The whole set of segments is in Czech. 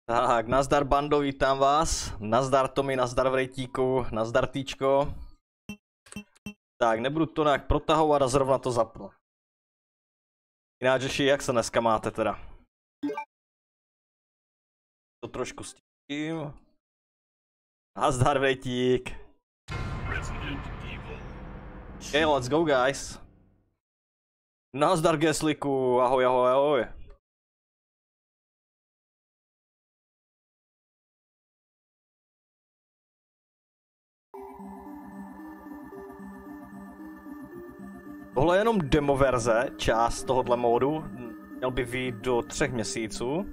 Tak, nazdar bando, vítám vás. Nazdar Tomi, nazdar Vrejtíku, nazdar Týčko. Tak, nebudu to nějak protahovat a zrovna to zapnu. Jinak řeší, jak se dneska máte teda? To trošku stížím. Nazdar Vrejtík. Okay, let's go guys. Nazdar Gesliku, ahoj, ahoj, ahoj. Tohle je jenom demo verze, část tohohle módu. Měl by vyjít do 3 měsíců.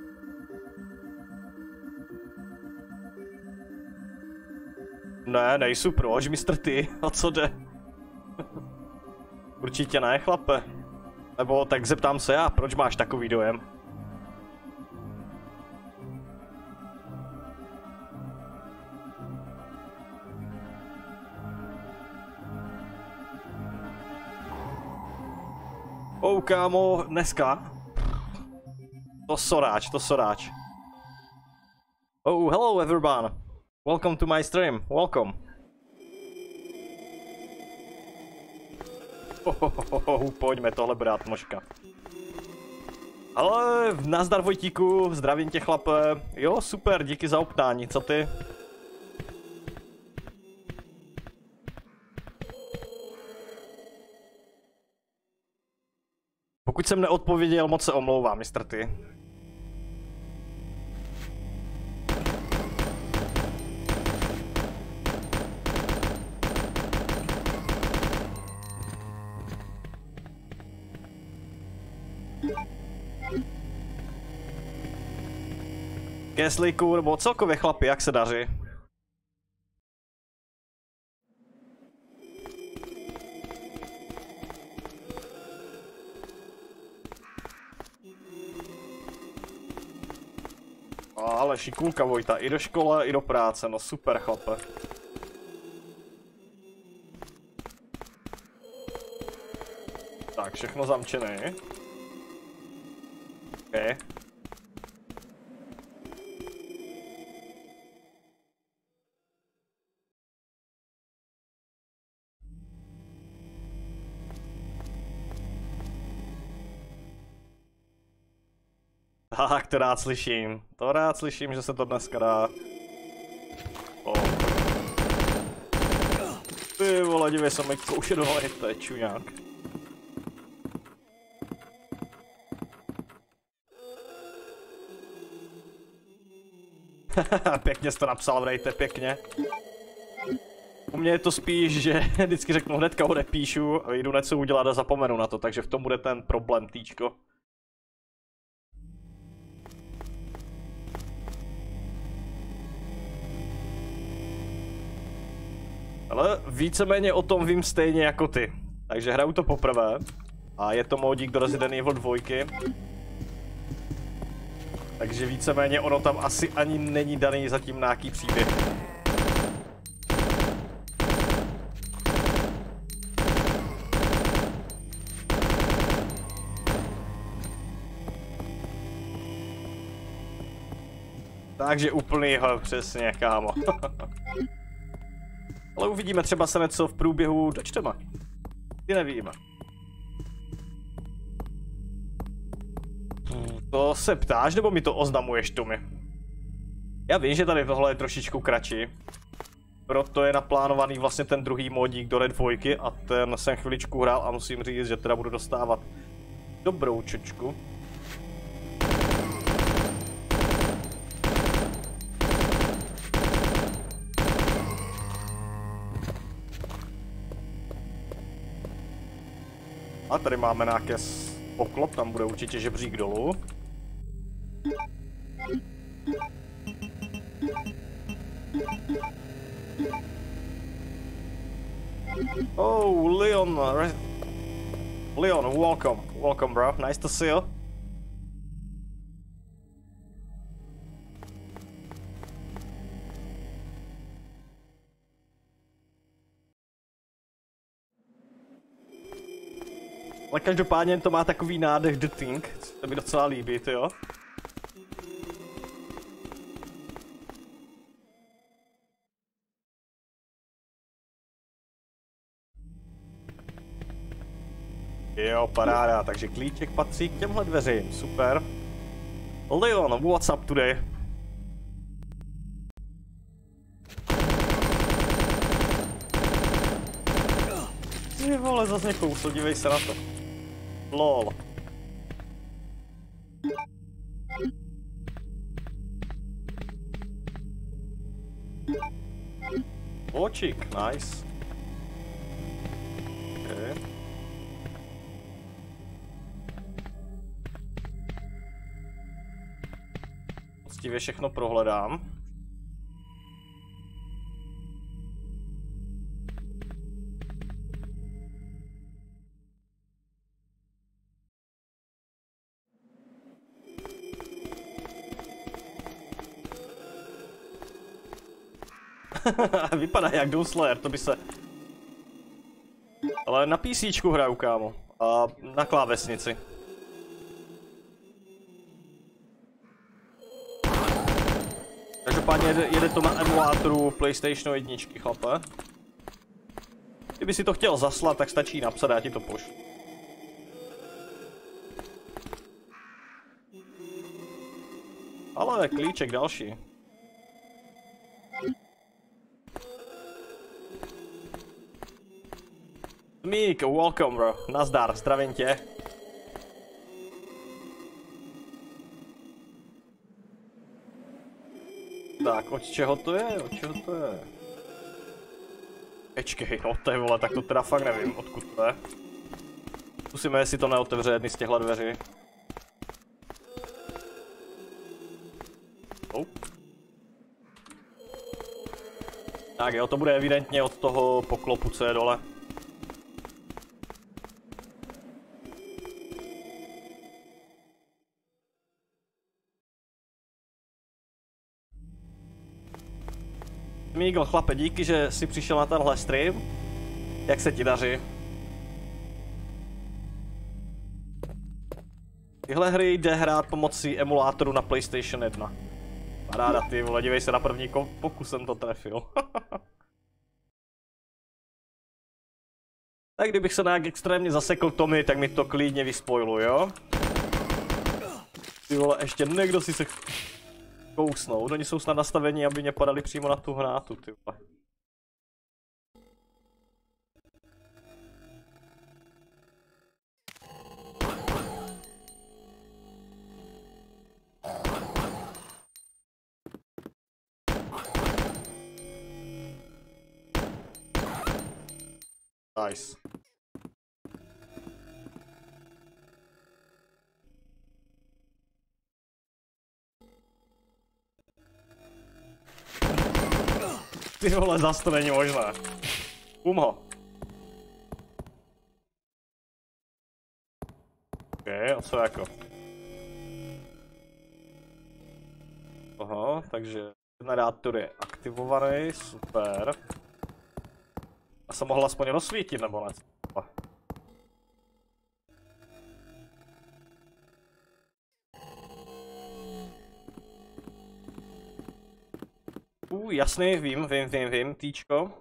Ne, nejsou proč, mistr ty, o co jde? Určitě ne, chlape. Nebo tak zeptám se já, proč máš takový dojem? Oh, kámo, dneska? To soráč. Oh, hello everyone. Welcome to my stream, welcome. Pojďme, tohle bude atmoška. Ale nazdar Vojtíku, zdravím tě chlape. Jo, super, díky za optání, co ty? Pokud jsem neodpověděl, moc se omlouvám, mistr ty. Keslíku, nebo celkově chlapi, jak se daří? Ale šikulka Vojta, i do školy, i do práce, no super chlape. Tak, všechno zamčené. OK. Tak, to rád slyším, že se to dneska dá. Ty vole, dívej se mi kouše do hlavy, to je čuňák. Pěkně jsi to napsal, vrejte, pěkně. U mě je to spíš, že vždycky řeknu hnedka odepíšu a jdu něco udělat a zapomenu na to, takže v tom bude ten problém, Týčko. Ale víceméně o tom vím stejně jako ty. Takže hraju to poprvé. A je to modík do Resident Evil 2. Takže víceméně ono tam asi ani není daný zatím nějaký příběh. Takže úplný přesně, kámo. Ale uvidíme, třeba se něco v průběhu dočteme. Ty nevíme. To se ptáš, nebo mi to oznamuješ, Tomi? Já vím, že tady tohle je trošičku kratší. Proto je naplánovaný vlastně ten druhý modík do Red 2 a ten jsem chviličku hrál a musím říct, že teda budu dostávat dobrou čočku. A tady máme nějaké poklop, tam bude určitě žebřík dolů. Oh, Leon, welcome bro, nice to see you. Ale každopádně to má takový nádech The Thing, to mi docela líbí, jo. Jo, paráda, takže klíček patří k těmhle dveřím, super. Leon, what's up today? Ty vole, zase mě kousl, dívej se na to. Lol. Očik, nice. Okay. Poctivě všechno prohledám. Vypadá jak Doomslayer, to by se... Ale na PCčku hraju, kámo. A na klávesnici. Každopádně jede to na emulátoru PlayStation 1, chlape. Kdyby si to chtěl zaslat, tak stačí napsat a já ti to pošlu. Ale klíček další. Mík, welcome bro, nazdar, zdravím tě. Tak, od čeho to je, od čeho to je? Počkej, no to je vole, tak to teda fakt nevím, odkud to je. Zkusíme, jestli to neotevře jedny z těchto dveří. Oh. Tak jo, to bude evidentně od toho poklopu, co je dole. Miguel, chlape, díky, že jsi přišel na tenhle stream. Jak se ti daří? Tyhle hry jde hrát pomocí emulátoru na PlayStation 1. Paráda, ty vole, dívej se, na první pokus jsem to trefil. Tak kdybych se nějak extrémně zasekl Tommy, tak mi to klidně vyspojilo, jo? Ty vole, ještě někdo si se kousnout, oni jsou snad nastavení, aby mě padali přímo na tu hrátu, ty vole. Nice. Ty vole, zas to není možné. Ho. OK, a co jako? Aha, takže generátor je aktivovaný, super. A se mohl aspoň rozsvítit, nebo ne? Jasný, vím, týčko.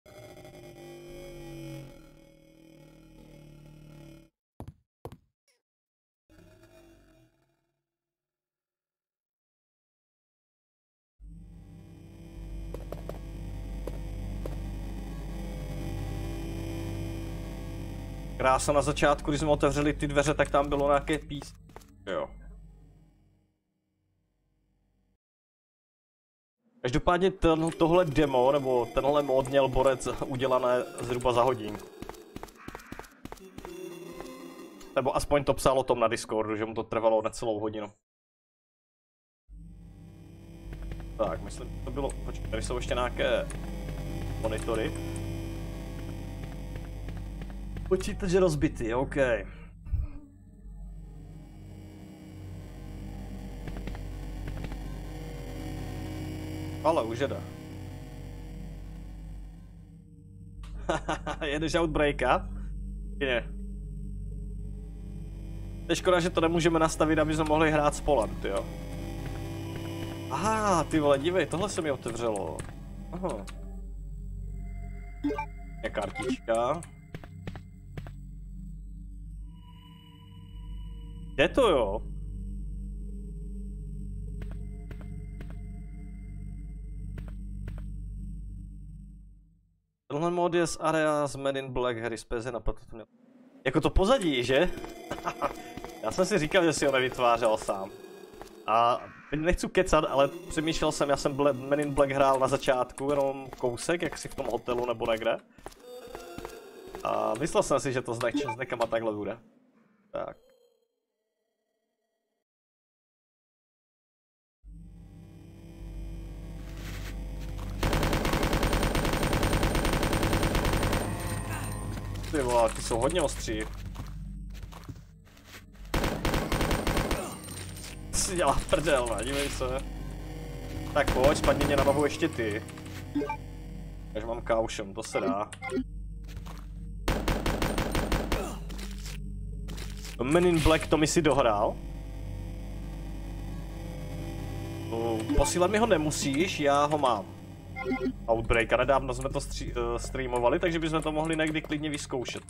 Krása, na začátku, když jsme otevřeli ty dveře, tak tam bylo nějaké písmo. Jo. Každopádně tohle demo, nebo tenhle mod měl Borec udělané zhruba za hodinku. Nebo aspoň to psal o tom na Discordu, že mu to trvalo necelou hodinu. Tak, myslím, že to bylo... Počkej, tady jsou ještě nějaké monitory. Počítač je rozbitý, OK. Ale už jede. Jedeš Outbreaka? Je. To je škoda, že to nemůžeme nastavit, aby jsme mohli hrát spolem, tyjo. Aha, ty vole, dívej, tohle se mi otevřelo. Aha. Je kartička. Je to jo. Tenhle mod je z area z Men in Black, Harry Speze na to měl. Jako to pozadí, že? Já jsem si říkal, že si ho nevytvářel sám. A nechci kecat, ale přemýšlel jsem, já jsem Men in Black hrál na začátku, jenom kousek, jak si v tom hotelu nebo někde. A myslel jsem si, že to s nekama takhle bude. Tak. Ty vole, ty jsou hodně ostří. Co si dělá prdel, dívej se. Tak pojď, spadni mě na bahu ještě ty. Takže mám caution, to se dá. Men in Black to mi si dohrál. Posílat mi ho nemusíš, já ho mám. Outbreak, a nedávno jsme to streamovali, takže bychom to mohli někdy klidně vyzkoušet.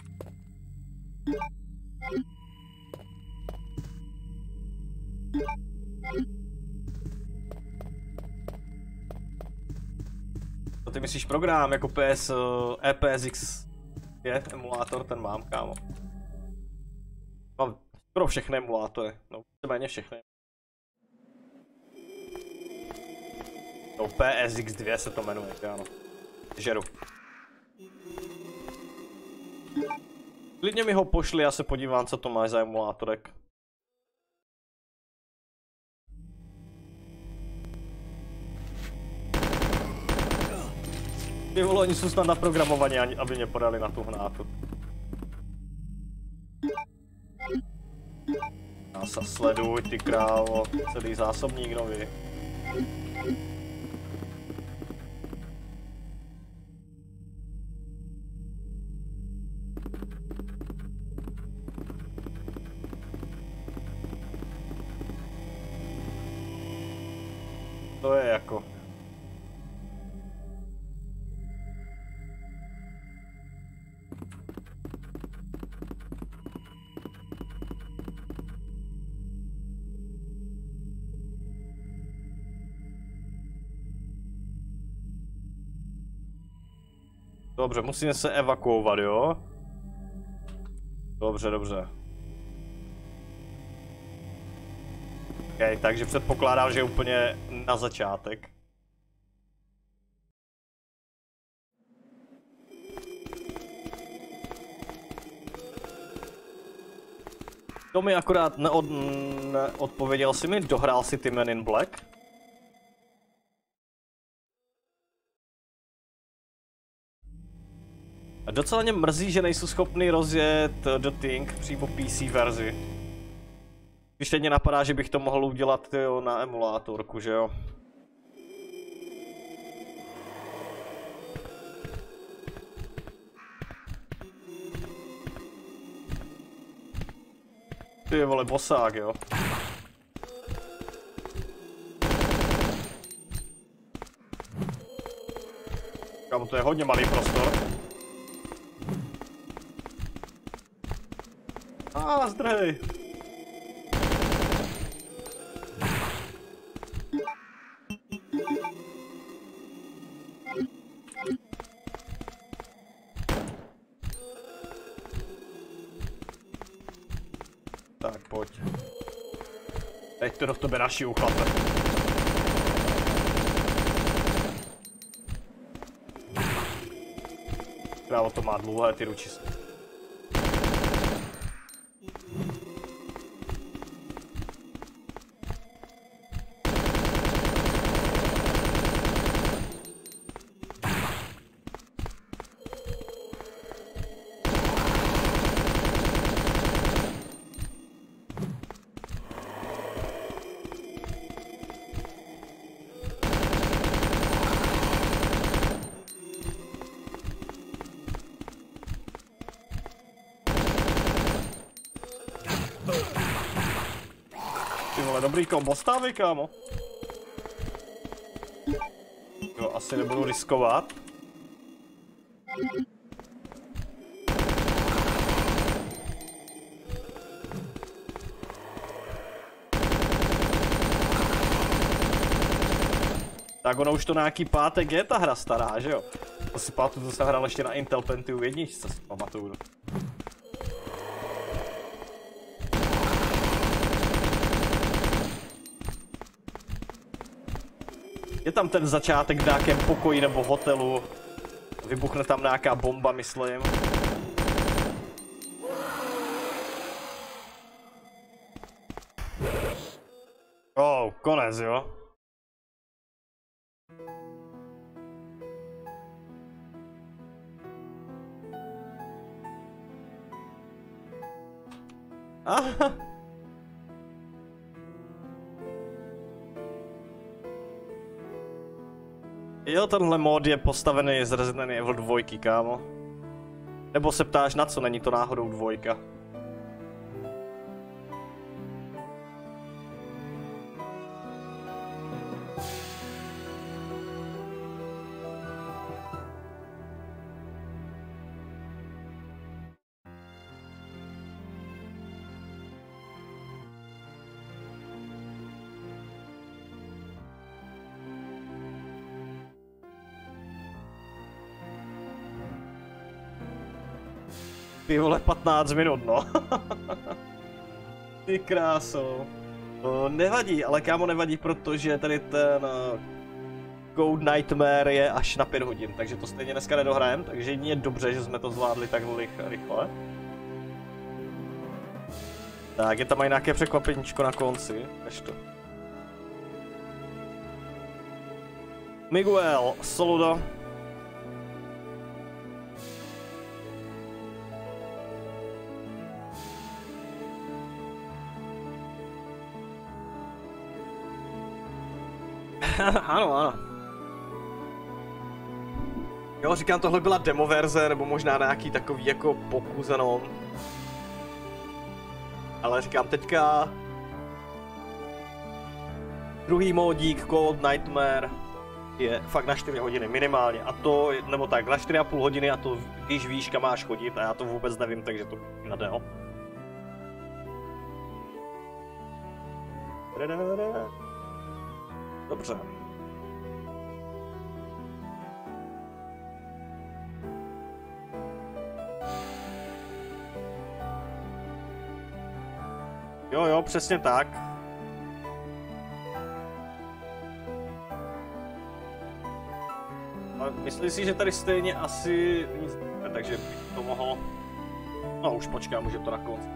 To ty myslíš program jako PS, EPSX je emulátor, ten mám, kámo. Mám skoro všechny emulátory, no méně všechny. No PSX2 se to jmenuje, kámo. Žeru. Klidně mi ho pošli, já se podívám, co to máš za emulátorek. Ty vole, oni jsou snad naprogramovaní, aby mě podali na tu hnátu. Já se sleduj, ty krávo, celý zásobník nový. To je jako... Dobře, musíme se evakuovat, jo? Dobře, dobře. Okay, takže předpokládám, že je úplně na začátek. To mi akorát neodpověděl si mi, dohrál si ty Men in Black? A docela mě mrzí, že nejsou schopný rozjet The Thing přímo PC verzi. Když teď mě napadá, že bych to mohl udělat tyjo, na emulátorku, že jo? Ty vole, bosák, jo? Kámo, to je hodně malý prostor. Zdrhej! Tak, pojď. Teď to do tebe našiju, chlape. Krávo, to má dlouhé ty ručisty. Dobrý kombo stavy, kámo. Jo, asi nebudu riskovat. Tak ono už to na nějaký pátek je ta hra stará, že jo? To si pamatuju, to jsem hrál ještě na Intel Pentium 1, co si pamatuju. Je tam ten začátek v nějakém pokoji nebo hotelu. Vybuchne tam nějaká bomba, myslím. Oh, konec, jo? Aha. Jo, tenhle mod je postavený z Resident Evil 2, kámo. Nebo se ptáš, na co není to náhodou 2? Ty vole, 15 minut, no. Ty kráso. Nevadí, ale kámo nevadí, protože tady ten Code Nightmare je až na 5 hodin, takže to stejně dneska nedohrajem, takže je dobře, že jsme to zvládli tak rychle. Tak, je tam i nějaké překvapeníčko na konci, než to. Miguel, Soludo. Ano, ano. Jo, říkám, tohle byla demo verze, nebo možná nějaký takový jako pokus, ano. Ale říkám teďka... Druhý modík, Cold Nightmare, je fakt na 4 hodiny minimálně. A to, nebo tak, na 4,5 hodiny a to když víš, kam máš chodit a já to vůbec nevím, takže to nade, no. Dobře. Jo, přesně tak. Ale myslím si, že tady stejně asi nic ne, takže bych to mohl... No už počkám, můžeme to na konci.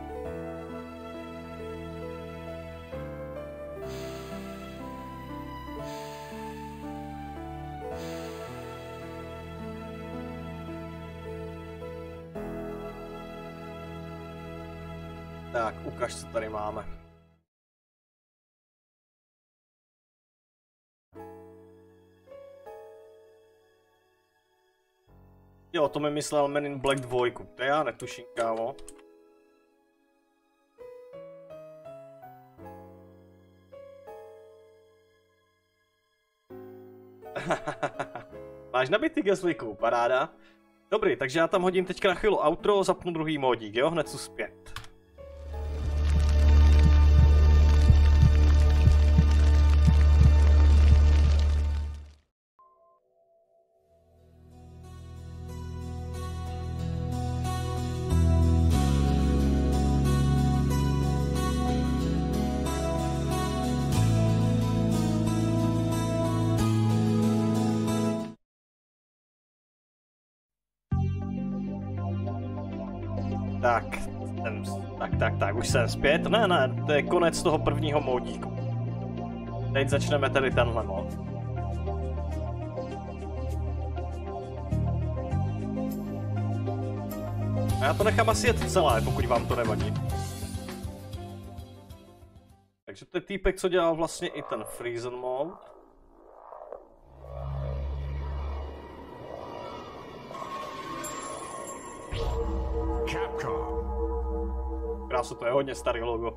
Tak, ukaž, co tady máme. Jo, to mi myslel Men in Black 2, to já netuším, kámo. Máš nabitý Gasliku, paráda. Dobrý, takže já tam hodím teďka na chvíli outro, zapnu druhý modík, jo, hned su zpět. Tak, už jsem zpět. Ne, to je konec toho prvního modíku. Teď začneme tady tenhle mod. A já to nechám asi jet celé, pokud vám to nevadí. Takže to je týpek, co dělal vlastně i ten Freezen mod. Krásu, to je hodně starý logo.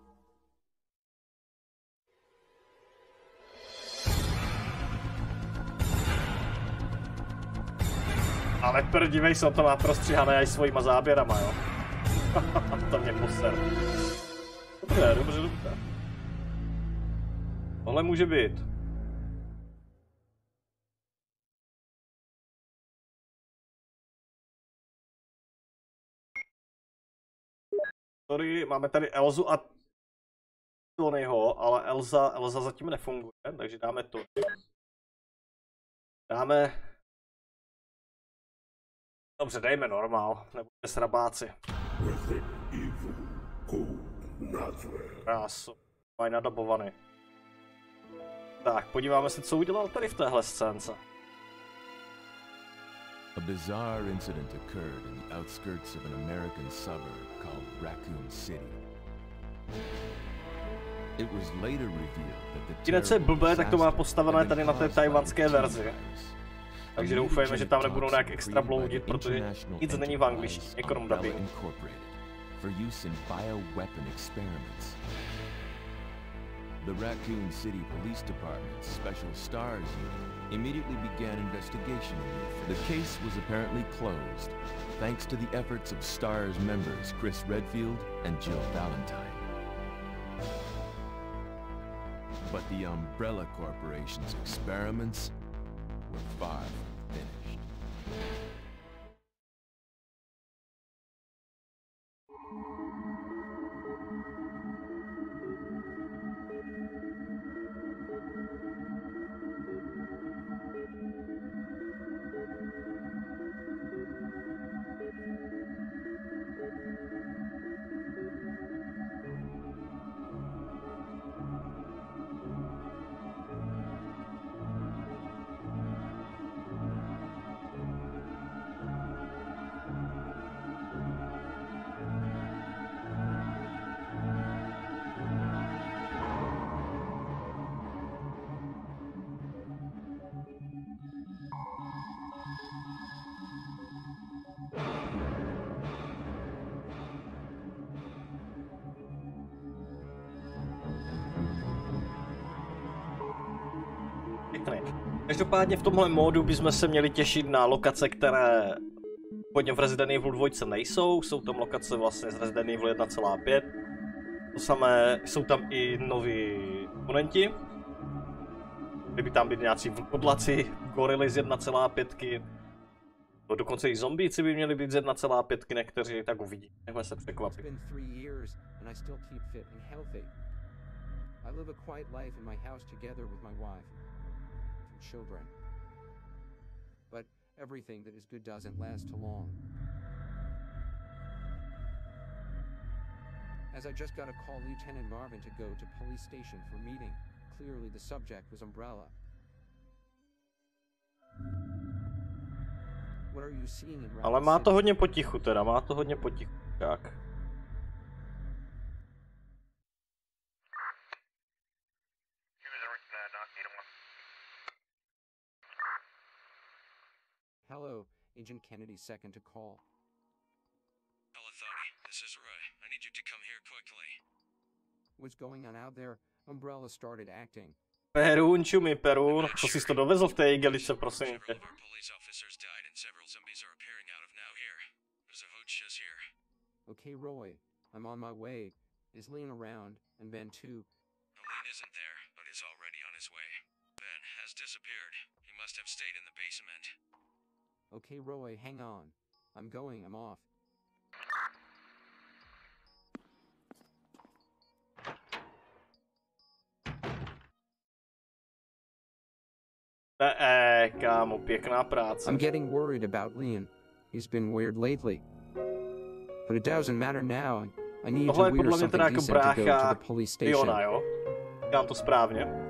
Ale prdívej se, on to má prostříhané aj svojima záběrama, jo. To mě poser. Dobře. Tohle může být. Sorry, máme tady Elzu a Tonyho, ale Elza zatím nefunguje, takže dáme to. Dáme... Dobře, dejme normál, nebuďme srabáci. Krásu, mají nadabovaný. Tak, podíváme se, co udělal tady v téhle scénce. A bizarre incident occurred in the outskirts of an American suburb called Raccoon City. It was later revealed that the Jediné, co je blbé, tak to má postavené tady na té tajvanské verzi. Takže doufejme, že tam nebudou nějak extra bloudit, protože nic není v angličtině, krom dubbing. For use in bioweapon experiments. The Raccoon City Police Department's Special Stars Unit immediately began investigation. The case was apparently closed, thanks to the efforts of STARS members Chris Redfield and Jill Valentine. But the Umbrella Corporation's experiments were far from finished. Každopádně v tomhle módu bychom se měli těšit na lokace, které hodně v Resident Evil 2 nejsou. Jsou tam lokace vlastně z Resident Evil 1.5. To samé, jsou tam i noví oponenti. Kdyby tam byli nějací vlkodlaci, gorily z 1.5. Dokonce i zombíci by měli být z 1.5, někteří, tak uvidí. Nechme se překvapit. Children. But everything that is good doesn't last too long. As I just got a call Lieutenant Marvin to go to police station for a meeting. Clearly the subject was Umbrella. What are you seeing in Ale má to hodně potichu teda, má to hodně potichu. Tak. Hello, Agent Kennedy's second to call. Hello, Tony. This is Roy. I need you to come here quickly. What's going on out there? Umbrella started acting. Perun, čumi, Perun. Co jsi to dovezl v té igelice, prosím tě? Okay, Roy. I'm on my way. Is Lean around? And Ben too? No, Lean isn't there, but is already on his way. Ben has disappeared. He must have stayed in the basement. Okay, Roy, hang on. I'm off. Kámo, pěkná práce. I'm getting worried about Leon. He's been weird lately. But it doesn't matter now. I need to wear something decent to go to the police station. Leona, jo? Říkám to správně.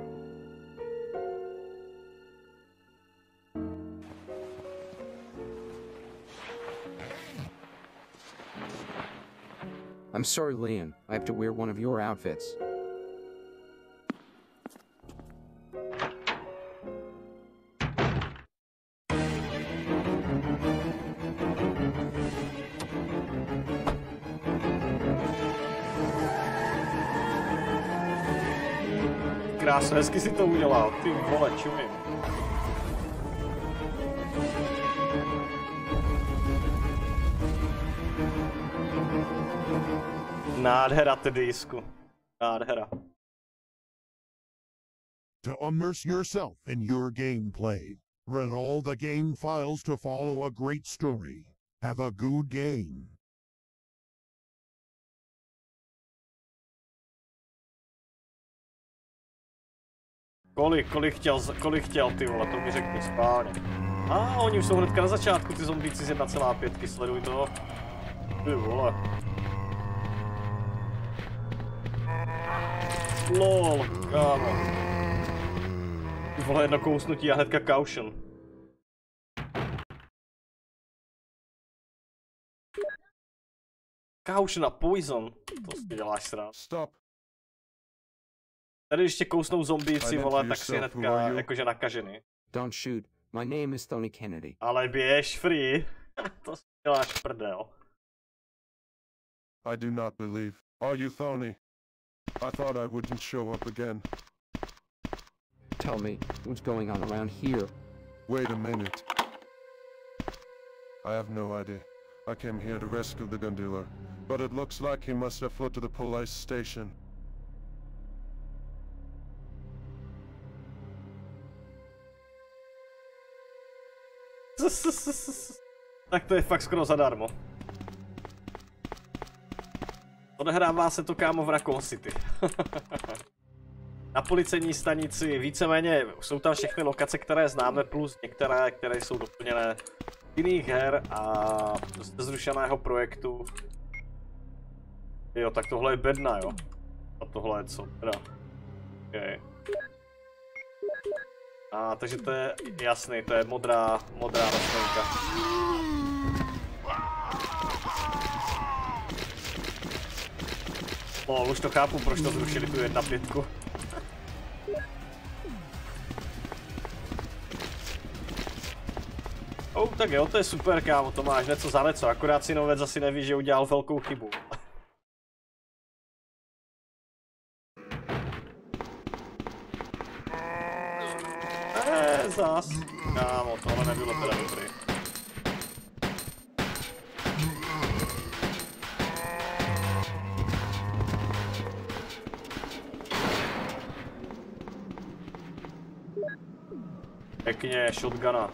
I'm sorry, Leon. I have to wear one of your outfits. Krásně, hezky si to udělal, ty vole, čumím. Nádhera tedy, Jisku. Nádhera. To immerse yourself in your gameplay, run all the game files to follow a great story. Have a good game. Kolik chtěl ty vole, to mi řekni správně. Oni už jsou hnedka na začátku, ty zombíci z 1,5, sleduj to. Ty vole. LOL, kámo. Ty vole, jedno kousnutí a hnedka caution. Caution a poison, to si děláš srát. Tady ještě kousnou zombíci, vole, tak si hnedka jakože nakažený. Don't shoot. My name is Tony Kennedy. Ale běž, free. To si děláš prdel. I do not believe. Are you Tony? I thought I wouldn't show up again. Tell me, what's going on around here? Wait a minute. I have no idea. I came here to rescue the gun dealer, but it looks like he must have fled to the police station. Tak to je fakt skoro zadarmo. Odehrává se to, kámo, v Raccoon City. Na policejní stanici víceméně jsou tam všechny lokace, které známe, plus některé, které jsou doplněné z jiných her a ze zrušeného projektu. Jo, tak tohle je bedna, jo. A tohle je co? Teda. Okay. Takže to je jasný, to je modrá rostlinka. Už to chápu, proč to zrušili tu 1.5. Tak jo, to je super, kámo, to máš něco za něco, akorát si novec asi neví, že udělal velkou chybu. Zas. Kámo, tohle nebylo teda dobrý. Pěkně, shotguna.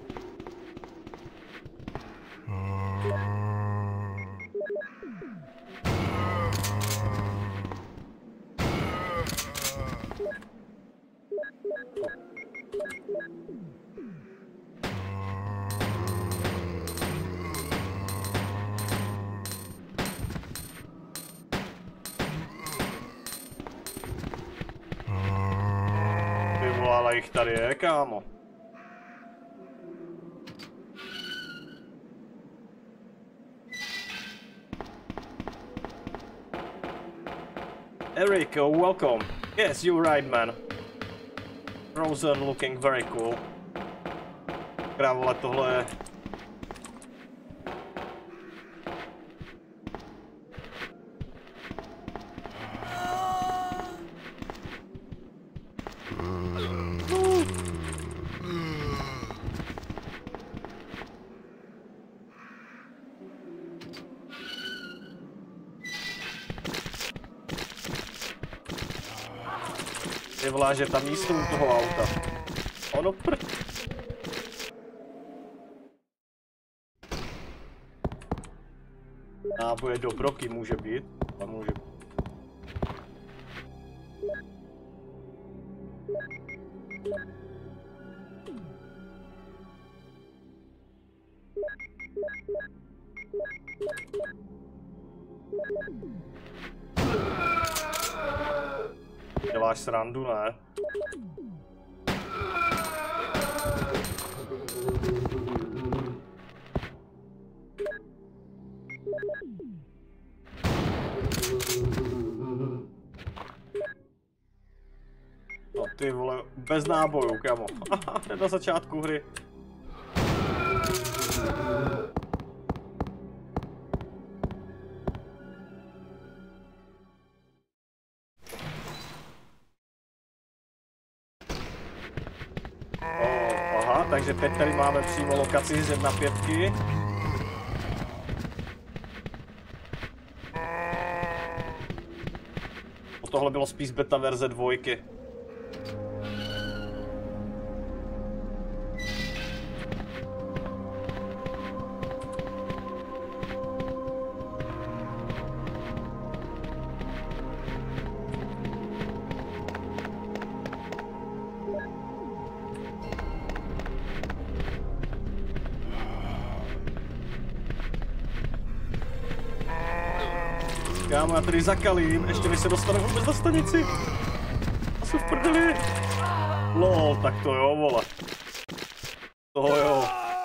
Ale jich tady je, kámo. Eric, welcome. Yes, you're right, man. Frozen looking very cool. Krávole, tohle je... Že tam místo u toho auta. Ono Náboje do broky může být. A může být. Děláš srandu, ne? No ty vole, bez nábojů, kamo. Hned na začátku hry. Takže teď tady máme přímo lokaci z 1.5. Tohle bylo spíš beta verze 2. Kámo, já tady zakalím, ještě než se dostanu vůbec na stanici. A jsem v prdeli. Lol, tak to jo, vole. Toho jo.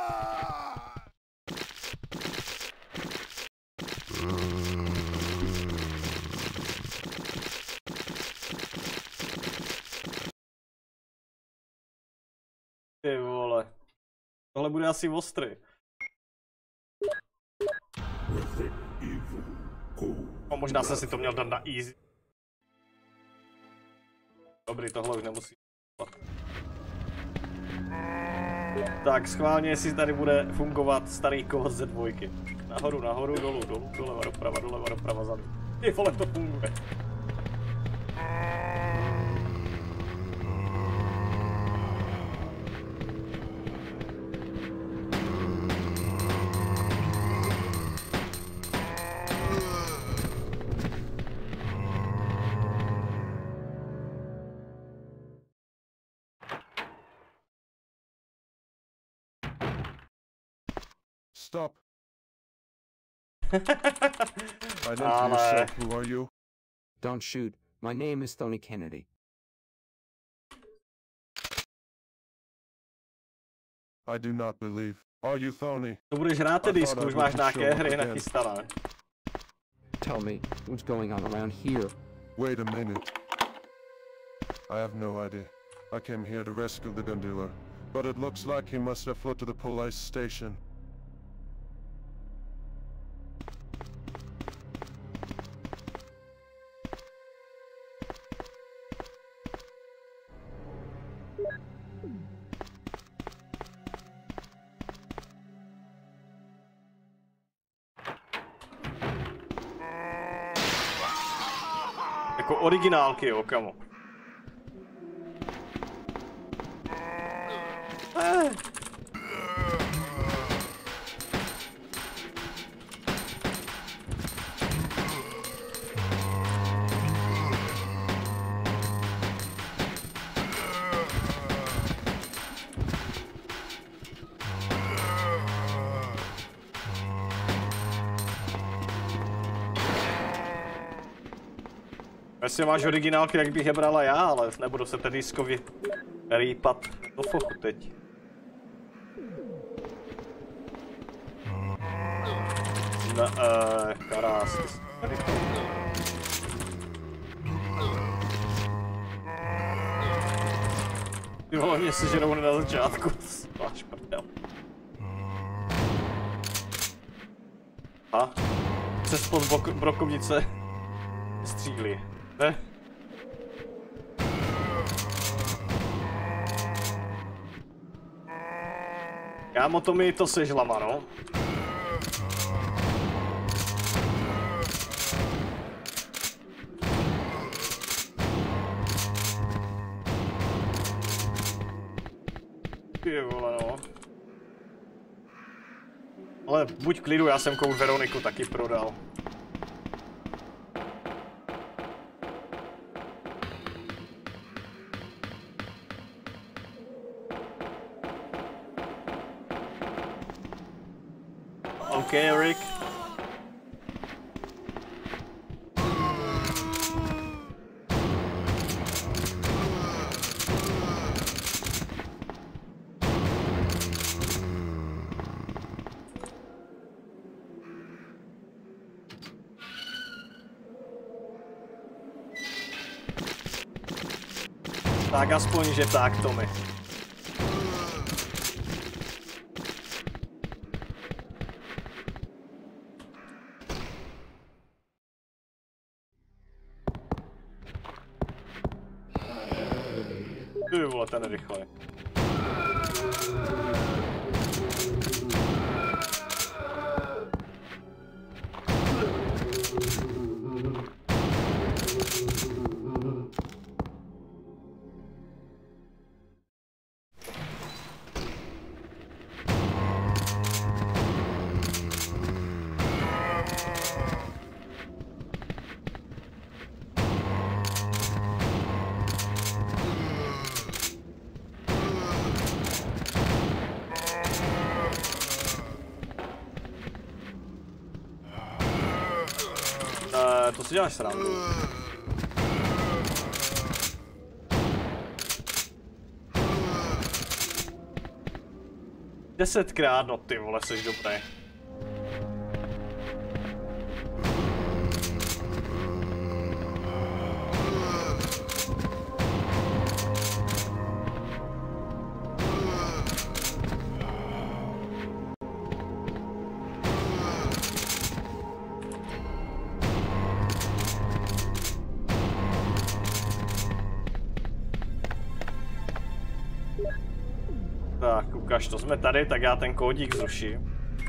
Ty vole. Tohle bude asi ostrý. No, možná jsem si to měl dát na easy. Dobrý, tohle už nemusí. Tak, schválně, jestli tady bude fungovat starý kód ze dvojky. Nahoru, nahoru, dolů, dolů, doleva, doprava, zadu. Ty vole, to funguje. Stop. Identify yourself. Who are you? Don't shoot. My name is Tony Kennedy. I do not believe. Are you Tony? To budeš hrát ty disku, už máš nějaké hry nachystané. Tell me, what's going on around here? Wait a minute. I have no idea. I came here to rescue the gun dealer, but it looks like he must have fled to the police station. Jako originálky, jo, kamo. Jestli máš originálky, jak bych je brala já, ale nebudu se tedy diskovi rýpat do fochu teď. Karás, ty jsi tady. Ty vole, mě sežerou na začátku, máš prdel. A? Přes pod brokovnice střílí. Ne? Kámo, to mi to sežlama, no. Ty vole, no. Ale buď klidu, já jsem Code Veroniku taky prodal. Okay, Eric. Tak aspoň, že tak, Tommy. Ty vole, ten je rychlej. to si děláš srandu. 10krát, no ty vole, jsi dobrý. Tak, ukaž to, jsme tady, tak já ten kódík zruším.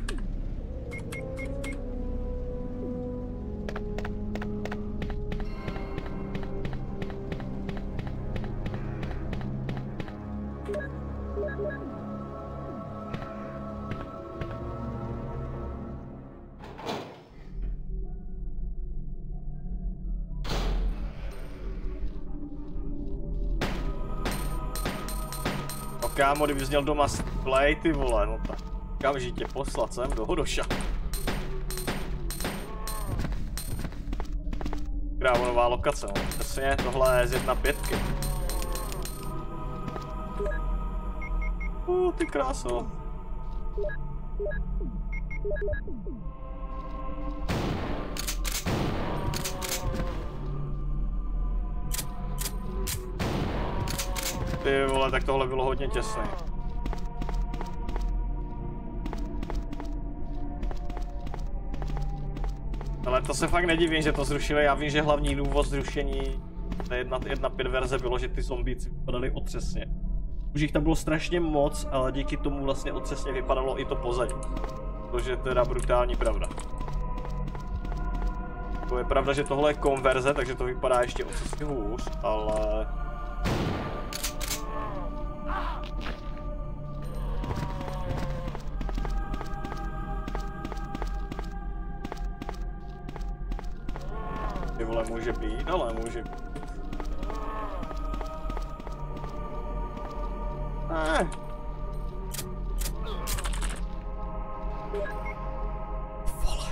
Kámo, kdybys měl doma play, ty vole, no tak okamžitě poslat sem do Hodoša. Krávo, nová lokace, no. Přesně, tohle je z 1.5. Ty kráso. Ty vole, tak tohle bylo hodně těsné. Ale to se fakt nedivím, že to zrušili, já vím, že hlavní důvod zrušení té 1.5 verze bylo, že ty zombíci vypadaly otřesně. Už jich tam bylo strašně moc, ale díky tomu vlastně otřesně vypadalo i to pozadí. Což je teda brutální pravda. To je pravda, že tohle je konverze, takže to vypadá ještě otřesně hůř, ale... Ty vole, může být, ale může být. Vole.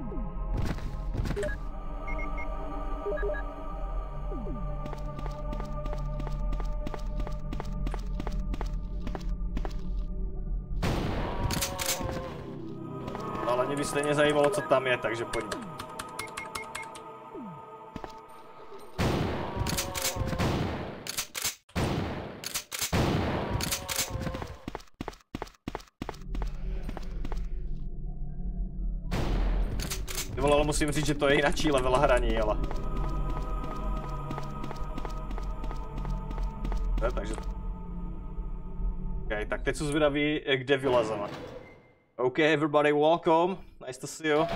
Ale mě by stejně zajímalo, co tam je, takže pojďme. Ale musím říct, že to je jináčí level hraní, ale... Ne, takže... OK, tak teď jsou zvědaví, kde vylezeme. OK, everybody welcome. Nice to see you.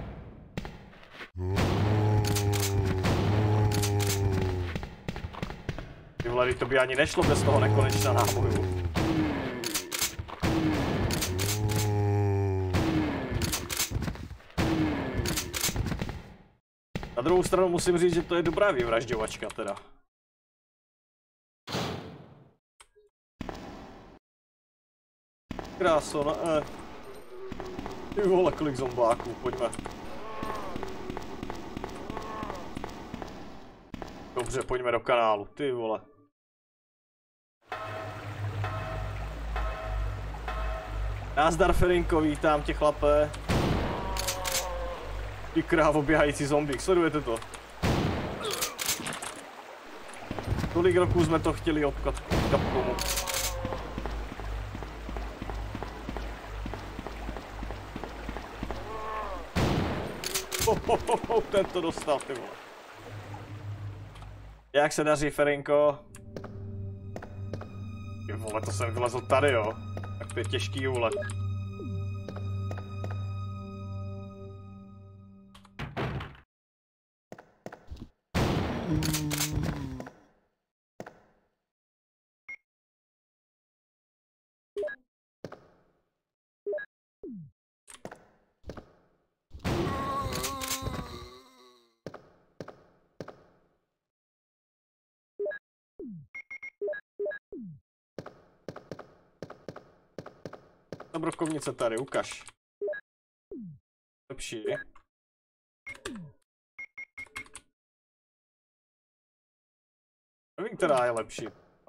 Ty vole, to by ani nešlo bez toho nekonečna náboju. Na druhou stranu musím říct, že to je dobrá vyvražďovačka teda. Kráso, ne. Ty vole, kolik zombáků, pojďme. Dobře, pojďme do kanálu, ty vole. Nazdar Ferinko, vítám tě chlape. Ty krávo, běhající zombík, sledujete to? Kolik roků jsme to chtěli od Capcomu. Ten to dostal, ty vole. Jak se daří, Ferinko? Ty vole, to jsem vylezl tady, jo. Tak to je těžký úlet. Ta brokovnice tady, ukaž. Lepší. Nevím, která je lepší.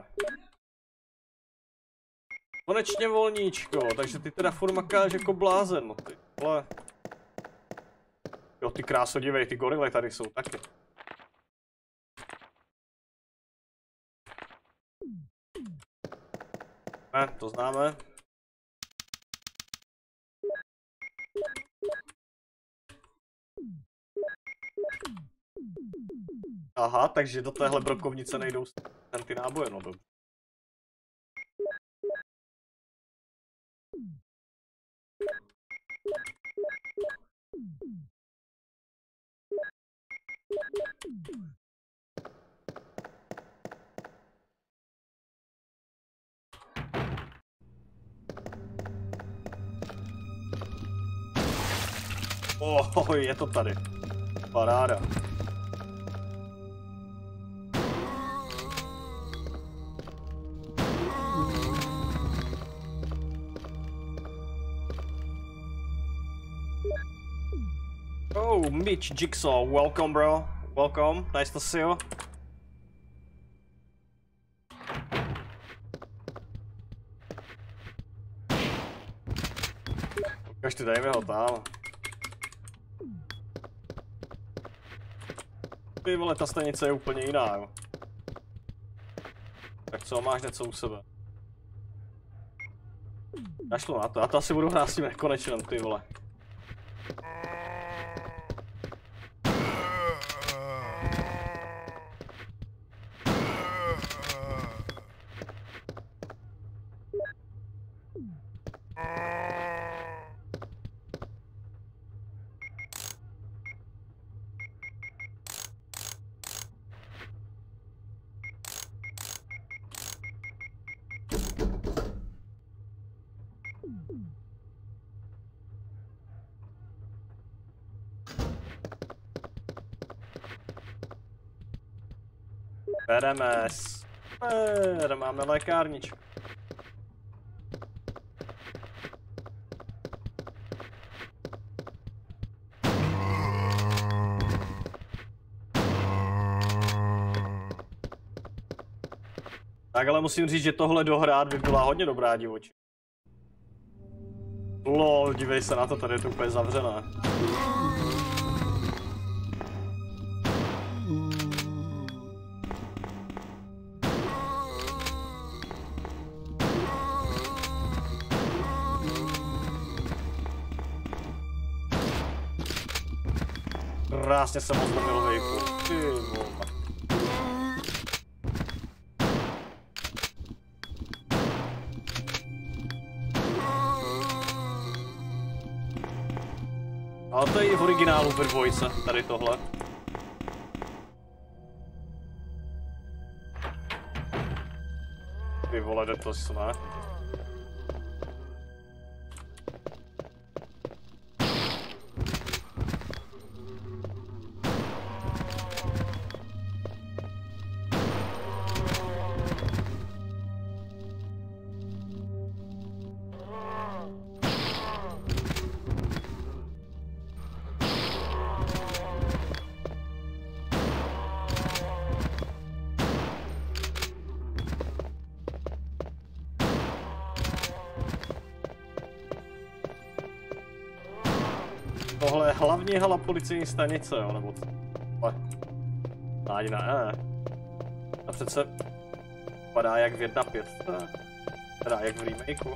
Konečně volníčko, takže ty teda furt makáš jako blázen, no ty vole. Jo, ty kráso, dívej, ty gorily tady jsou taky. Ne, to známe. Aha, takže do téhle brokovnice nejdou ty náboje, no dobře. Oh, je to tady. Paráda. Oh, Mitch Jigsaw, welcome bro. Welcome, nice to see you. Ukaž ty, dejme ho tam. Ty vole, ta stanice je úplně jiná, jo. Tak co, máš něco u sebe? Kašlu na to, já to asi budu hrát s tím nekonečným, ty vole. PDMS. Máme lékárničku. Tak ale musím říct, že tohle dohrát by byla hodně dobrá, divoči. Lol, dívej se na to, tady je to úplně zavřené. Krásně jsem odlomil vejku. Ty vole. Ale to je i v originálu ve dvojce, tady tohle. Ty vole, jde to snad. Tohle je hlavní hala policejní stanice, jo, nebo co? Ani ne. A přece padá jak v 1.5, teda jak v remakeu.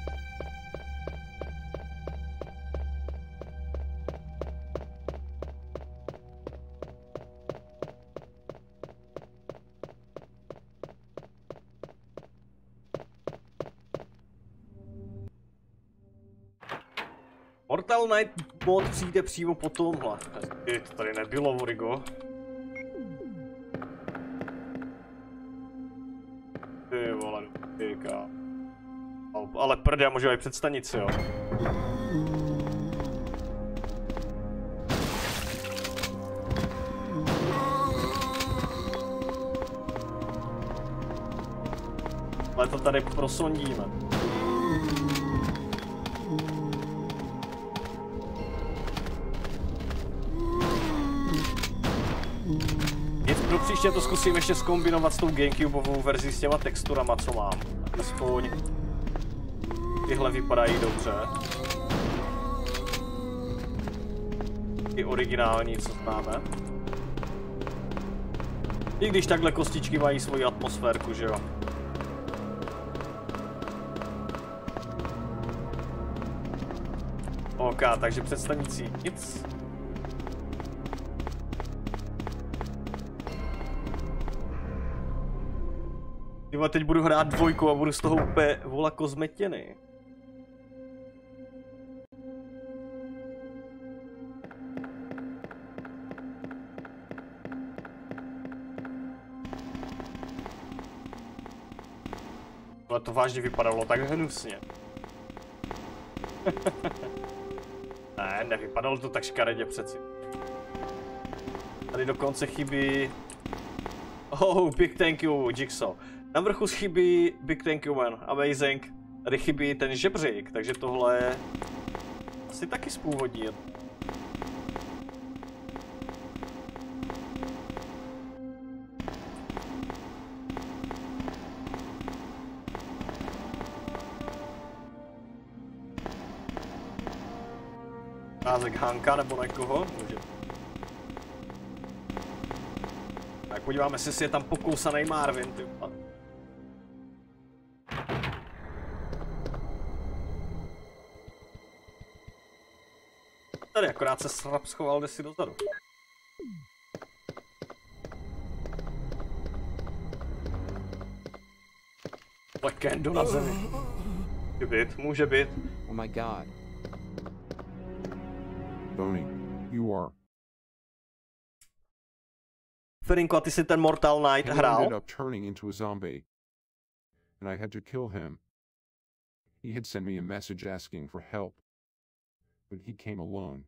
Mortal Night mod přijde přímo po tomhle. To tady nebylo, Origo. Ty vole, tyka. Ale prd, já můžu i před stanici, jo. Ale to tady prosondíme. do příště to zkusím ještě zkombinovat s tou Gamecubeovou verzí s těma texturama, co mám. Aspoň tyhle vypadají dobře. I originální, co známe. I když takhle kostičky mají svoji atmosférku, že jo. OK, takže představící nic. Tyhle, teď budu hrát dvojku a budu z toho úplně vola kozmetěny. Ale to vážně vypadalo tak hnusně. Ne, nevypadalo to tak škaredě přeci. Tady dokonce chybí... Oh, big thank you, Jigsaw. Na vrchu chybí big thank you, man. Amazing. Tady chybí ten žebřík, takže tohle je... asi taky z původní. Názek Hanka nebo někoho? Může. Tak podíváme se, jestli je tam pokousaný Marvin, ty. Tady akorát se slab schoval, jde si dozadu. Lekendo na zemi. Může být. Oh my god. Tony, you are. Ferinko, a ty si ten Mortal Knight He hrál? ended up turning into a zombie, and I had to kill him. He had sent me a message asking for help, but he came alone.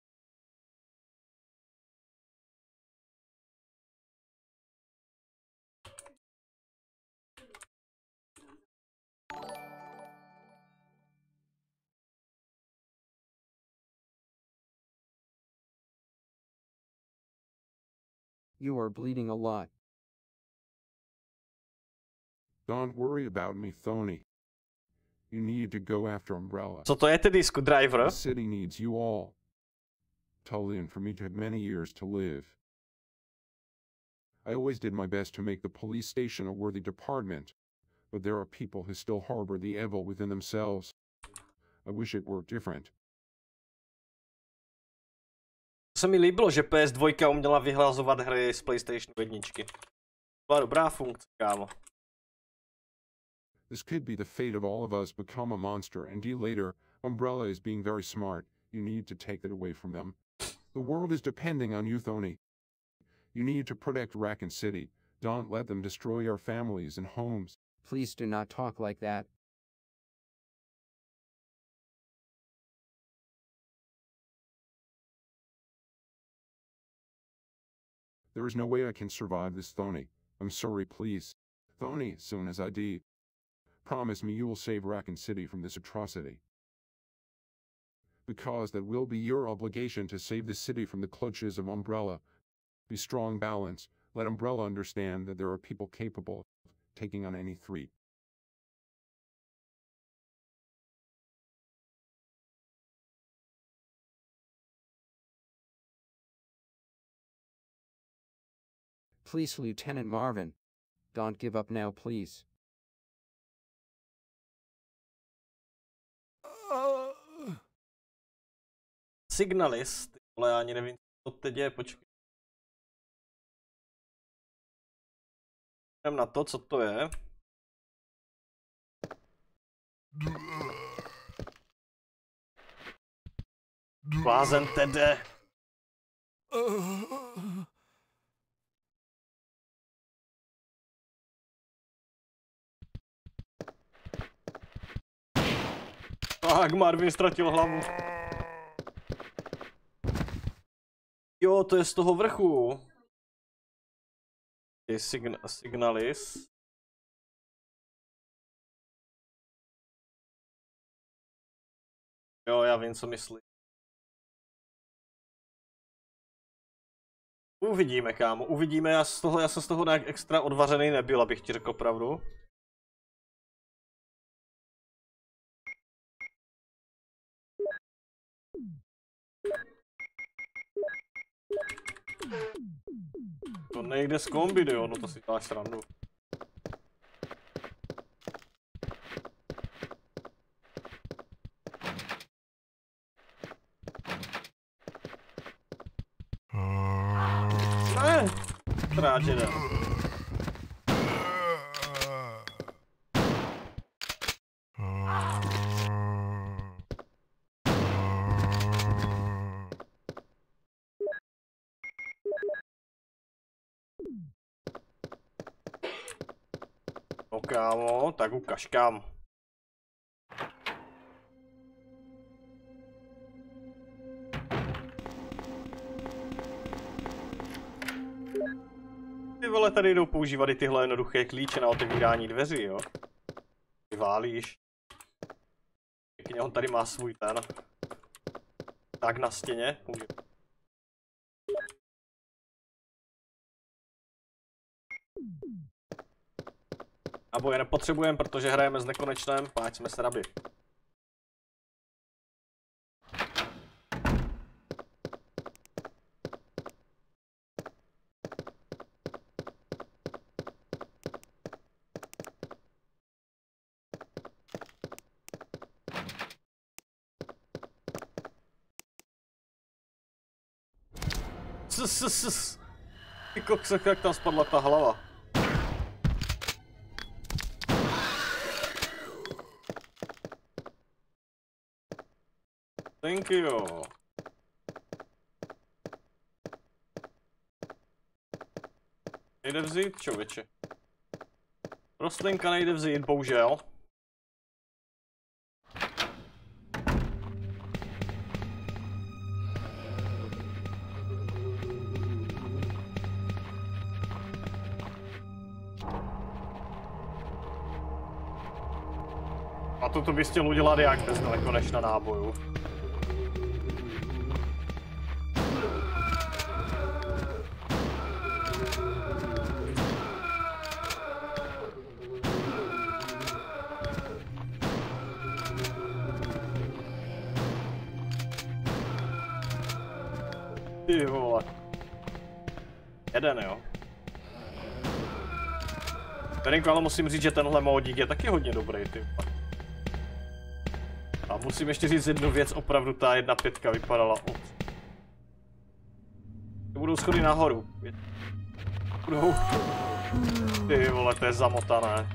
You are bleeding a lot. Don't worry about me, Tony. You need to go after Umbrella. Co to je tedy screwdriver? The city needs you all. Tullian for me to have many years to live. I always did my best to make the police station a worthy department, but there are people who still harbor the evil within themselves. I wish it were different. Se mi líbilo, že PS2 uměla vyhlazovat hry z PlayStation 1. Byla dobrá funkce, kámo. This could be the fate of all of us become a monster and later, Umbrella is being very smart. You need to take that away from them. The world is depending on you, Tony. You need to protect Raccoon City. Don't let them destroy our families and homes. Please do not talk like that. There is no way I can survive this, Tony. I'm sorry, please. Tony, as soon as I die. Promise me you will save Raccoon City from this atrocity. Because that will be your obligation to save the city from the clutches of Umbrella. Be strong, balance. Let Umbrella understand that there are people capable of taking on any threat. Please, Lieutenant Marvin. Don't give up now, please. Signalist, ale já ani nevím, co to teď je, počkej. Jdem na to, co to je. Blázen Tede. Tak, Marvin ztratil hlavu. Jo, to je z toho vrchu. Je Signalis. Jo, já vím, co myslí. Uvidíme, kámo, uvidíme, já jsem z toho nějak extra odvařený nebyl, abych ti řekl pravdu. To nejde z kombi, jo, no to si dáš srandu. Ne, tráče jde. No kámo, tak ukaž kam. Ty vole, tady jdou používat i tyhle jednoduché klíče na otevírání dveří, jo. Ty válíš. Pěkně, on tady má svůj ten. Tak na stěně. Abo je nepotřebujeme, protože hrajeme s nekonečném, páč jsme srabi. Ty koksek, jak tam spadla ta hlava. Thank you. Nejde vzít, člověče. Rostlinka nejde vzít, bohužel. A toto bys chtěl udělat jak bez nekonečna nábojů. Ty vole. Jeden, jo. Teďko, ale musím říct, že tenhle módík je taky hodně dobrý, ty. A musím ještě říct jednu věc, opravdu ta 1.5 vypadala od... Budou schody nahoru. Budou... Ty vole, to je zamotané.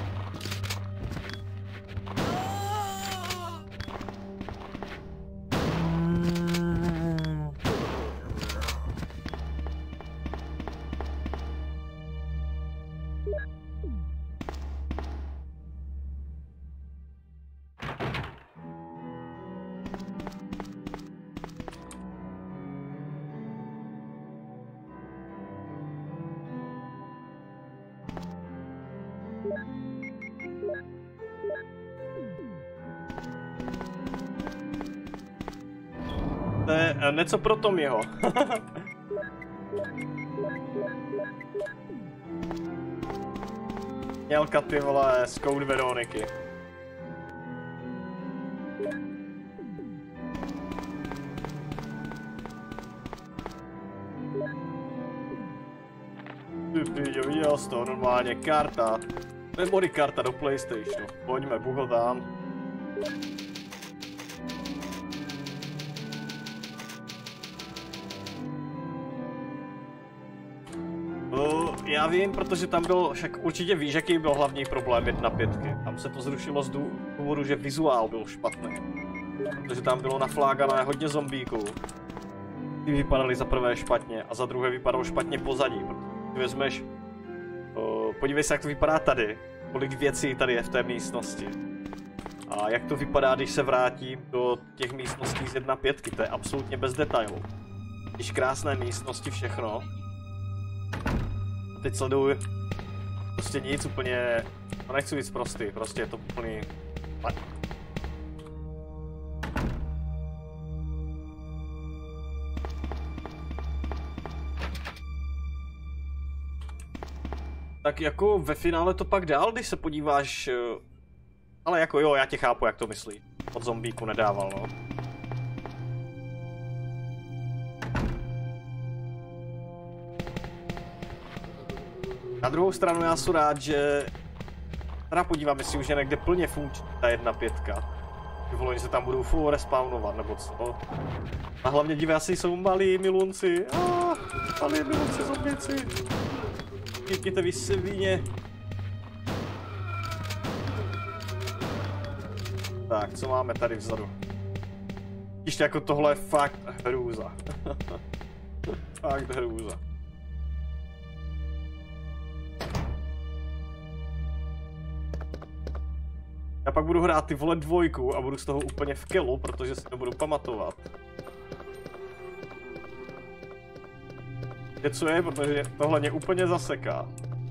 To je něco pro Tommyho. Mělka, ty vole, z Code Veroniky. Ty píďo, viděl jsi to normálně, karta. Memory karta do PlayStationu. Pojďme, buho tam. Já vím, protože tam byl, však určitě víš, jaký byl hlavní problém 1.5. Tam se to zrušilo z důvodu, že vizuál byl špatný. Protože tam bylo naflágané hodně zombíků. Ty vypadaly za prvé špatně a za druhé vypadalo špatně pozadí. Ty vezmeš, podívej se, jak to vypadá tady. Kolik věcí tady je v té místnosti. A jak to vypadá, když se vrátím do těch místností z 1.5. To je absolutně bez detailů. Když krásné místnosti, všechno. Teď sleduju prostě nic úplně, no nechci víc prostý, prostě je to úplný... tak jako ve finále to pak dál, když se podíváš... Ale jako jo, já tě chápu, jak to myslí. Od zombíku nedával, no. Na druhou stranu já jsem rád, že... Teda podívám, jestli už je někde plně funkční ta 1.5. Vyvolou, že se tam budou full respawnovat, nebo co. A hlavně diváci jsou malí milunci. Malí milunci zombíci. Díky vy svině. Tak, co máme tady vzadu? Ještě jako tohle je fakt hrůza. Fakt hrůza. Já pak budu hrát ty vole 2 a budu z toho úplně v kelu, protože si to budu pamatovat. Víte co je, protože tohle mě úplně zaseká.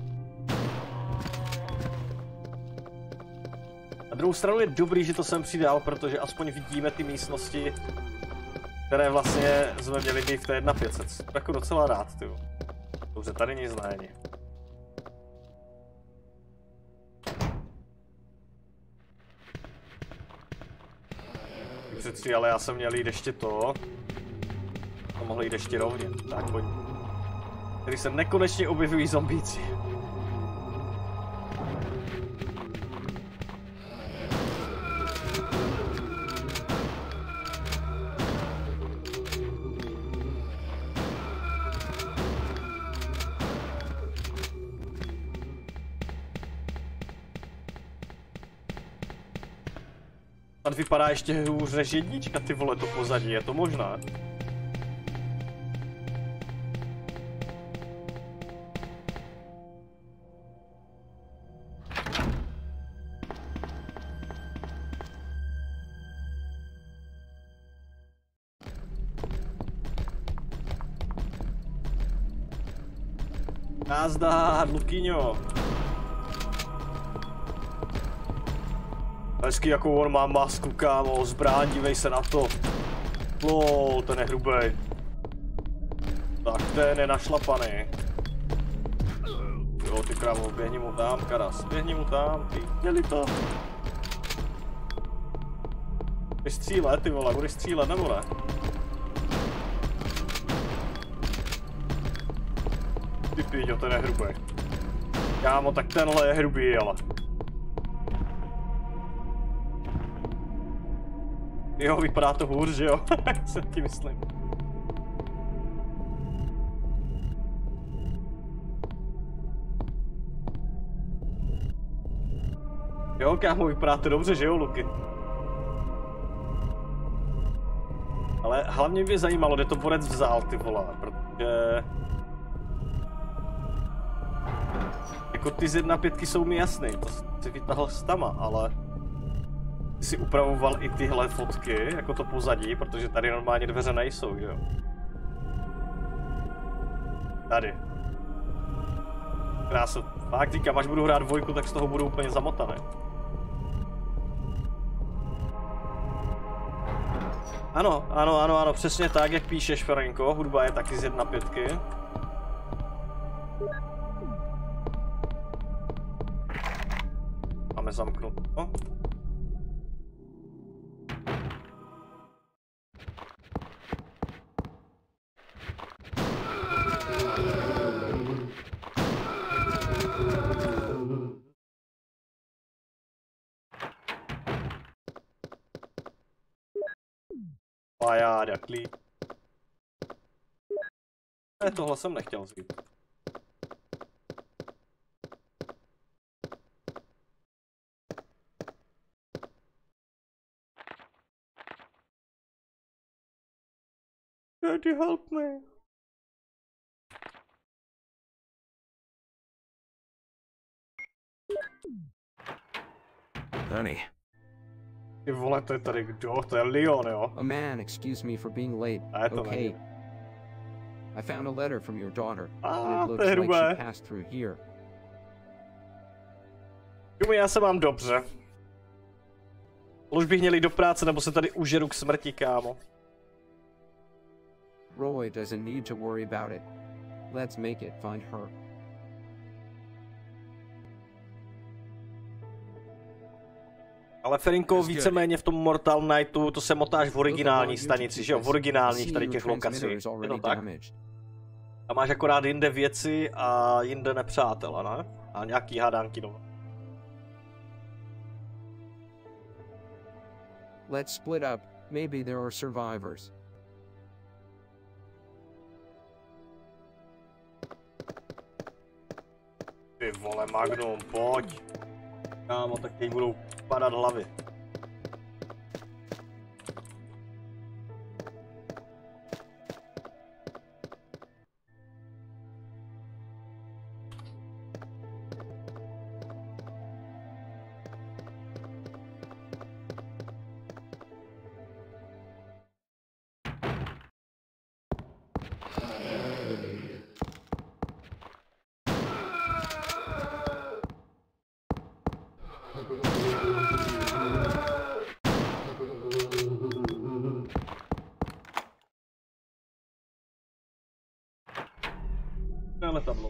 Na druhou stranu je dobrý, že to sem přidal, protože aspoň vidíme ty místnosti, které vlastně jsme měli být v té 1.5. Jsem jako docela rád, tyjo. Dobře, tady nic není. Přeci, ale já jsem měl jít ještě to. To mohlo jít ještě rovně. Tak pojď. Tady se nekonečně objevují zombíci. Tady vypadá ještě hůř než 1, ty vole, to pozadí, je to možné? Nazdar, Lukyňo. Hezky jakou on má masku, kámo, zbraň, dívej se na to. Lol, ten je hrubej. Tak ten je našlapaný. Jo, ty krávo, běhni mu tam, Karas, běhni mu tam, ty, děli to. Budeš střílet, ty vole, budeš střílet, nebo ne? Ty píďo, ten je hrubej. Kámo, tak tenhle je hrubý, ale. Jo, vypadá to hůř, že jo? Jak se ti myslím. Jo, kámo, vypadá to dobře, že jo, Luky? Ale hlavně mě zajímalo, kde to borec vzal, ty vole, protože... Jako ty z 1.5 jsou mi jasný, to si vytáhl s tama, ale... Ty si upravoval i tyhle fotky, jako to pozadí, protože tady normálně dveře nejsou, že jo? Tady. Krásu. Fakt říkám, až budu hrát 2, tak z toho budu úplně zamotaný. Ano, přesně tak, jak píšeš, Ferenko, hudba je taky z 1.5. Máme zamknuto. Pajáda, klid. Tohle jsem nechtěl vzít. Can you help me? Honey. Ty vole, to je tady kdo? To je Leon, jo? A man, excuse me for being late. Okay. I found a letter from your daughter. And it looks like she passed through here. Já se mám dobře. Už bych měl jít do práce, nebo se tady užeru k smrti, kámo. Roy doesn't need to worry about it. Let's make it find her. Ale Ferinko, víceméně v tom Mortal Knightu, to se motáš v originální stanici, že jo? V originálních tady těch lokací. Je to tak? A máš akorát jinde věci a jinde nepřátela, ne? A nějaký hádánky doma. Let's split up. Maybe there are survivors. Ty vole, Magnum, pojď. Kámo, tak teď budou padat hlavy. Letadlo.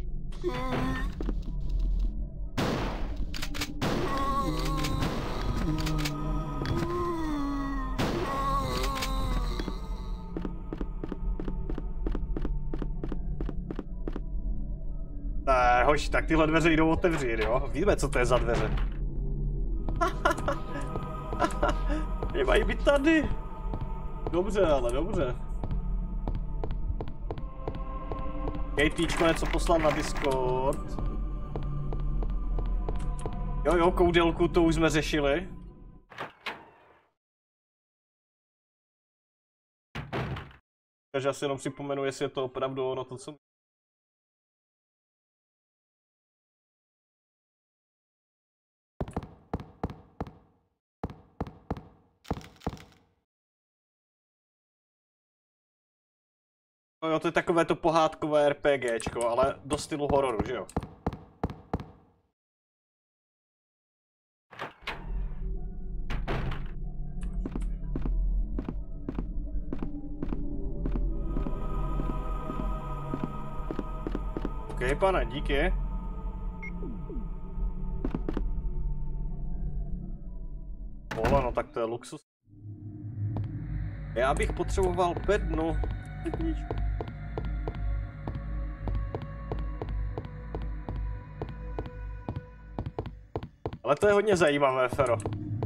Ne, hoši, tak tyhle dveře jdou otevřít, jo? Víme, co to je za dveře. Nemají být tady. Dobře, ale dobře. Kejtíčko něco poslal na Discord. Jo, koudelku, to už jsme řešili. Takže asi jenom připomenu, jestli je to opravdu ono to, co... Jo, to je takové to pohádkové RPGčko, ale do stylu hororu, že jo? OK, pane, díky. Vole, no tak to je luxus. Já bych potřeboval bednu. Ale to je hodně zajímavé, Fero.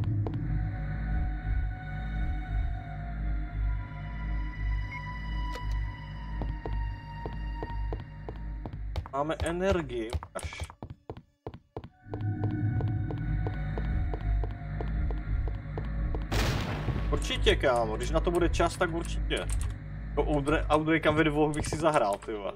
Máme energii. Až. Určitě, kámo, když na to bude čas, tak určitě. To Outbreaka ve dvou bych si zahrál, ty vole.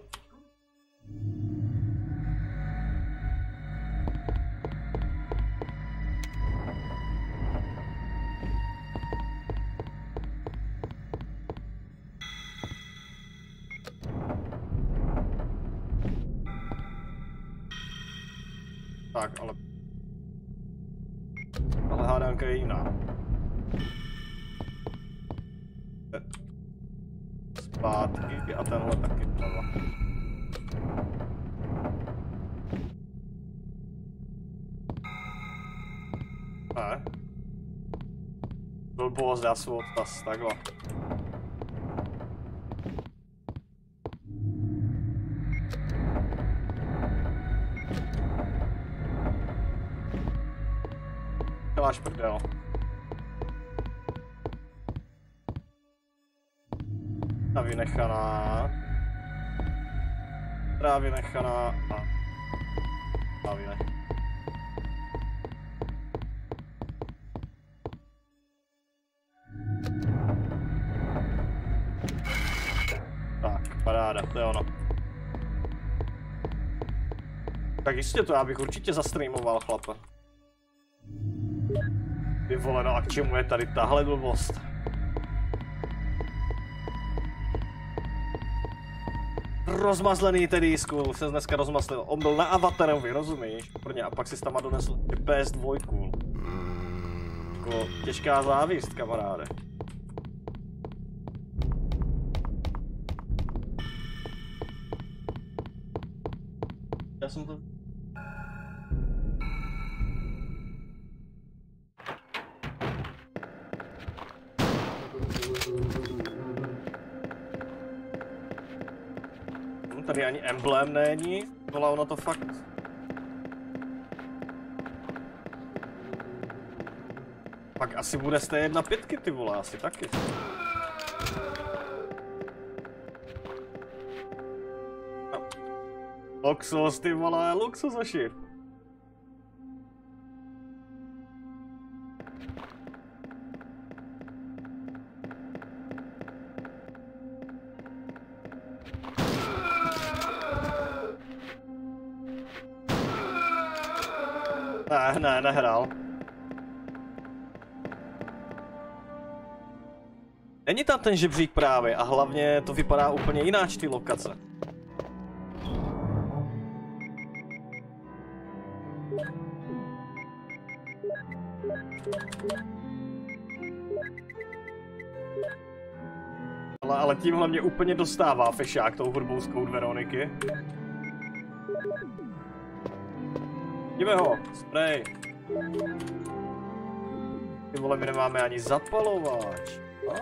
Tak, ale hádánka je jiná. Zpátky a tenhle taky vleva. Ne. Blbost, dá svůj odtaz, takhle. Děláš prdel. A vynechaná. Která vynechaná a vynechaná. Tak, paráda, to je ono. Tak jistě to, já bych určitě zastreamoval, chlape. Ty vole, no a k čemu je tady tahle blbost? Rozmazlený Teddy School, se dneska rozmazlil. On byl na Avatarovi, rozumíš? Prvně, a pak si tam donesl PS2. Jako těžká závist, kamaráde. Já jsem to... tady ani emblém není. Tohle ono to fakt... Pak asi bude z té 1.5 ty vole, asi taky. No. Luxus ty vole, luxus hoši. Ne, nehrál. Není tam ten žebřík právě a hlavně to vypadá úplně jináč ty lokace. Ale tímhle mě úplně dostává fešák tou hudbou z Code Veroniky. Jdeme ho, spray. Ty vole, my nemáme ani zapalovač.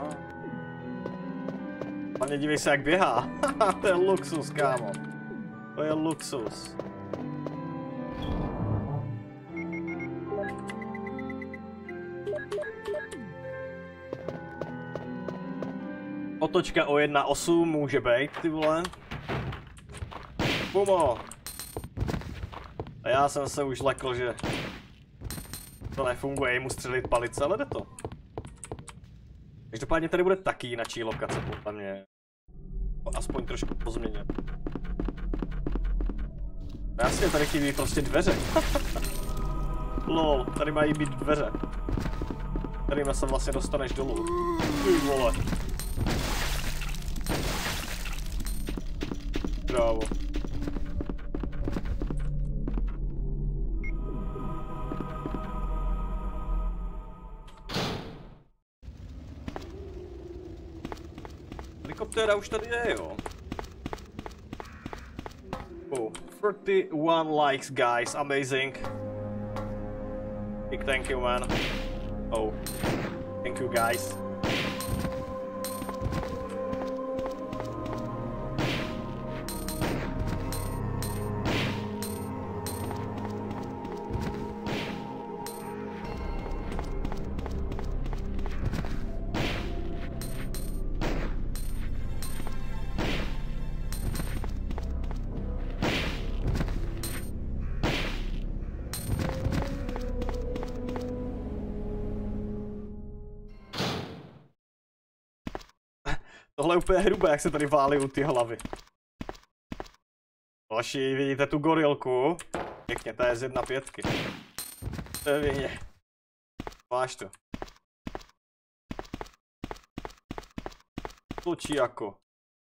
Hlavně dívej se, jak běhá. To je luxus, kámo. To je luxus. Otočka o 1.8 může být, ty vole. Pumo. A já jsem se už lekl, že to nefunguje, mu střelit palice, ale jde to. Každopádně tady bude taky jinačí lokace, podle mě. Aspoň trošku pozměněn. Jasně, tady chybí prostě dveře. Lol, tady mají být dveře. Kterými se vlastně dostaneš dolů. Ty vole. Bravo. Helikoptéra už tady je, jo. Oh, 31 likes, guys, amazing. Big thank you, man. Oh, thank you, guys. Tohle je úplně hrubé, jak se tady válí ty hlavy. Hoši, vidíte tu gorilku? Pěkně, ta je z 1.5. To je vině. Máš to. Točí jako.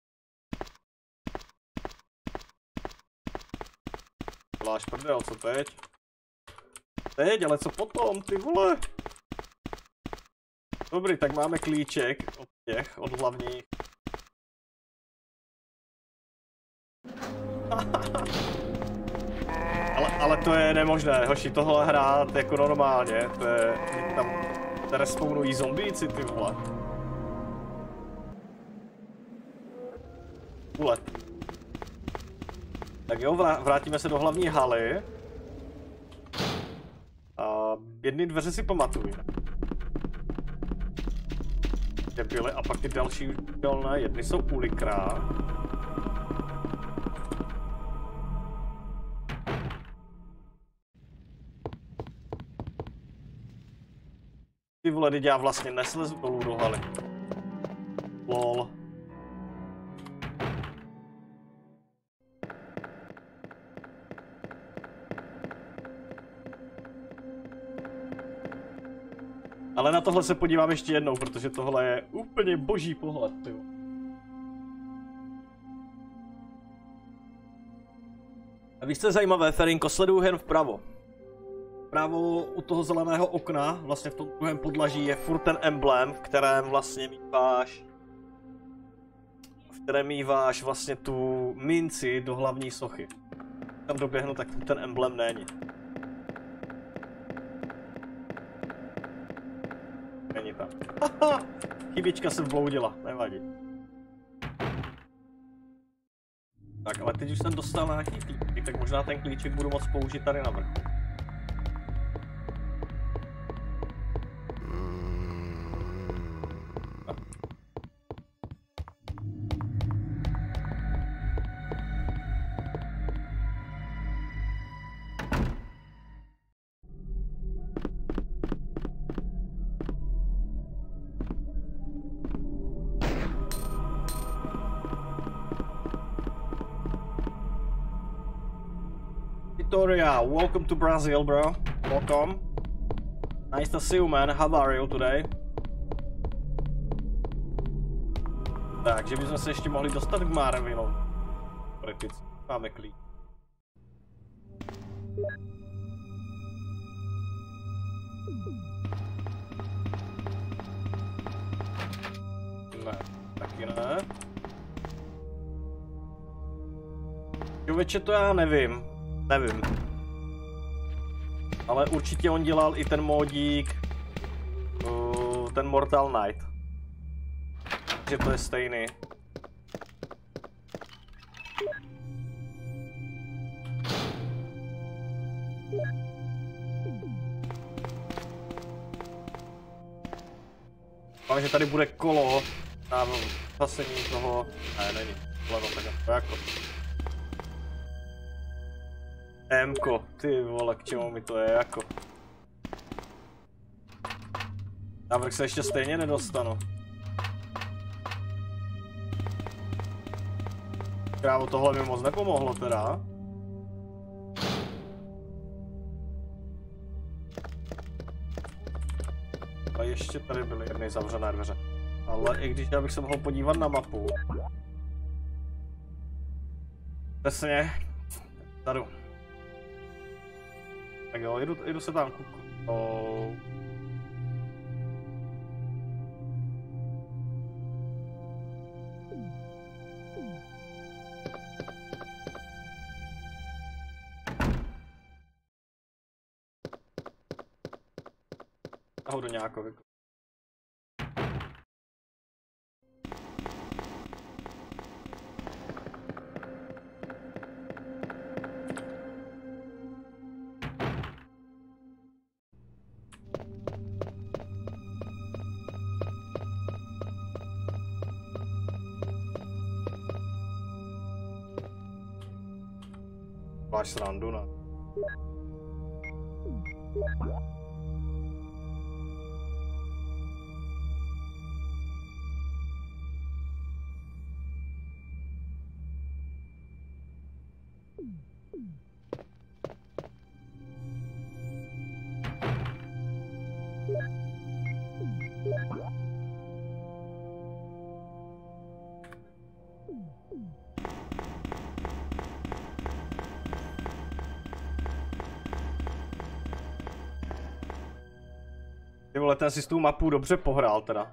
Vláš prdel, co teď? Teď, ale co potom, ty vole? Dobrý, tak máme klíček od hlavních. ale to je nemožné, hoši, tohle hrát jako normálně, to je, tam respawnují zombíci, ty vole. Ulet. Tak jo, vrátíme se do hlavní haly. A jedny dveře si pamatuju. Kde byly a pak ty další účelné, jedny jsou u likra. Ty vole, teď já vlastně neslezu dolů do haly. Lol. Ale na tohle se podívám ještě jednou, protože tohle je úplně boží pohled, tyjo. A víš, co je zajímavé, Ferinko, sleduju jen vpravo. Vpravo u toho zeleného okna, vlastně v tom druhém podlaží, je furt ten emblém, v kterém vlastně míváš vlastně tu minci do hlavní sochy. Tam doběhnu, tak ten emblém není. Není tam. Haha! Chybička se vbloudila, nevadí. Tak, ale teď už jsem dostal nějaký klíček, tak možná ten klíček budu moct použít tady na vrchu. Victoria, welcome to Brazil, bro. Welcome. Nice to see you, man. How are you today? Takže bychom se ještě mohli dostat k Marvinu. Máme klíč. Ne, taky ne. Člověče, to já nevím. Nevím. Ale určitě on dělal i ten módík, ten Mortal Knight. Takže to je stejný. Ale že tady bude kolo na zasení toho... Ne, není. Levo, tak to jako... Mko, ty vole, k čemu mi to je jako? Navrch se ještě stejně nedostanu. Krávo, tohle mi moc nepomohlo teda. A ještě tady byly jedny zavřené dveře. Ale i když já bych se mohl podívat na mapu. Přesně. Tady. Tak jo, jdu se tam kouknout. Nahoru nějakou. Máš srandu, ne? Ty vole, ten si s tou mapou dobře pohrál teda.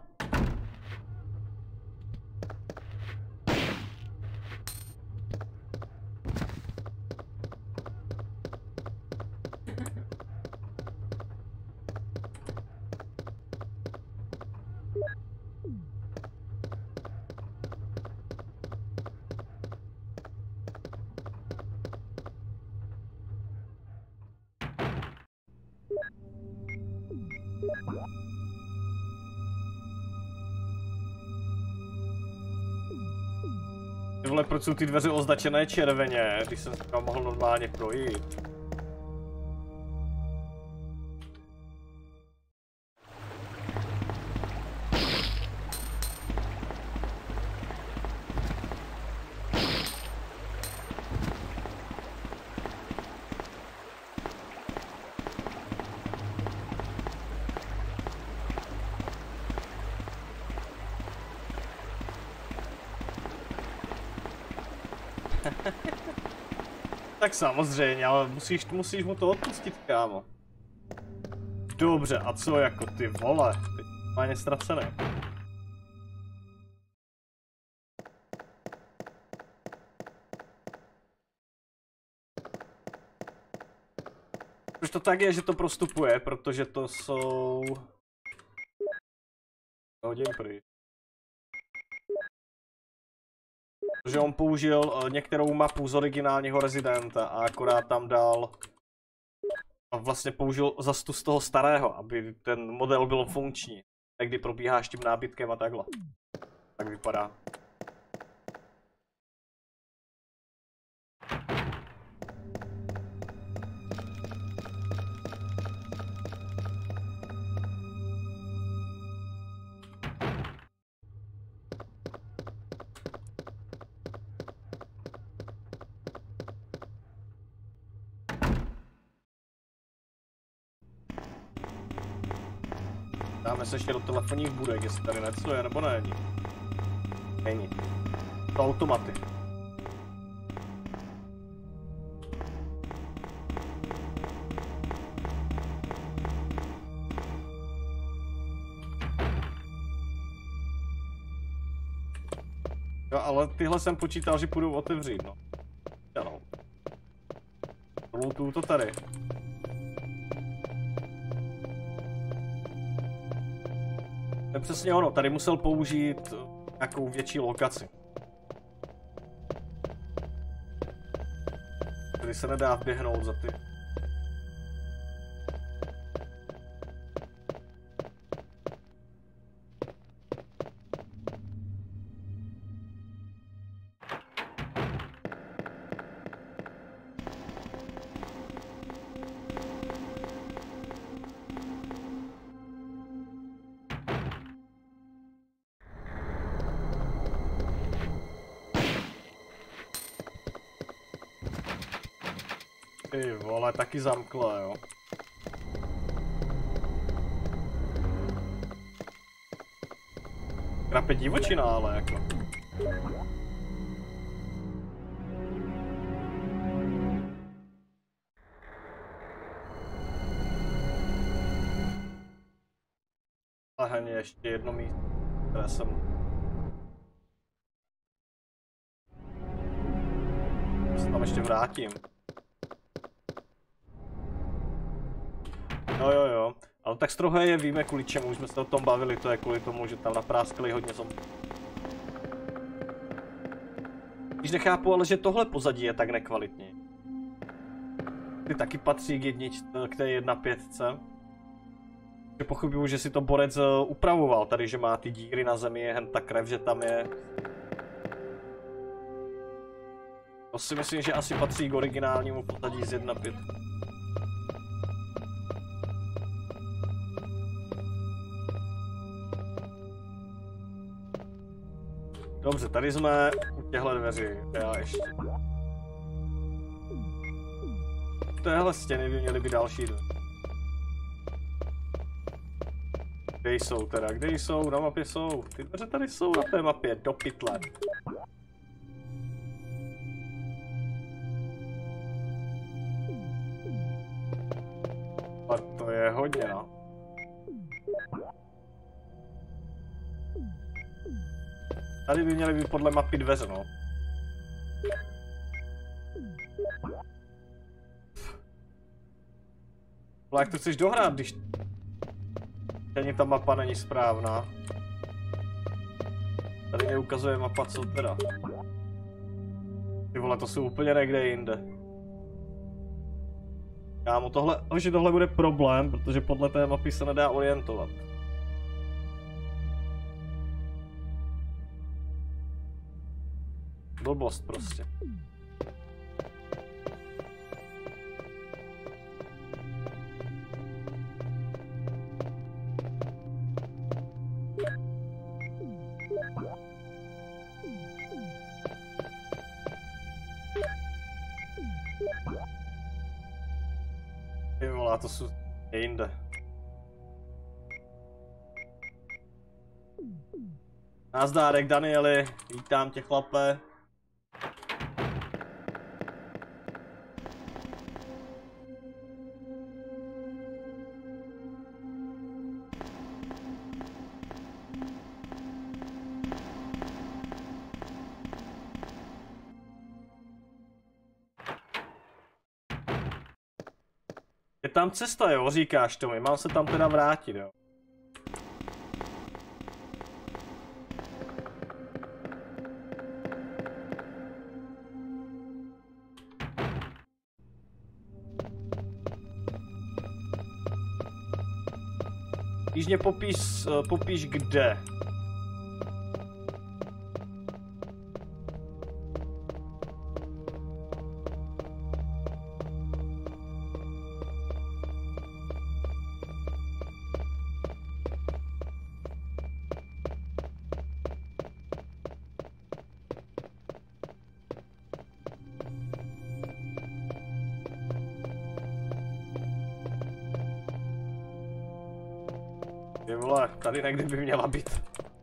Ty vole, proč jsou ty dveře označené červeně, když jsem tam mohl normálně projít? Tak samozřejmě, ale musíš mu to odpustit, kámo. Dobře, a co jako ty vole? Teď má ztracený. Proč to tak je, že to prostupuje? Protože to jsou... Hodím pryč. Protože on použil některou mapu z originálního Residenta a akorát tam dal a vlastně použil zas tu z toho starého, aby ten model byl funkční. Tak kdy probíháš tím nábytkem a takhle. Tak vypadá. Dáme se ještě do telefonních budek, jestli tady něco je nebo není. Není. To automaty. Jo, ale tyhle jsem počítal, že půjdou otevřít, no. Ano. Bluetooth to tady. To je přesně ono, tady musel použít nějakou větší lokaci. Tady se nedá vběhnout za ty. Ty vole, taky zamklo, jo. Krape divočina, ale jako. Tahle ještě jedno místo, které jsem... se tam ještě vrátím. Jo, ale tak strohé je, víme kvůli čemu, už jsme se o tom bavili, to je kvůli tomu, že tam napráskali hodně zombie. Když nechápu, ale že tohle pozadí je tak nekvalitní. Ty taky patří k té 1.5. Že pochybuju, že si to borec upravoval tady, že má ty díry na zemi, je hen ta krev, že tam je. To si myslím, že asi patří k originálnímu pozadí z 1.5. Dobře, tady jsme u těchto dveří, já ještě. V téhle stěny by měly být další dveře. Kde jsou teda, kde jsou, na mapě jsou, ty dveře tady jsou na té mapě, do pytle. A to je hodně, no. Tady by měly být podle mapy dveře, no. Ale jak to chceš dohrát, když ani ta mapa není správná? Tady neukazuje mapa, co teda. Ty vole, to jsou úplně někde jinde. Kámo, tohle bude problém, protože podle té mapy se nedá orientovat. Blbost prostě. Ty vole, to jsou jinde. Nazdárek Danieli, vítám tě chlape. Je tam cesta, jo, říkáš to mi, mám se tam teda vrátit, jo. Jižně popíš kde. Ty vole, tady někdy by měla být.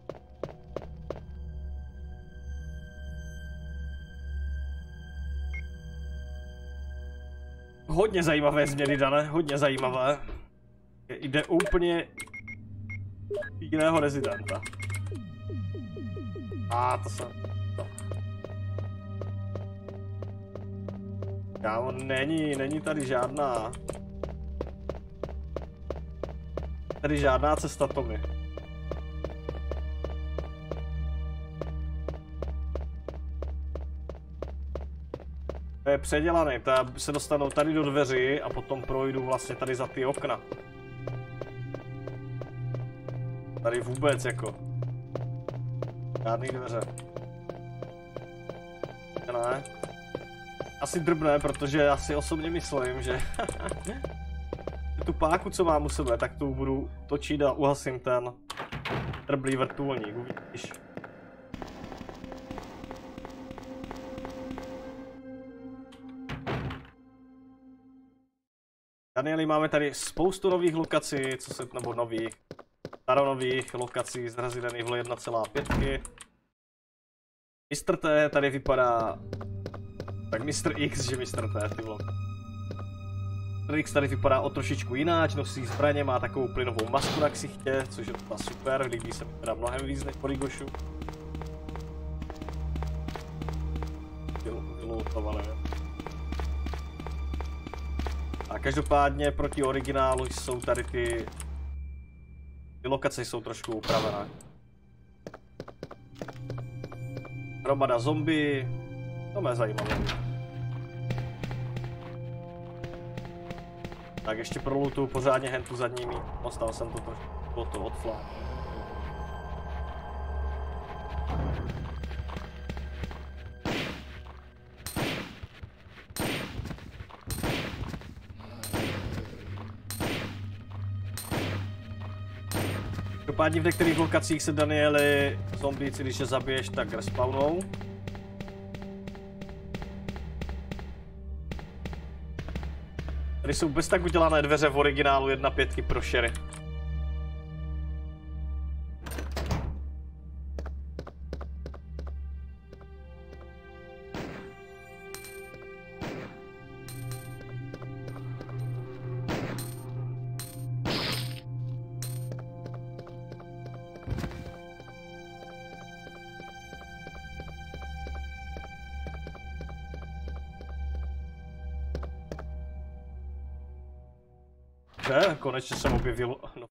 Hodně zajímavé změny, Dane, hodně zajímavé. Jde úplně jiného rezidenta. To jsem... Kámo, není tady žádná... Tady žádná cesta, Tommy. To je předělané, se dostanou tady do dveří a potom projdu vlastně tady za ty okna. Tady vůbec jako. Žádný dveře. Ne. Asi drbne, protože já si osobně myslím, že tu páku, co mám u sebe, tak tu budu točit a uhasím ten drblý vrtulník, uvidíš. Danieli, máme tady spoustu nových lokací, nebo nových, staronových lokací z Resident Evil 1.5. Mr. T tady vypadá... Tak Mr. X, že Mr. T, ty vole. Mr. X tady vypadá o trošičku jináč, nosí zbraně, má takovou plynovou masku na ksichtě, což je to super, líbí se mi teda mnohem víc než po Rigoshu. A každopádně proti originálu jsou tady ty lokace jsou trošku upravené. Hromada zombie, to mě zajímavé. Tak ještě prolutuju pořádně hentu zadními, ostal jsem to trošku odflá. Každopádně v některých lokacích se, Danieli, zombíci, když je zabiješ, tak respawnou. Tady jsou bez tak udělané dveře v originálu 1.5 pro Sherry. Konečně jsem objevil... No.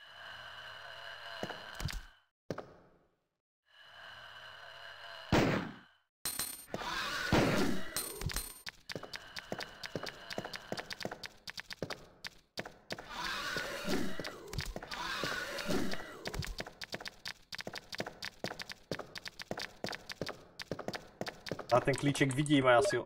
A ten klíček vidím a já si ho...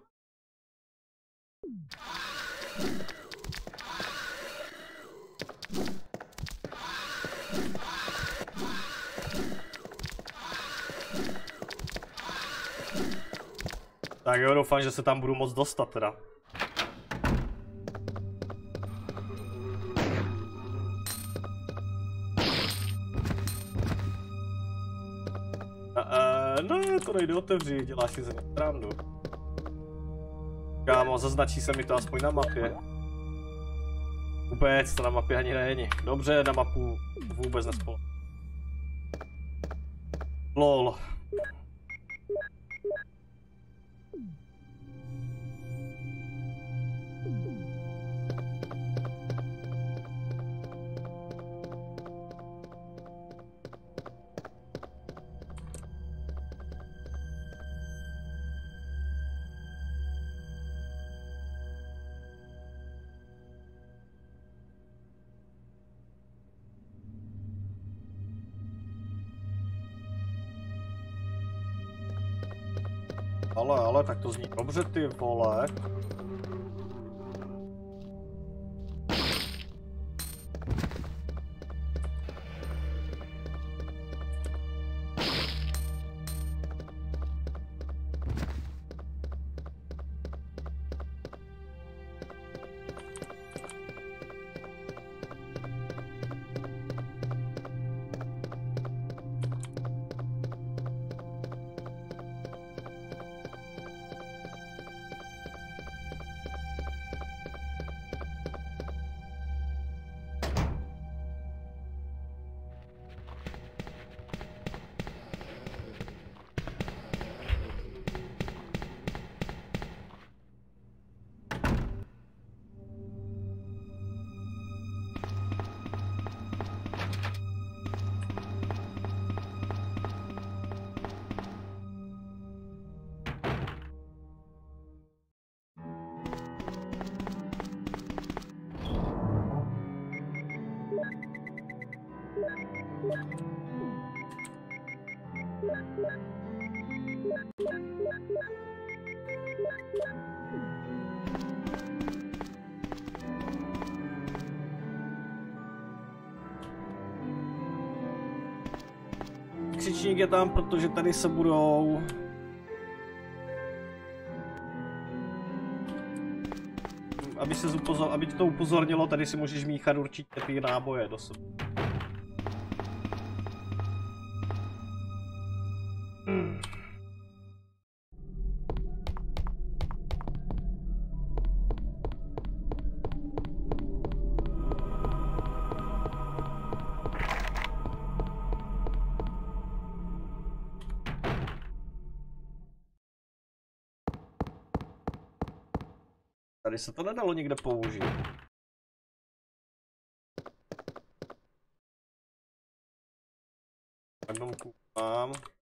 Tak jo, doufám, že se tam budu moc dostat teda. No, to nejde otevřít, děláš si ze mě srandu. Kámo, zaznačí se mi to aspoň na mapě. Vůbec to na mapě ani není. Dobře, na mapu vůbec nespolu. LOL. Ale, tak to zní dobře, ty vole. Křičník je tam, protože tady se budou... Aby tě to upozornilo, tady si můžeš míchat určitě ty náboje do sebe. Tady se to nedalo nikde použít. Domku mám.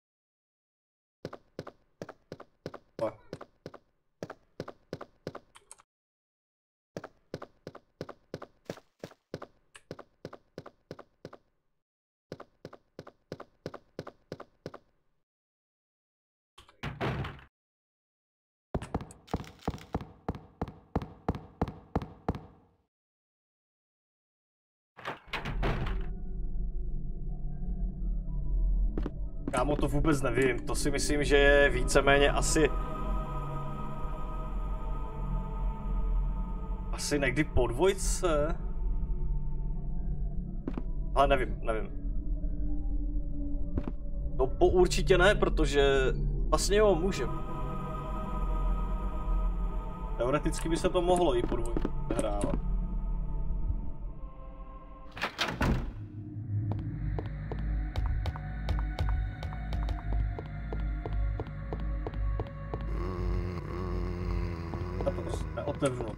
Kámo, to vůbec nevím, to si myslím, že je víceméně asi někdy po dvojce? Ale nevím. To po určitě ne, protože vlastně jo, můžem. Teoreticky by se to mohlo i po dvojce hrávat. Otevřu.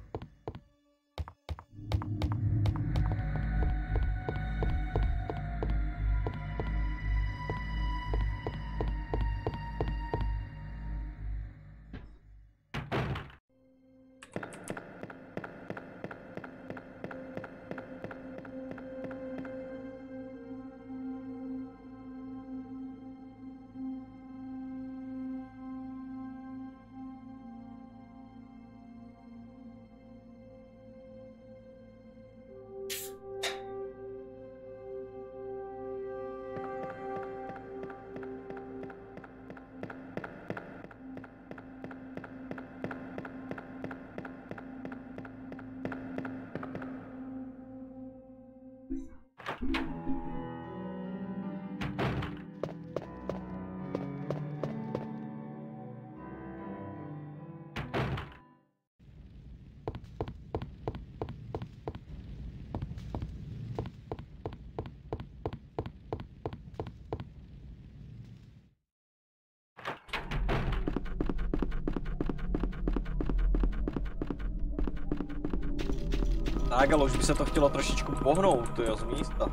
Tak, ale už by se to chtělo trošičku pohnout, jo, z místa.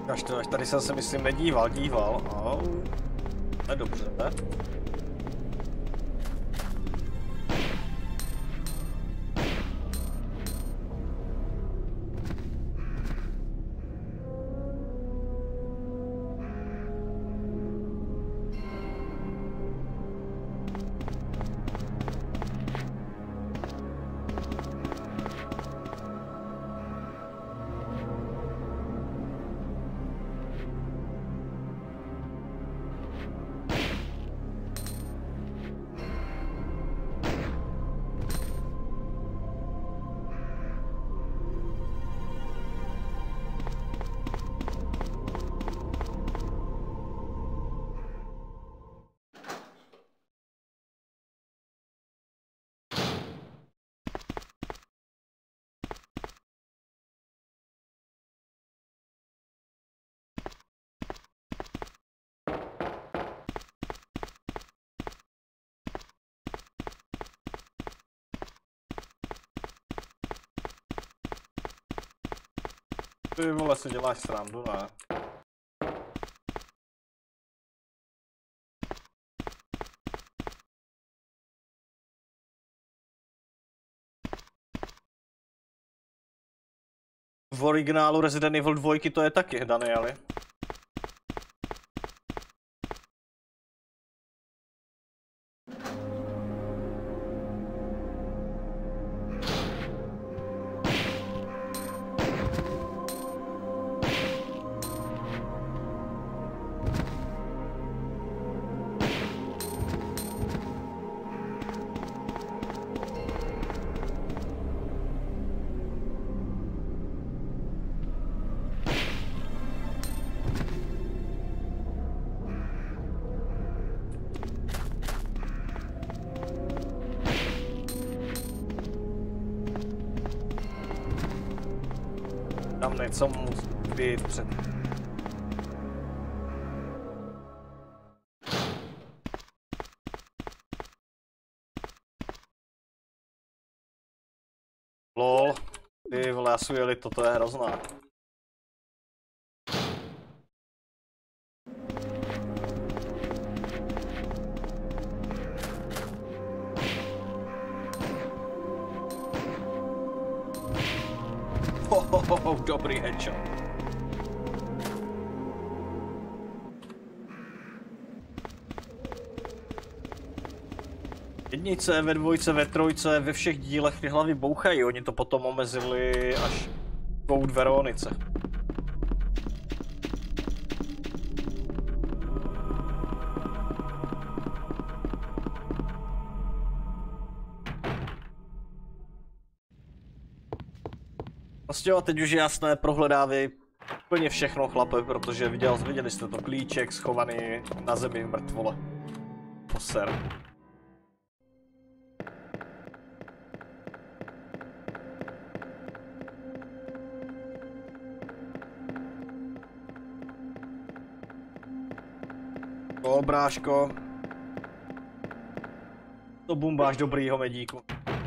Až tady jsem se myslím díval. Dobře, ne? Ty vole, si děláš srandu, ne? V originálu Resident Evil 2 to je taky, Danieli. Tam něco musí být před. Lol. Ty vole, já jeli to je hrozná. Dobrý headshot. Jednice, ve dvojce, ve trojce, ve všech dílech ty hlavy bouchají, oni to potom omezili až Code Veronice. Prostě jo, teď už je jasné, prohledávej úplně všechno, chlape, protože viděli jste to, klíček schovaný na zemi v mrtvole. Poser. O, bráško. To bumbáš dobrýho medíku.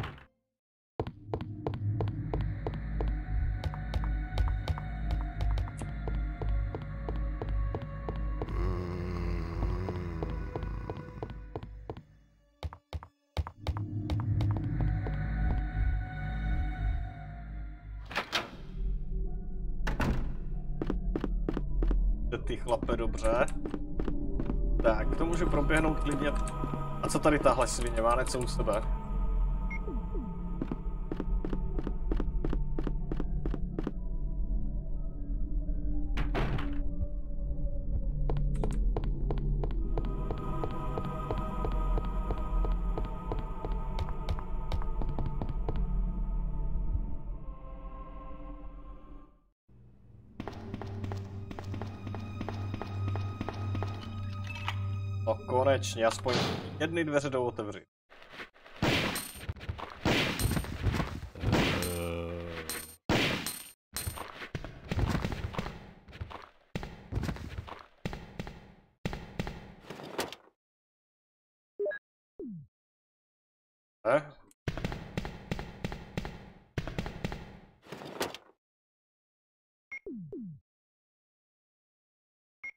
Ty chlape, dobře. Tak, to můžu proběhnout klidně. A co tady tahle svině? Má něco u sebe? No konečně, aspoň jedny dveře jdou otevřít.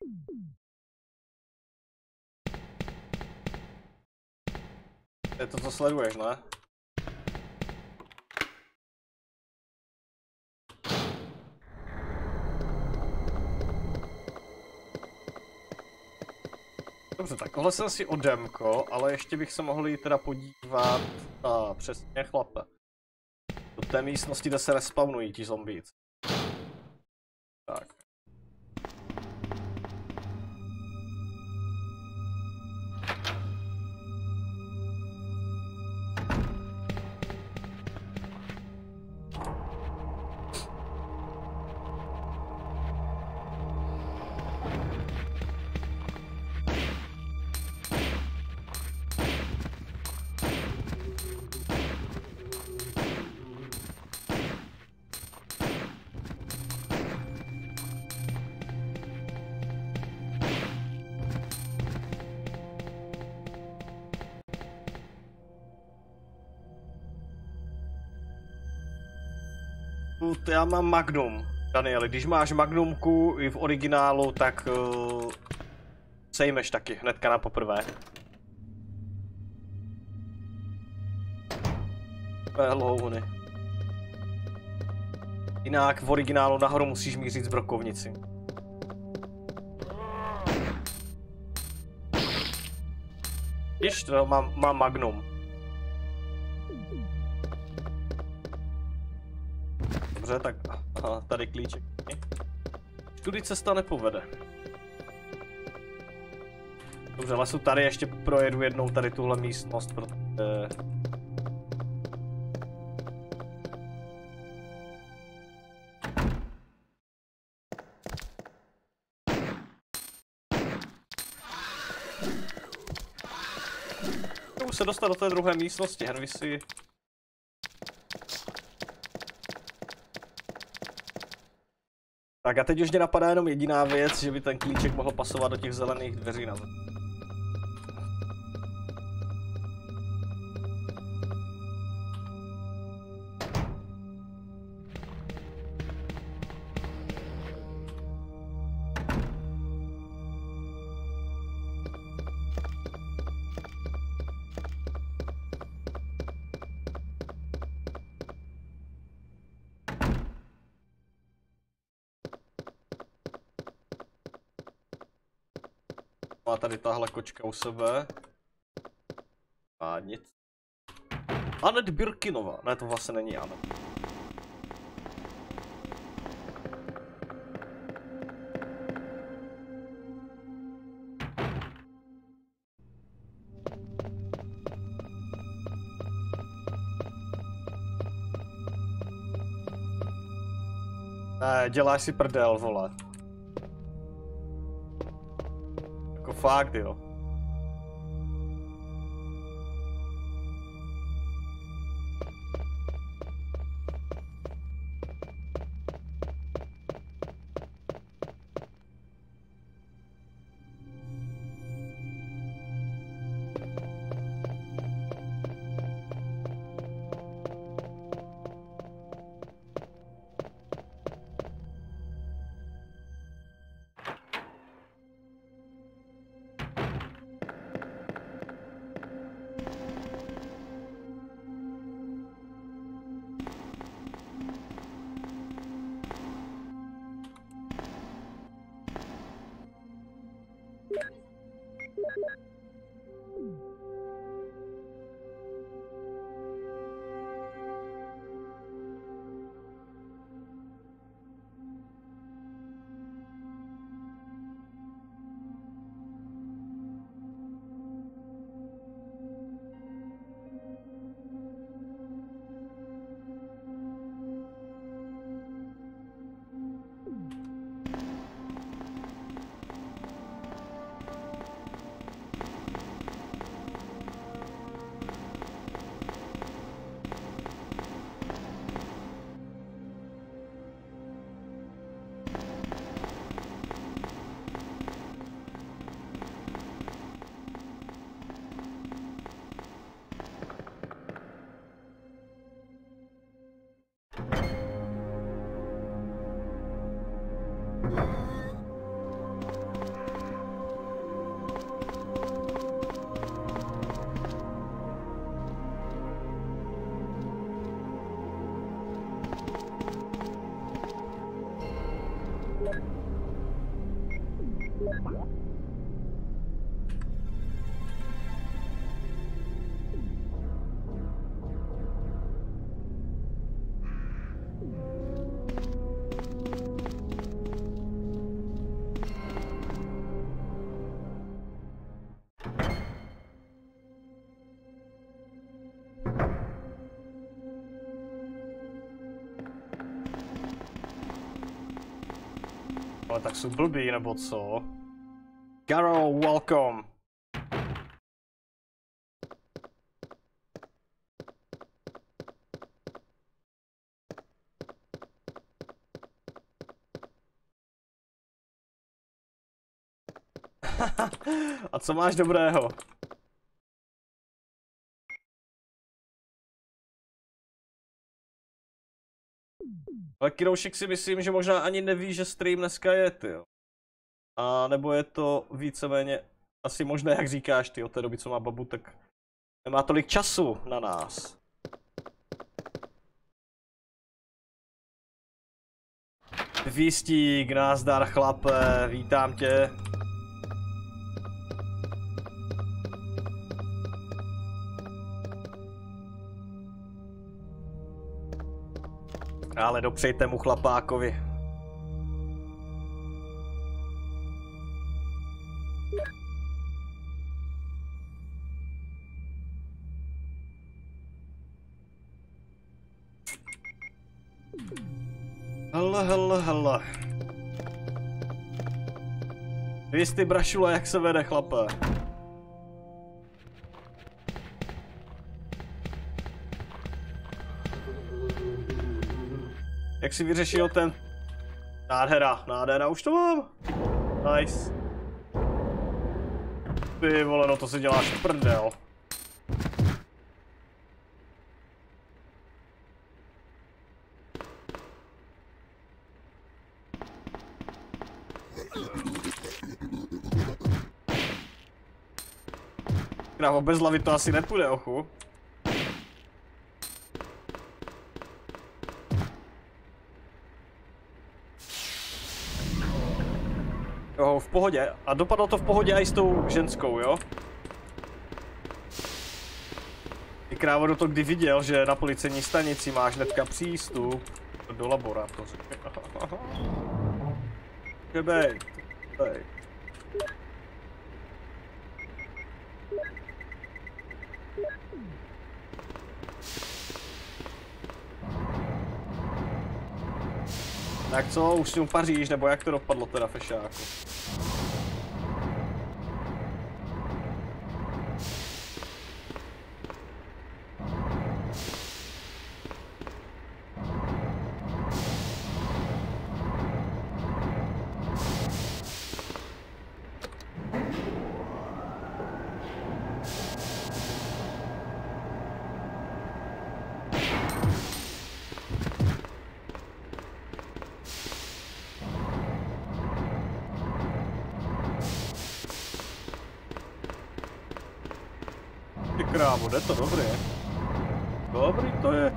Je to, co sleduješ, ne? Dobře, tak tohle jsem si odemko, ale ještě bych se mohl jít teda podívat, přesně chlape. Do té místnosti, kde se respawnují ti zombíci. Tak. Já mám Magnum, Danieli, když máš Magnumku i v originálu, tak sejmeš taky hnedka na poprvé. Louny. Jinak v originálu nahoru musíš mířit z brokovnici. Víš, to mám Magnum. Dobře, tak aha, tady klíček. Tudy cesta nepovede. Dobře, lesu tady ještě projedu jednou tady tuhle místnost, protože... Můžu se dostat do té druhé místnosti, hned si... Tak a teď už mě napadá jenom jediná věc, že by ten klíček mohl pasovat do těch zelených dveří na zem. Má tady tahle kočka u sebe. A nic. Anet Birkinová. Ne, to vlastně není Anet. Ne, děláš si prdel, vole. Jako fakt, jo. Ale tak jsou blbý, nebo co? Garrow, welcome! A co máš dobrého? Ale Kiroušek si myslím, že možná ani neví, že stream dneska je, tyjo. A nebo je to víceméně asi možné, jak říkáš, ty, od té doby, co má babu, tak nemá tolik času na nás. Výstík, názdar chlape, vítám tě. Ale dopřejte mu chlapákovi. Hele. Víš ty brašule, jak se vede, chlape? Jak si vyřešil ten... Nádhera, už to mám. Nice. Ty vole, no to si děláš prdel. Krávo, bez hlavy to asi nepůjde, ochu. Jo, v pohodě. A dopadlo to v pohodě i s tou ženskou, jo? Ty krávo, do toho kdy viděl, že na policejní stanici máš hnedka přístup do laboratoře. Hej. Tak co, už si mu paříš, nebo jak to dopadlo teda, fešáku? Krávo, jde to dobrý. Dobrý to je.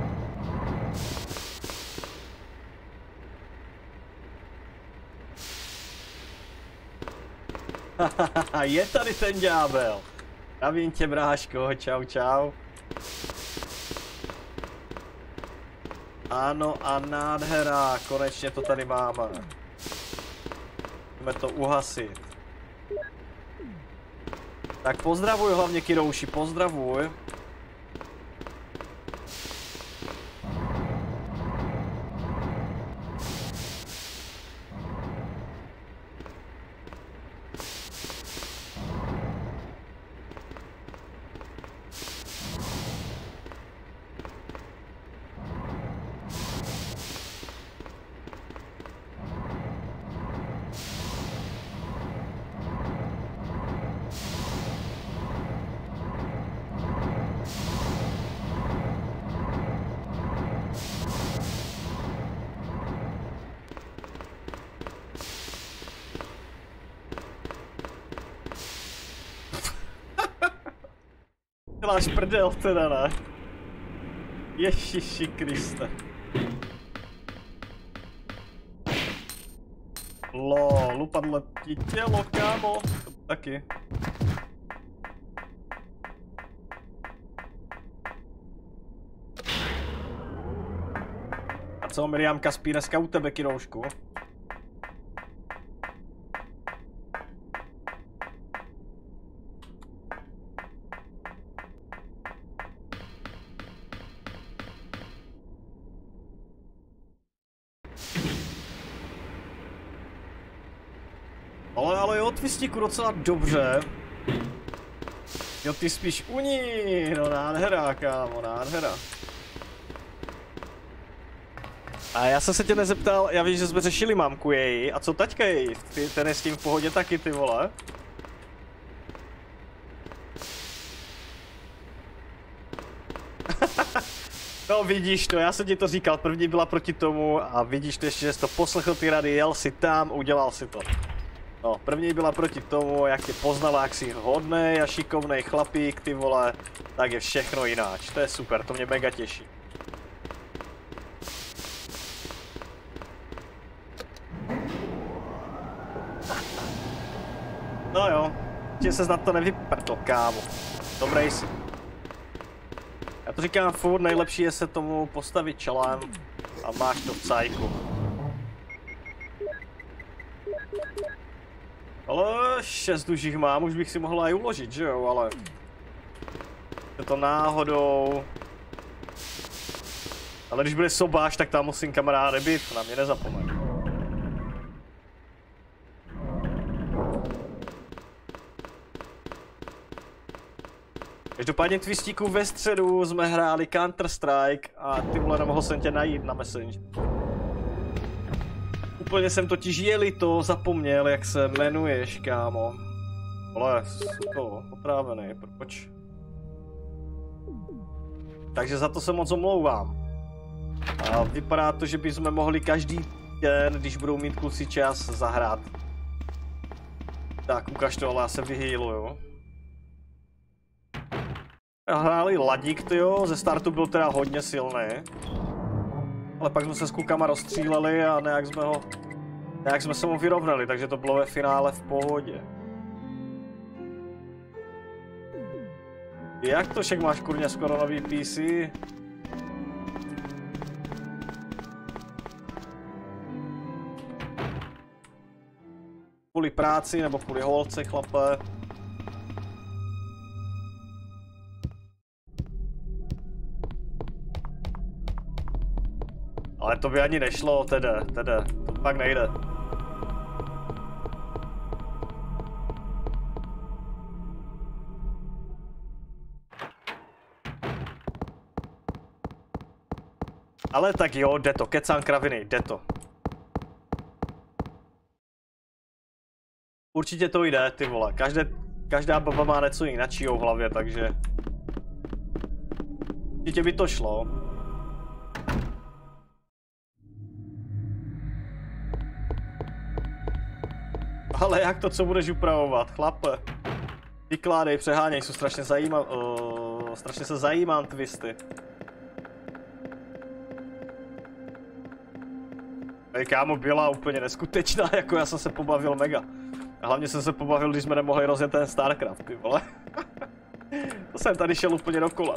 Je tady ten ďábel. Zdravím tě, bráško, čau. Ano a nádhera, konečně to tady máme. Jdeme to uhasit. Tak pozdravuj hlavně, Kirouši, pozdravuj. Děláš prdel teda, ne? Ježiši Kriste. Lol, upadlo ti tělo, kámo. Taky. A co, Miriamka spí dneska u tebe, kidoušku? Ale jo, Twistíku, docela dobře. Jo, ty spíš u ní, no nádhera, kámo, nádhera. A já jsem se tě nezeptal, já vím, že jsme řešili mamku její, a co taťka její? Ten je s tím v pohodě taky, ty vole? No vidíš to, já jsem ti to říkal, první byla proti tomu a vidíš to ještě, že jsi to poslechl ty rady, jel si tam, udělal si to. No, první byla proti tomu, jak tě poznala, jak jsi hodnej a šikovnej chlapík, ty vole, tak je všechno jináč, to je super, to mě mega těší. No jo, že se snad to nevyprdl, kámo. Dobrý jsi. Já to říkám furt, nejlepší je se tomu postavit čelem a máš to v cajku. Ale 6 duších mám, už bych si mohla i uložit, že jo, ale... Je to náhodou... Ale když bude sobáš, tak tam musím kamaráde být, na mě nezapomeň. Každopádně, Twistíku, ve středu jsme hráli Counter-Strike a ty vole, nemohl jsem tě najít na Messenger. Úplně jsem totiž to zapomněl, jak se jmenuješ, kámo. Vole, to otrávený, proč? Takže za to se moc omlouvám. A vypadá to, že bychom mohli každý den, když budou mít kluci čas, zahrát. Tak, ukaž to, ale já se vyhýluju. Hráli Ladík, tyjo, ze startu byl teda hodně silný. Ale pak jsme se s klukama rozstříleli a nějak jsme se mu vyrovnali, takže to bylo ve finále v pohodě. Jak to však máš kurně skoro nový PC? Kvůli práci nebo kvůli holce, chlape? Ale to by ani nešlo, teda, to pak nejde. Ale tak jo, jde to, kecám kraviny, jde to. Určitě to jde, ty vole, každá baba má něco jináčího v hlavě, takže... Určitě by to šlo. Ale jak to, co budeš upravovat, chlape? Vykládej, přeháněj, jsou strašně strašně se zajímám twisty. Ej, kámo, byla úplně neskutečná, jako já jsem se pobavil mega. A hlavně jsem se pobavil, když jsme nemohli rozjet ten StarCraft, ty vole. To jsem tady šel úplně do kola.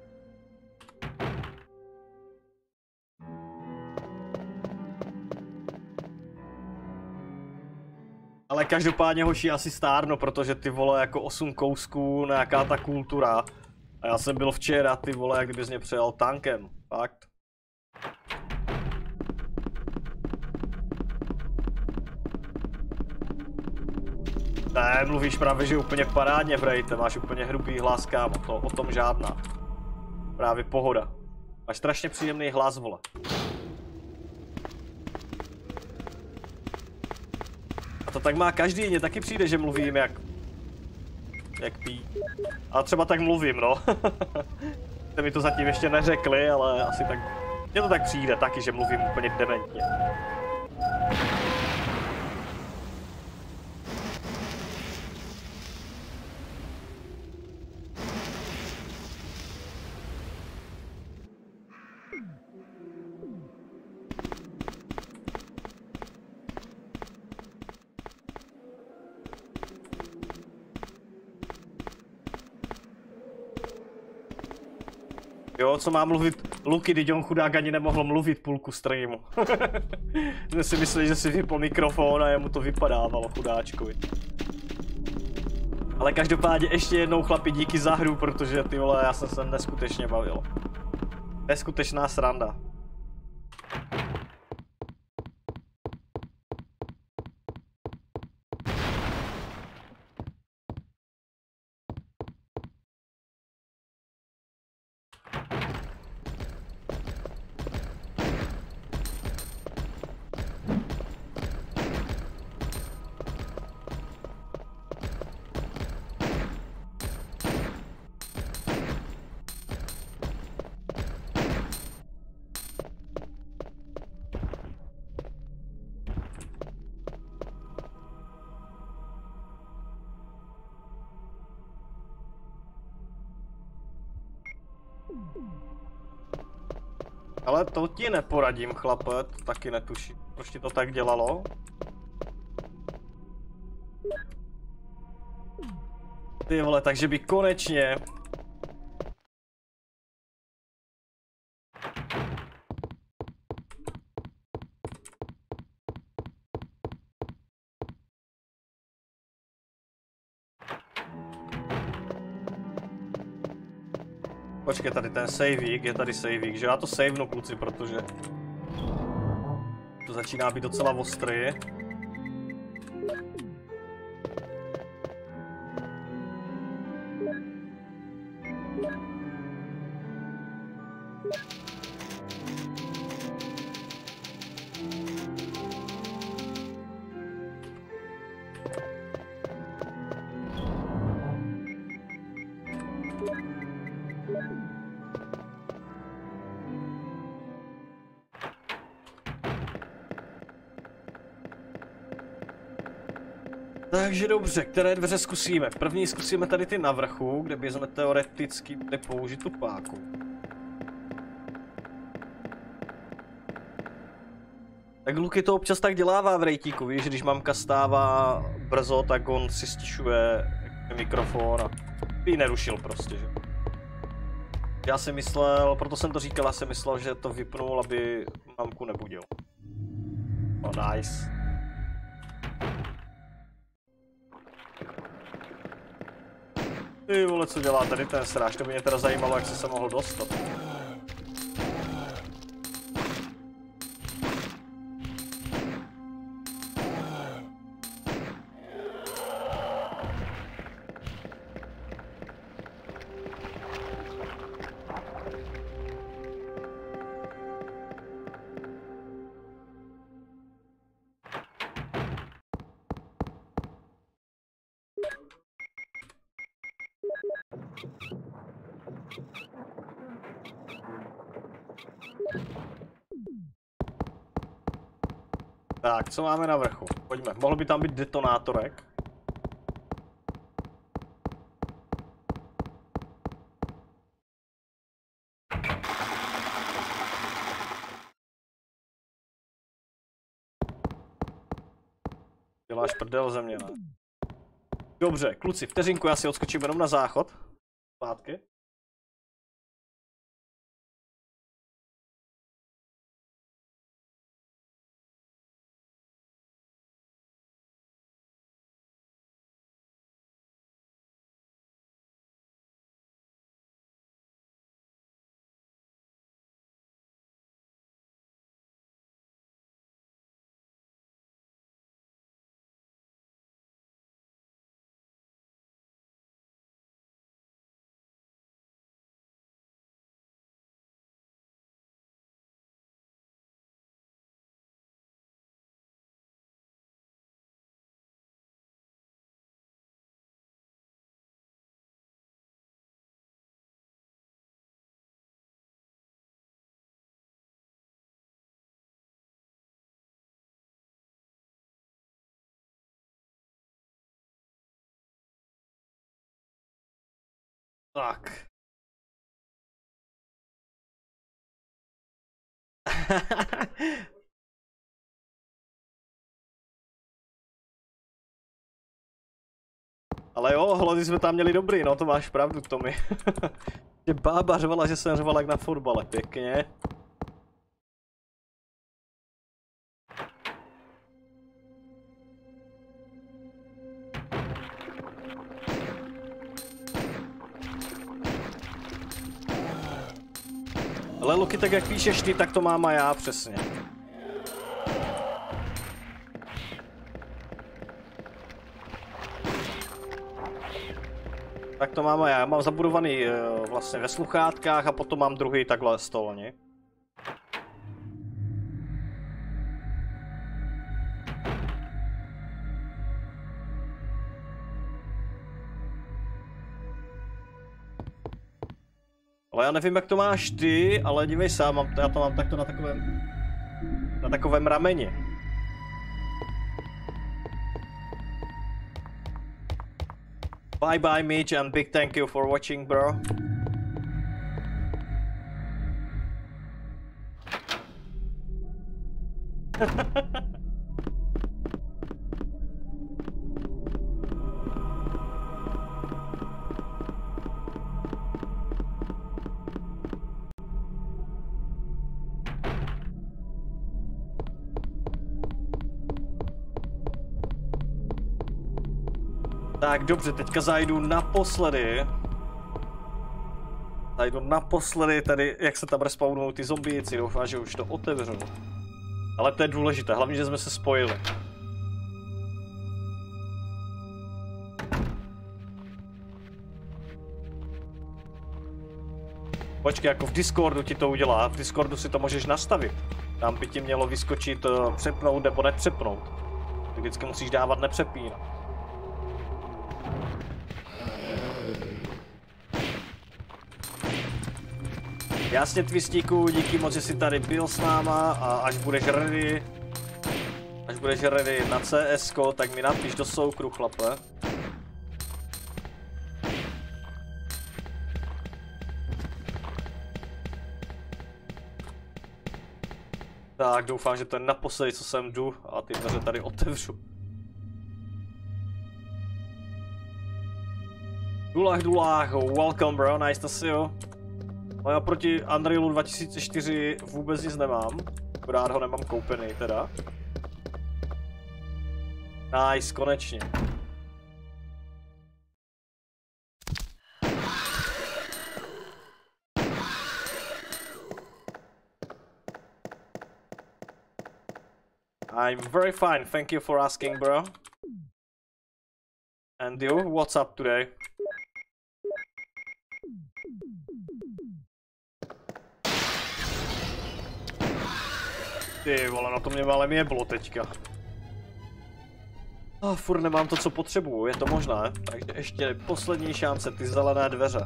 Ale každopádně hoši asi stárno, protože ty vole jako 8 kousků, nějaká ta kultura. A já jsem byl včera, ty vole, jak kdybys mě přejel tankem, fakt. Ne, mluvíš právě, že úplně parádně hrajte, máš úplně hrubý hlas, kámo, to o tom žádná. Právě pohoda. Máš strašně příjemný hlas, vole. A to tak má každý, mně taky přijde, že mluvím jak pí. Ale třeba tak mluvím, no. Jste mi to zatím ještě neřekli, ale asi tak... Mně to tak přijde taky, že mluvím úplně dementně. Jo, co má mluvit Luky, teď on chudák ani nemohl mluvit půlku streamu. Jsme si mysleli, že si vypl mikrofon a jemu to vypadávalo, chudáčkovi. Ale každopádně ještě jednou chlapi díky za hru, protože ty vole, já jsem se neskutečně bavil. Neskutečná sranda. Ale to ti neporadím, chlape, to taky netuším, proč ti to tak dělalo. Ty vole, takže by konečně... Počkej, tady ten saveík, je tady saveík, že já to savenu, kluci, protože to začíná být docela ostrý. Takže dobře, které dveře zkusíme? První zkusíme tady ty na vrchu, kde bychom teoreticky mohli použít tu páku. Tak Luky to občas tak dělává v rejtíku, víš, když mamka stává brzo, tak on si stišuje mikrofon a ji nerušil prostě, že? Já si myslel, proto jsem to říkal, já jsem myslel, že to vypnul, aby mamku nebudil. No nice. Ty vole, co dělá tady ten stráž, to by mě teda zajímalo, jak jsi se mohl dostat. Tak, co máme na vrchu? Pojďme, mohl by tam být detonátorek. Děláš prdel ze mě, ne? Dobře, kluci, vteřinku, já si odskočím jenom na záchod. Zpátky. Tak. Ale jo, hlody jsme tam měli dobrý, no to máš pravdu, Tommy. Že bába řvala, že jsem řval jak na fotbale, pěkně. Ale Luky, tak jak píšeš ty, tak to mám a já přesně. Tak to mám a já mám zabudovaný vlastně ve sluchátkách a potom mám druhý takhle stolni. Ale já nevím, jak to máš ty, ale dívej sám, já to mám takto na takovém rameni. Bye bye Mitch and big thank you for watching, bro. Tak dobře, teďka zajdu naposledy. Zajdu naposledy tady, jak se tam respawnou ty zombíci, doufám, že už to otevřu. Ale to je důležité, hlavně, že jsme se spojili. Počkej, jako v Discordu ti to udělá, v Discordu si to můžeš nastavit. Tam by ti mělo vyskočit přepnout nebo nepřepnout. Ty vždycky musíš dávat nepřepínat. Jasně, Twistíku, díky moc, že jsi tady byl s náma a až budeš ready na CSko, tak mi napiš do soukru, chlape. Tak, doufám, že to je naposledy, co sem jdu a ty dveře tady otevřu. Dulách, welcome bro, nice to see you. Ale já proti Unrealu 2004 vůbec nic nemám, akorát ho nemám koupený teda. Nice, konečně. I'm very fine, thank you for asking, bro. And you, what's up today? Ty vole, na to mě ale jeblo teďka. Furt nemám to, co potřebuju, je to možné? Takže ještě poslední šance, ty zelené dveře.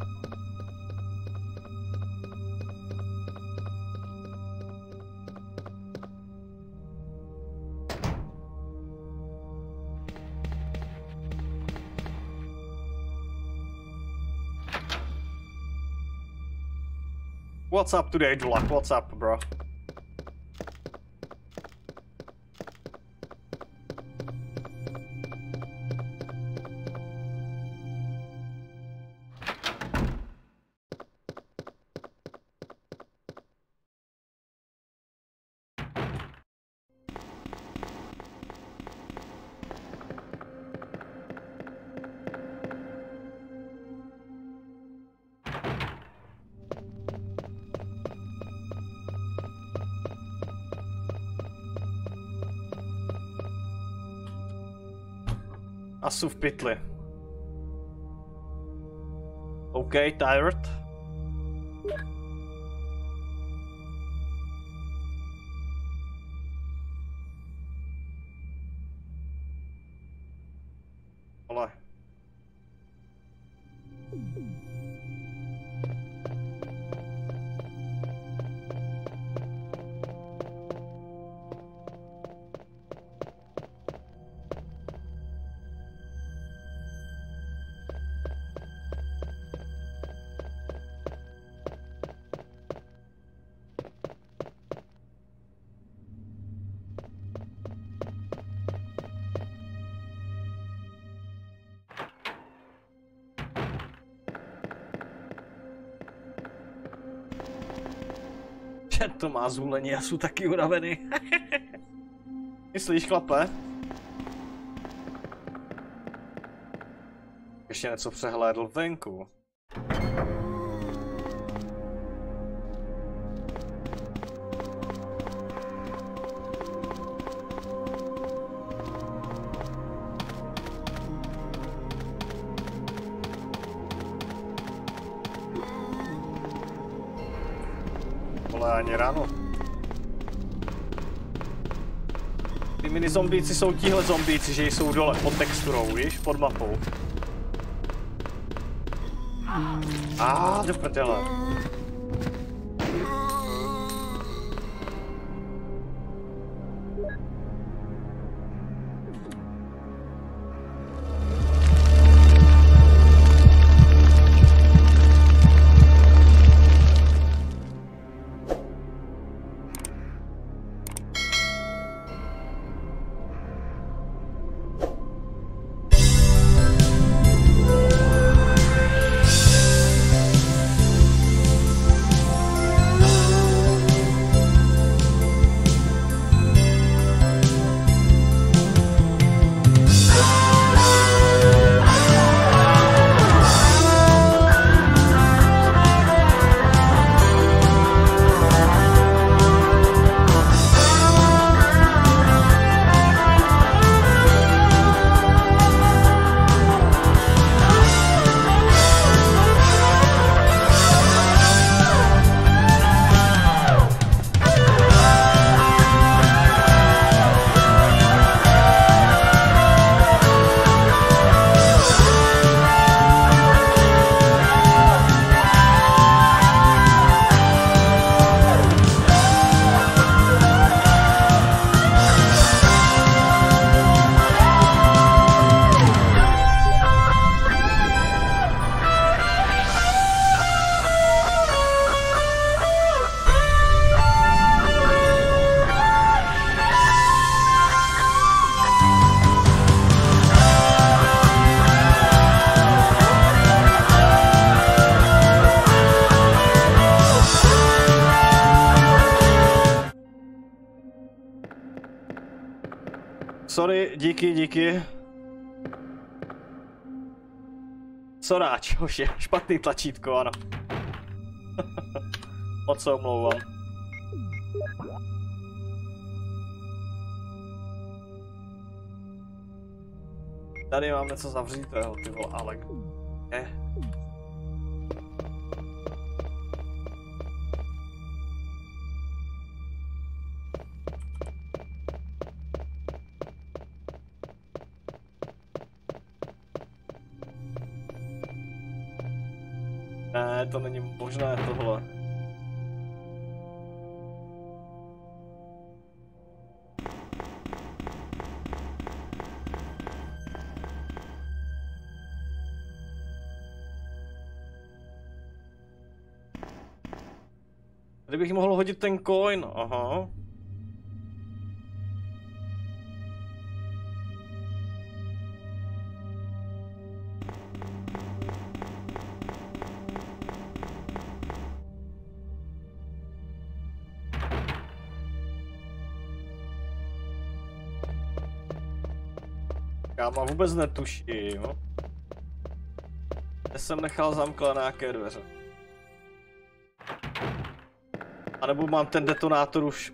What's up today, Dulak? What's up, bro? Asu v pytli. OK, tired. Ale. Chat to má zhulení, já jsem taky unavený. Myslíš, chlape? Ještě něco přehlédl venku. Vole, ani ráno. Ty mini zombíci jsou tíhle zombíci, že jsou dole pod texturou, víš, pod mapou. Do prdele. Sorry, díky. Soráč, už je špatný tlačítko, ano. Moc se omlouvám. Tady mám něco zavřítého, ty vole, ale... Ne, to není možné tohle. Tady bych mohl hodit ten coin, aha. Já mám vůbec netuším. Já jsem nechal zamklené nějaké dveře. A nebo mám ten detonátor už...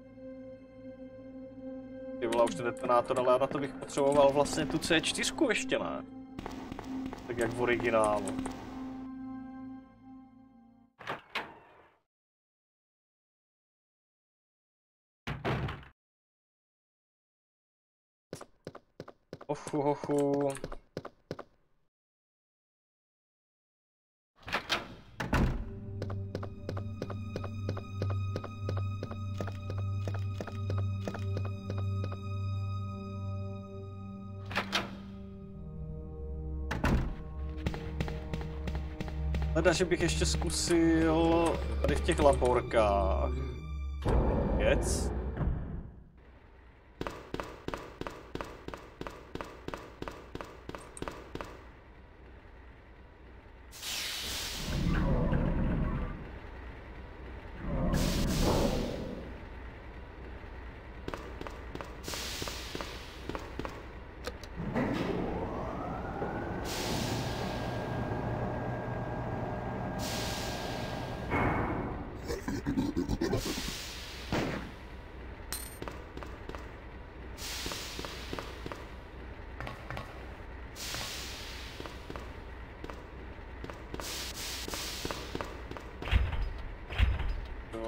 Ty vole, už ten detonátor, ale na to bych potřeboval vlastně tu C4 ještě, ne? Tak jak v originálu. Ochu. Leda, že bych ještě zkusil tady v těch laborkách. Věc.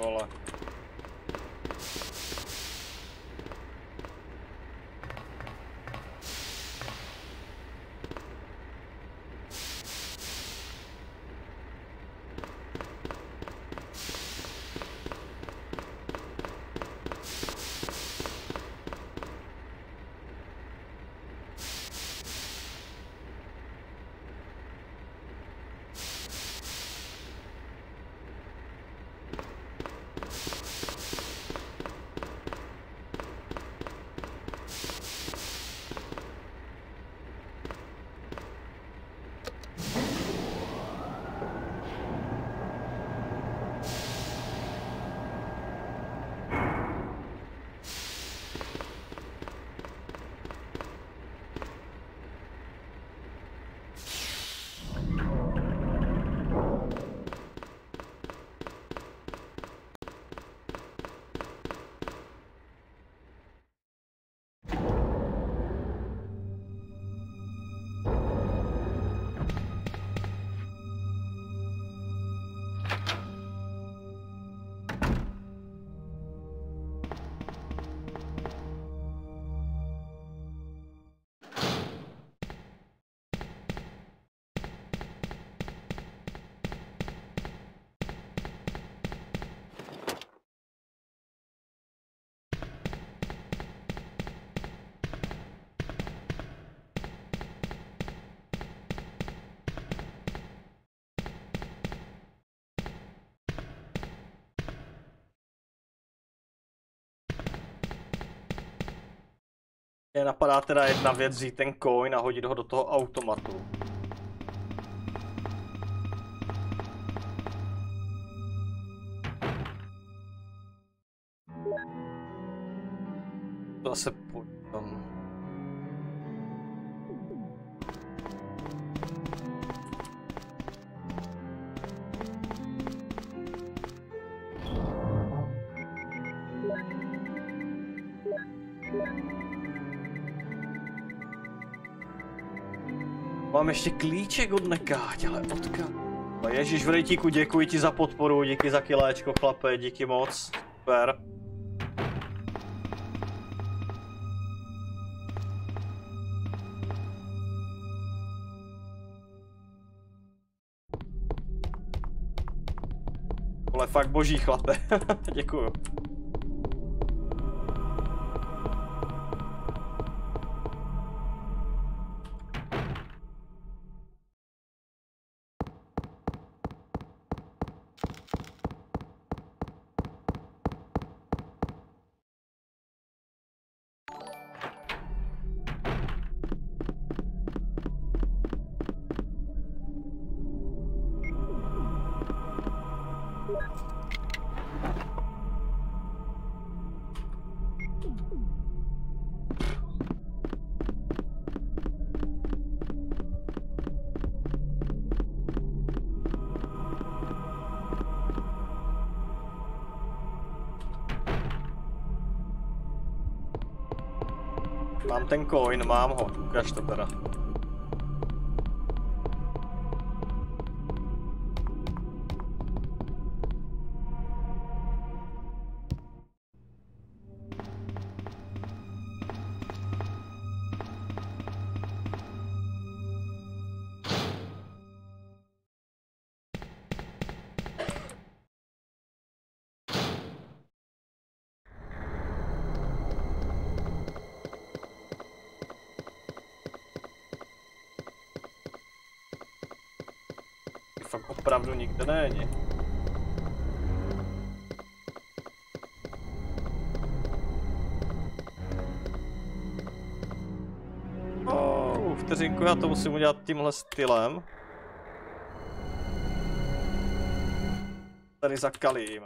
vole. Mě napadá teda jedna věc, vzít ten coin a hodit ho do toho automatu. To zase tam. Mám ještě klíček od nekáť, ale odkud? Ježíš v rejtíku, děkuji ti za podporu, díky za kiléčko, chlape, díky moc. Super. Vole, fakt boží, chlape. Děkuju. Mám ten coin, mám ho, ukaž to teda. Fakt opravdu nikde není. Vteřinku, já to musím udělat tímhle stylem. Tady zakalím.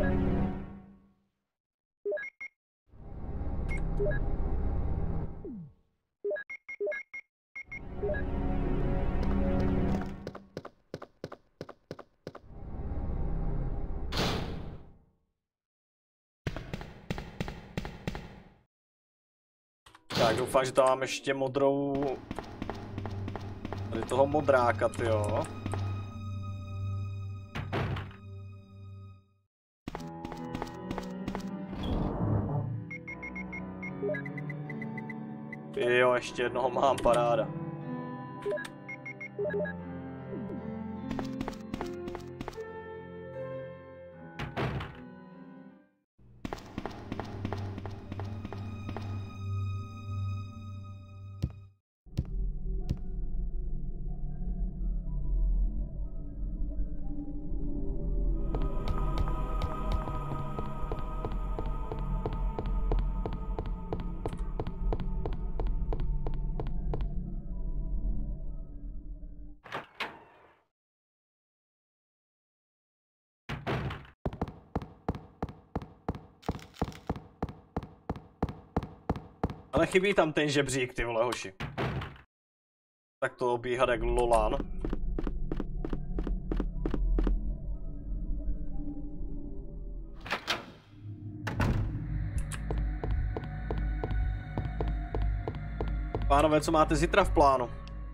Tak doufám, že tam mám ještě modrou... Tady toho modráka, tyjo. Jo, ještě jednoho mám, paráda. Ale chybí tam ten žebřík, ty vole hoši. Tak to obíhat jak lolán. Pánové, co máte zítra v plánu?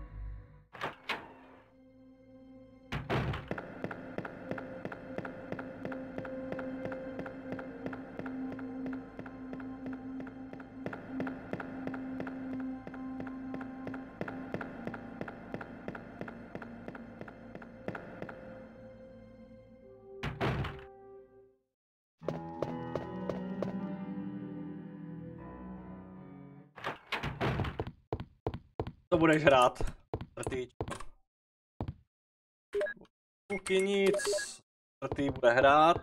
To budeš hrát. Kuky nic. Trtý bude hrát.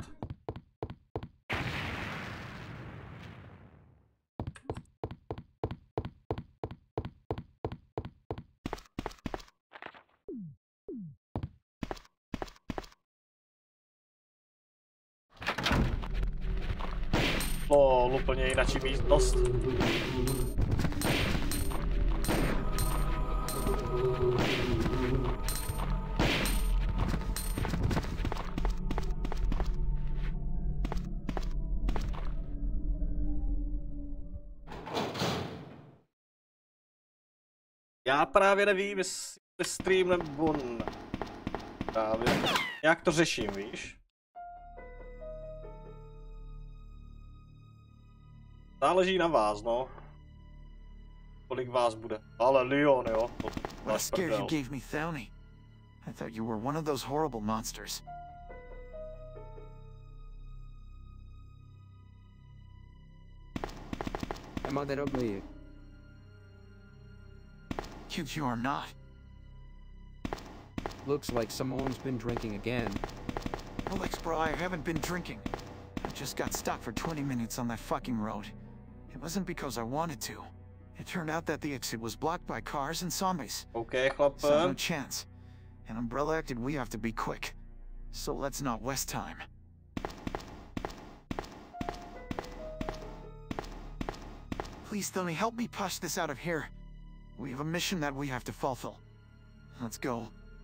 Lol, úplně jináčí místnost. Já právě nevím, jestli stream nebo ne. Právě. Jak to řeším, víš? Záleží na vás, no. Kolik vás bude. Ale Leon, jo. What scares you gave me, Thelny. I thought you were one of those horrible monsters. Am I that ugly? You are not. Looks like someone's been drinking again. Relax, bro, I haven't been drinking. I just got stuck for 20 minutes on that fucking road. It wasn't because I wanted to. It turned out that the exit was blocked by cars and zombies. Okay, chlape. So no chance. And Umbrella acted we have to be quick. So let's not waste time. Please, Thelny, help me push this out of here. We have a mission that we have to fulfill. Let's go.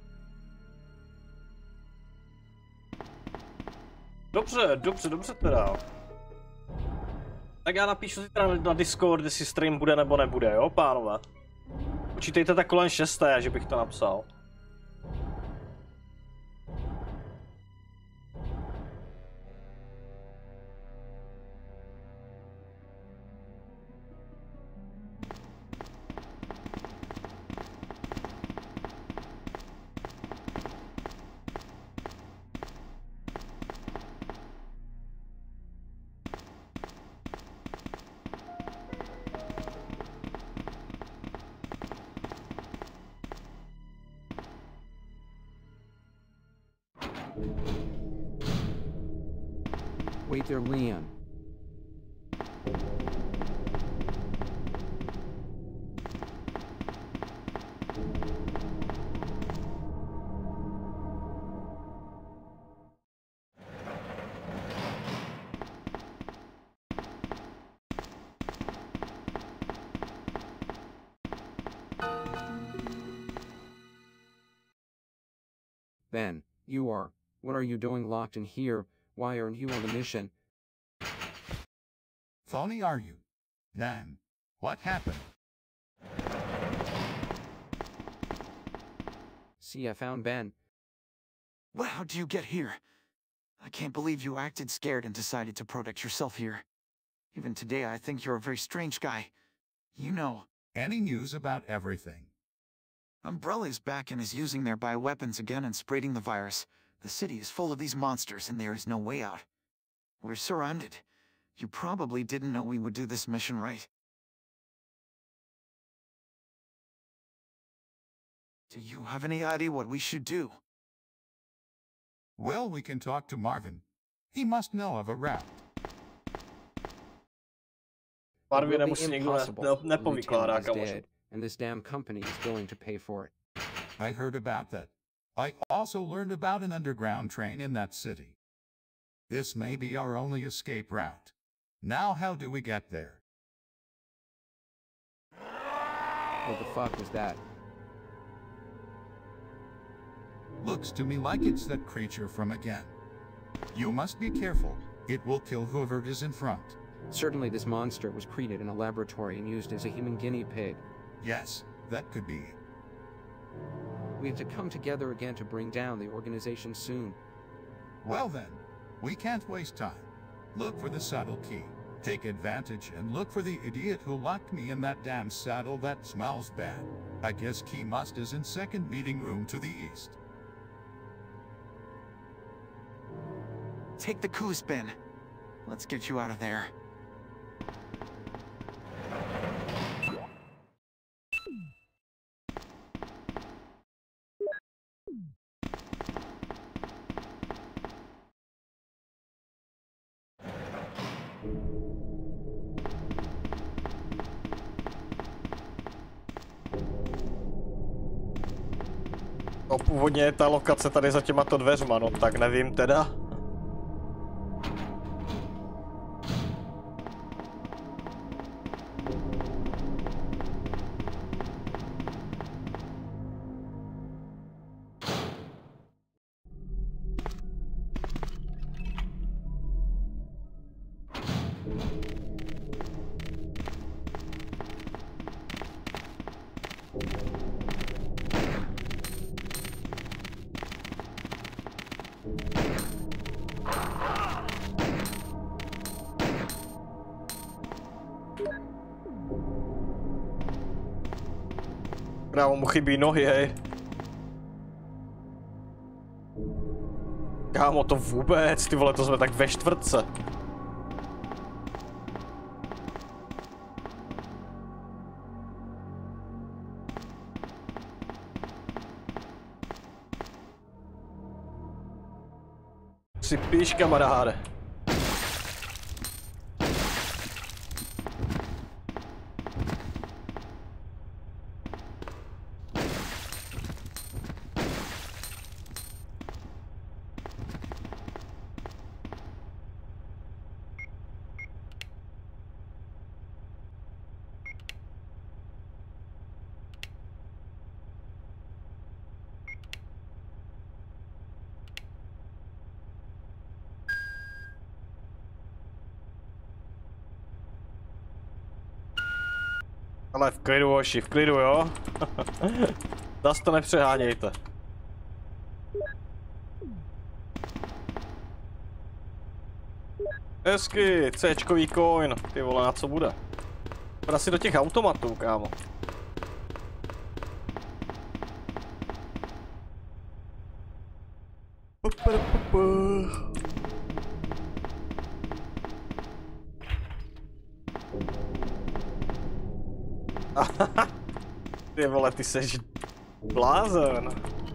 Dobře teda. Tak já napíšu zítra na Discord, jestli stream bude nebo nebude, jo, pánové? Počítejte tak kolem 6, že bych to napsal. Wait there, Leon. Ben, you are. What are you doing locked in here? Why aren't you on the mission? Phony are you? Then, what happened? See, I found Ben. Well, how'd you get here? I can't believe you acted scared and decided to protect yourself here. Even today, I think you're a very strange guy. You know. Any news about everything? Umbrella is back and is using their bioweapons again and spreading the virus. The city is full of these monsters and there is no way out. We're surrounded. You probably didn't know we would do this mission, right? Do you have any idea what we should do? Well, we can talk to Marvin. He must know of a route. Marvin si někdo nepovykládá, kamoši. And this damn company is willing to pay for it. I heard about that. I also learned about an underground train in that city. This may be our only escape route. Now how do we get there? What the fuck was that? Looks to me like it's that creature from again. You must be careful. It will kill whoever is in front. Certainly this monster was created in a laboratory and used as a human guinea pig. Yes, that could be it. We have to come together again to bring down the organization soon. Well then, we can't waste time. Look for the saddle key. Take advantage and look for the idiot who locked me in that damn saddle that smells bad. I guess Key Must is in second meeting room to the east. Take the coup, Ben. Let's get you out of there. No, původně je ta lokace tady za těmato dveřma, no tak nevím teda. Krávo, mu chybí nohy, hej. Kámo, to vůbec, ty vole, to jsme tak ve čtvrtce. Si píš, kamaráde. Ale v klidu, hoši, v klidu, jo? Zas to nepřehánějte. Hezky, C-čkový coin, ty vole, na co bude? Půjde asi do těch automatů, kámo. Ty vole, ty seš blázen.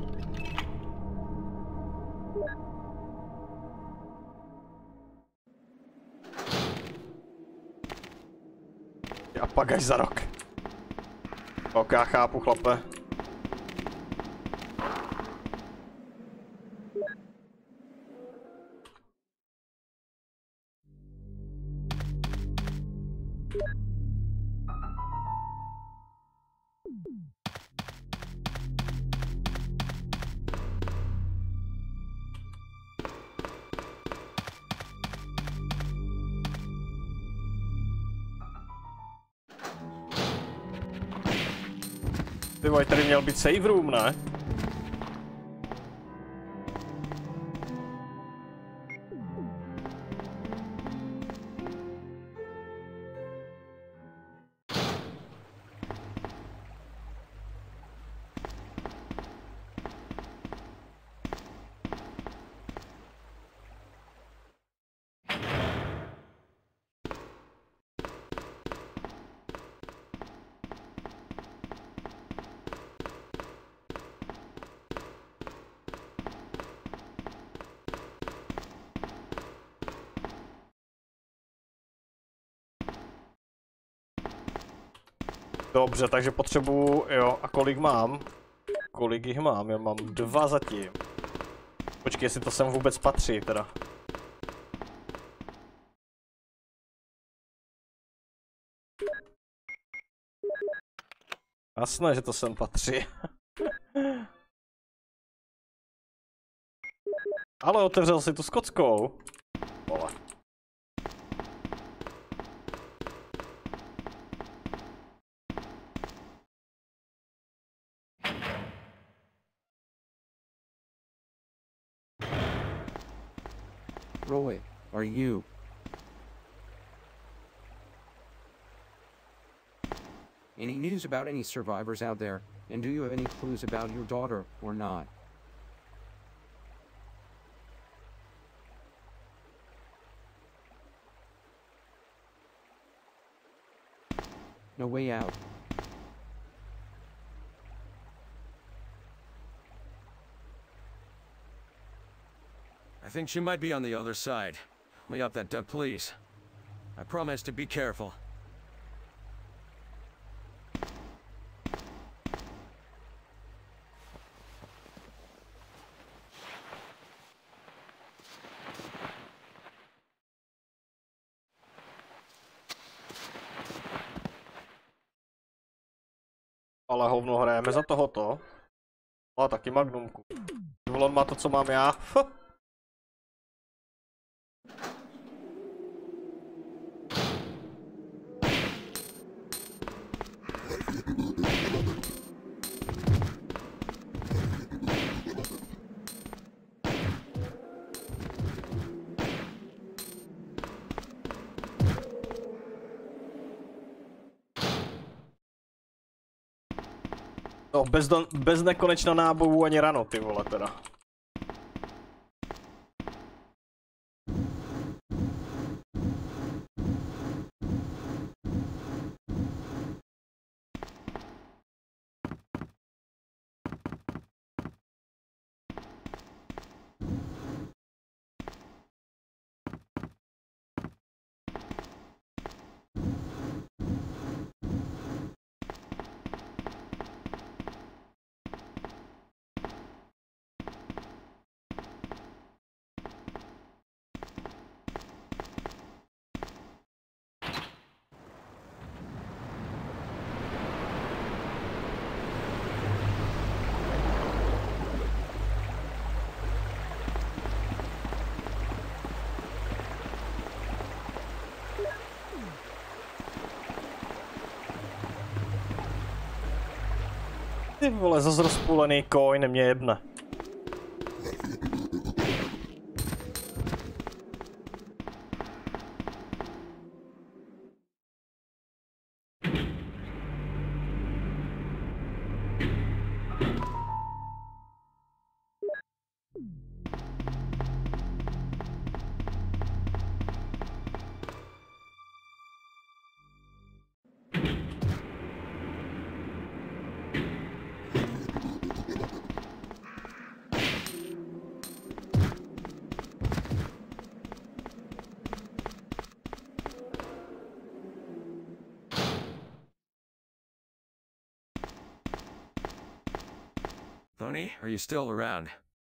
A pak až za rok. Ok, já chápu, chlape. Ty vole, tady měl být save room, ne? Dobře, takže potřebuju, jo, a kolik mám? Kolik jich mám? Já mám 2 zatím. Počkej, jestli to sem vůbec patří, teda. Jasné, že to sem patří. Ale otevřel si tu skotskou. Vole. Roy, are you? Any news about any survivors out there? And do you have any clues about your daughter or not? No way out. I think she might be on the other side. Let me up that duck, please. I promise to be careful. Ale hovno, hrajeme za tohoto. A taky magnumku. On má to, co mám já. No, bez nekonečna nábojů ani rano, ty vole, teda. Ty vole, zas rozpůlený coin mě jebne. Tony, are you still around?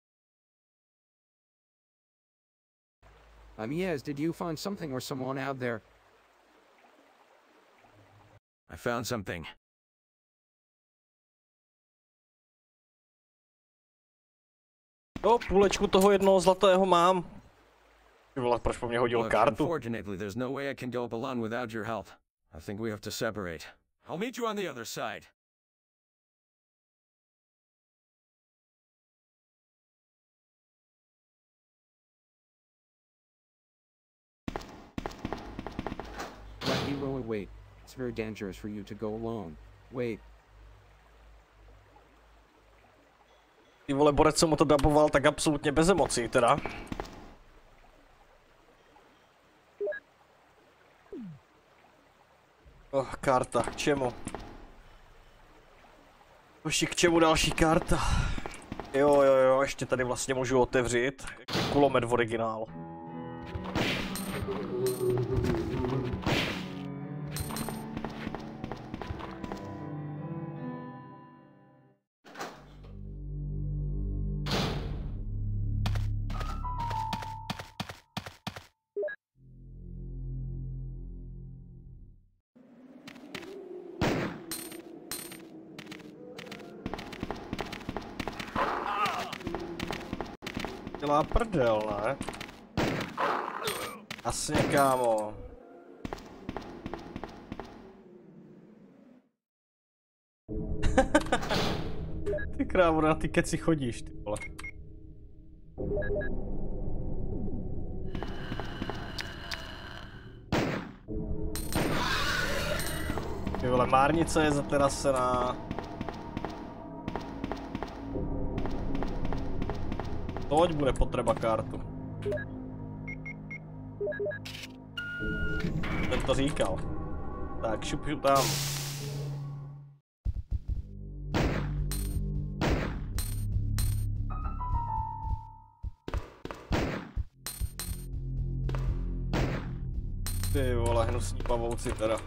Yes, did you find something or someone out there? I found something. No, půlečku toho jednoho zlatého mám. Ty vole, proč po mě hodil kartu? Unfortunately, there's no way I can go up alone without your help. I think we have to separate. I'll meet you on the other side. Hero, wait. It's very dangerous for you to go alone. Wait. Ty vole, borec, co mu to daboval, tak absolutně bez emocí, teda. Oh, karta, k čemu? Hoši, k čemu další karta? Jo, ještě tady vlastně můžu otevřít. Kulomet v originálu. Dělá prdel, ne? Jasně, kámo. Ty krávo, na ty keci chodíš, ty vole. Ty vole, márnice je zaterasená. Toť bude potreba kartu. Ten to říkal. Tak, šup tam. Ty vole, hnusní pavouci teda.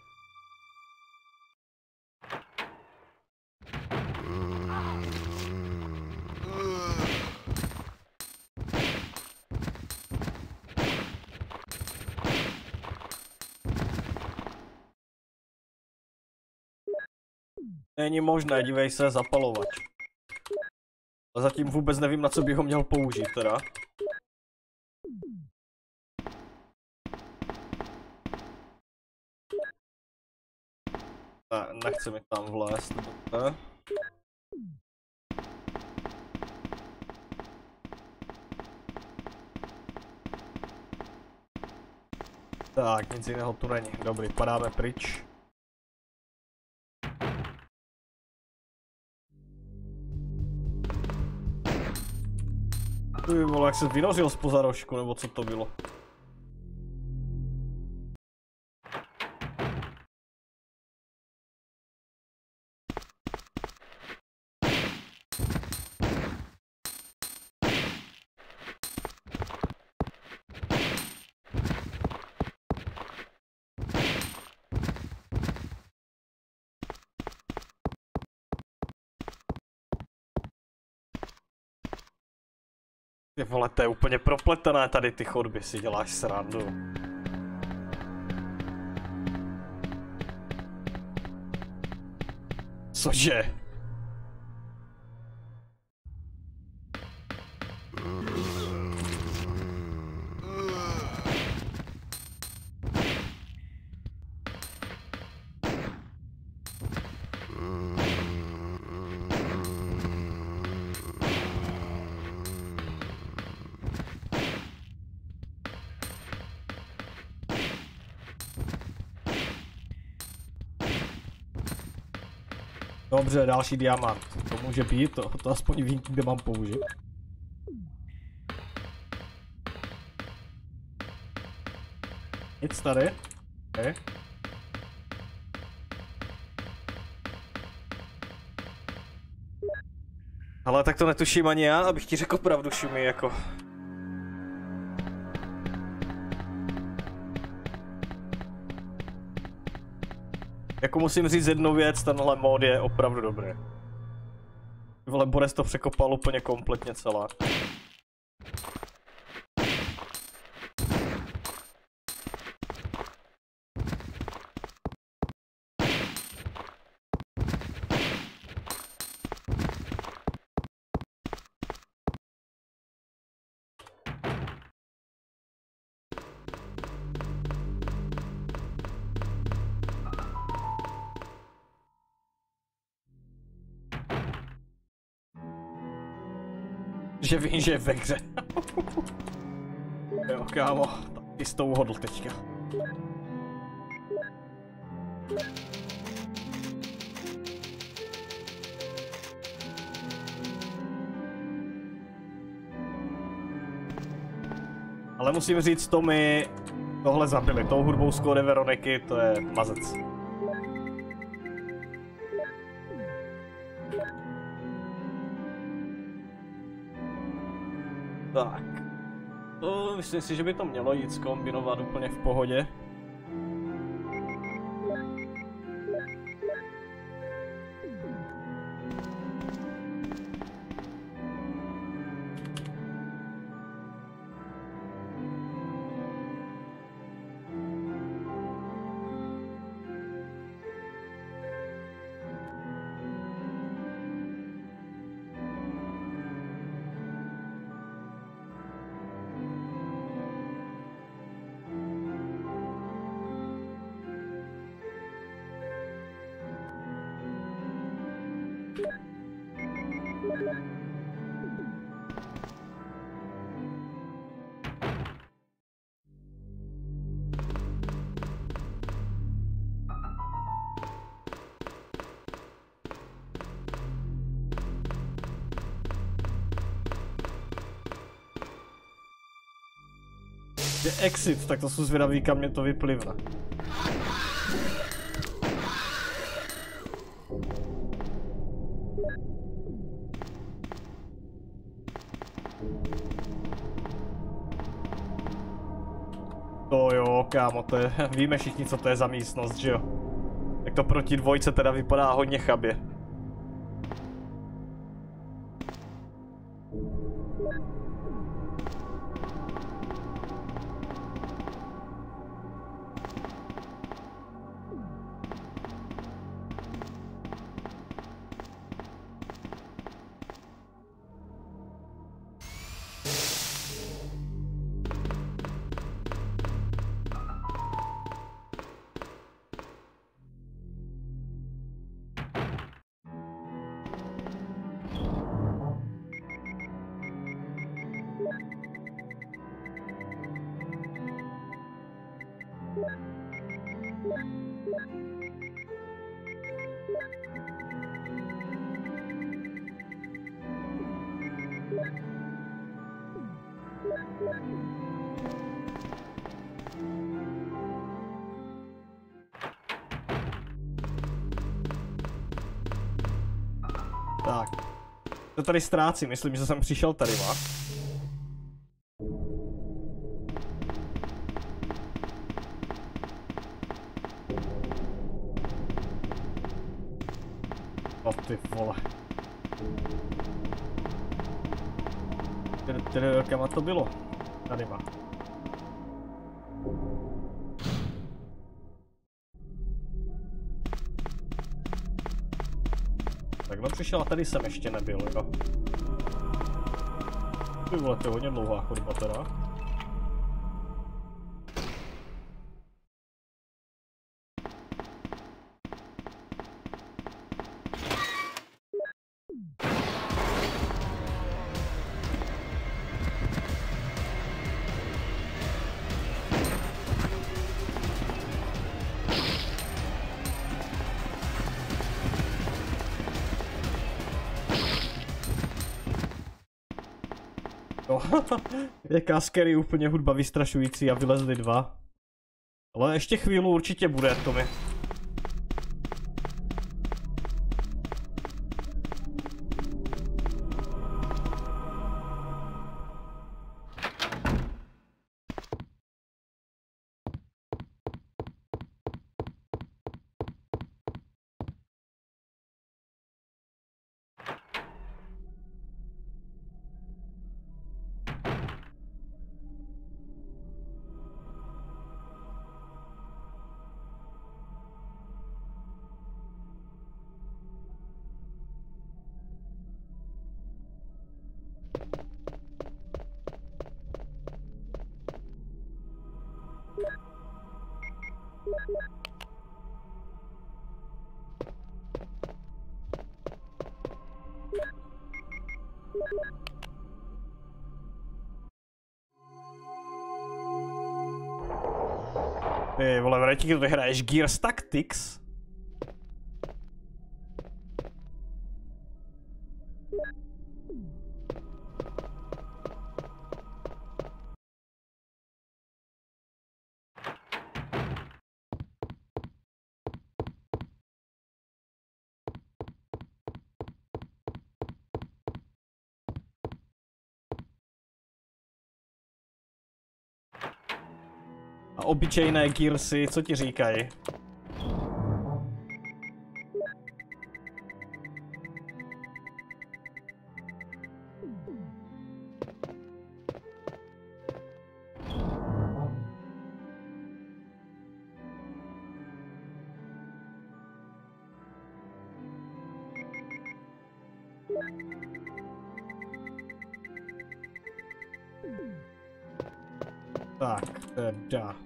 Není možné, dívej se, zapalovač. A zatím vůbec nevím, na co bych ho měl použít, teda. Ne, nechce mi tam vlézt, dobře. Tak, nic jiného tu není. Dobrý, padáme pryč. Ty vole, jak se vynořil zpoza rožku, nebo co to bylo? Ty vole, to je úplně propletené tady ty chodby, si děláš srandu. Cože? Dobře, další diamant. To může být, to aspoň vím, kde mám použít. Nic tady. Okay. Ale tak to netuším ani já, abych ti řekl pravdu, Šumi, jako. Jako musím říct jednu věc, tenhle mod je opravdu dobrý. Vole, Boris to překopal úplně kompletně celá. Že vím, že je ve hře. Jo, kámo, tak ty jsi to uhodl teďka. Ale musím říct, to mi tohle zabili. Tou hudbou z Kódy Veroniky, to je mazec. Tak. To myslím si, že by to mělo jít zkombinovat úplně v pohodě. Je exit, tak to jsou zvědaví, kam mě to vyplivne. To jo, kámo, to je, víme všichni, co to je za místnost, že jo? Tak to proti dvojce teda vypadá hodně chabě. Tak. To tady ztrácím, myslím, že jsem přišel tady, va? No ty vole. Kam to bylo? Tady má. Takhle přišel a tady jsem ještě nebyl, jo. Ty vole, to je hodně dlouhá chodba teda. Jaká scary, úplně hudba vystrašující a vylezli dva. Ale ještě chvíli určitě bude, Tommy. Ty vole, vrajtíky, ty hraješ Gears Tactics? A obyčejné Gearsy, co ti říkají? Tak, teda.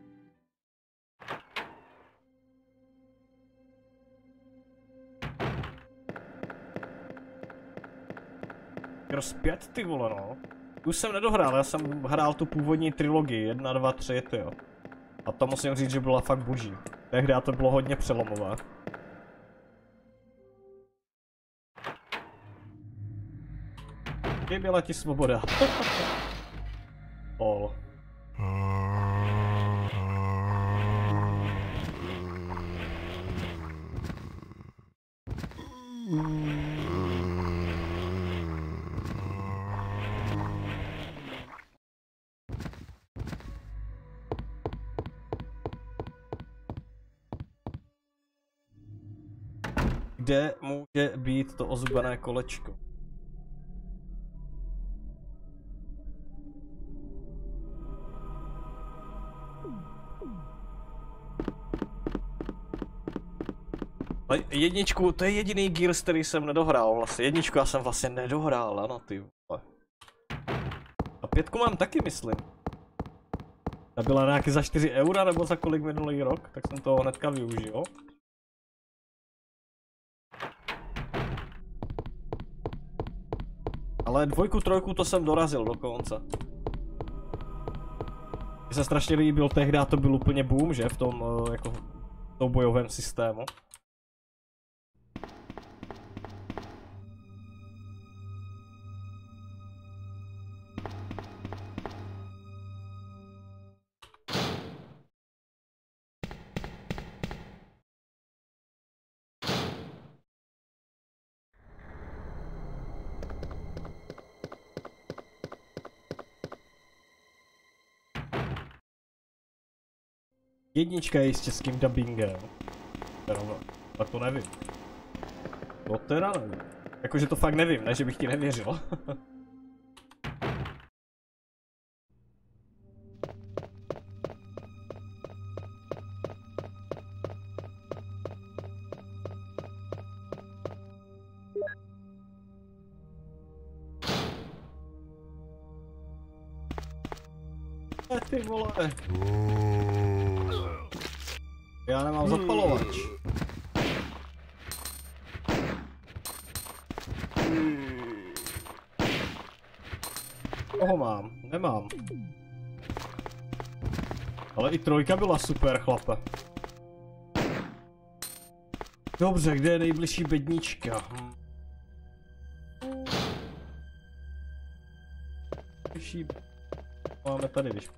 Gears 5, ty vole, no. Už jsem nedohrál, já jsem hrál tu původní trilogii, 1, 2, 3, tyjo. A to musím říct, že byla fakt boží. Tehdy to bylo hodně přelomové. Chyběla ti svoboda. Lol. Kde může být to ozubené kolečko? Ale jedničku, to je jediný Gears, který jsem nedohrál vlastně. Jedničku já jsem vlastně nedohrál, ano ty vole. A 5 mám taky, myslím. Ta byla nějaký za 4 eura nebo za kolik minulý rok, tak jsem to hnedka využil. Ale 2, 3 to jsem dorazil dokonce. Mně se strašně líbil, tehdy to byl úplně boom, že? V tom jako soubojovém systému. Jednička je s českým dubbingem. A to nevím. To teda nevím. Jakože to fakt nevím, ne, že bych ti nevěřil. Ty vole. Já nemám zapalovač. Koho mám? Nemám. Ale i 3 byla super, chlape. Dobře, kde je nejbližší bednička? Máme tady, když...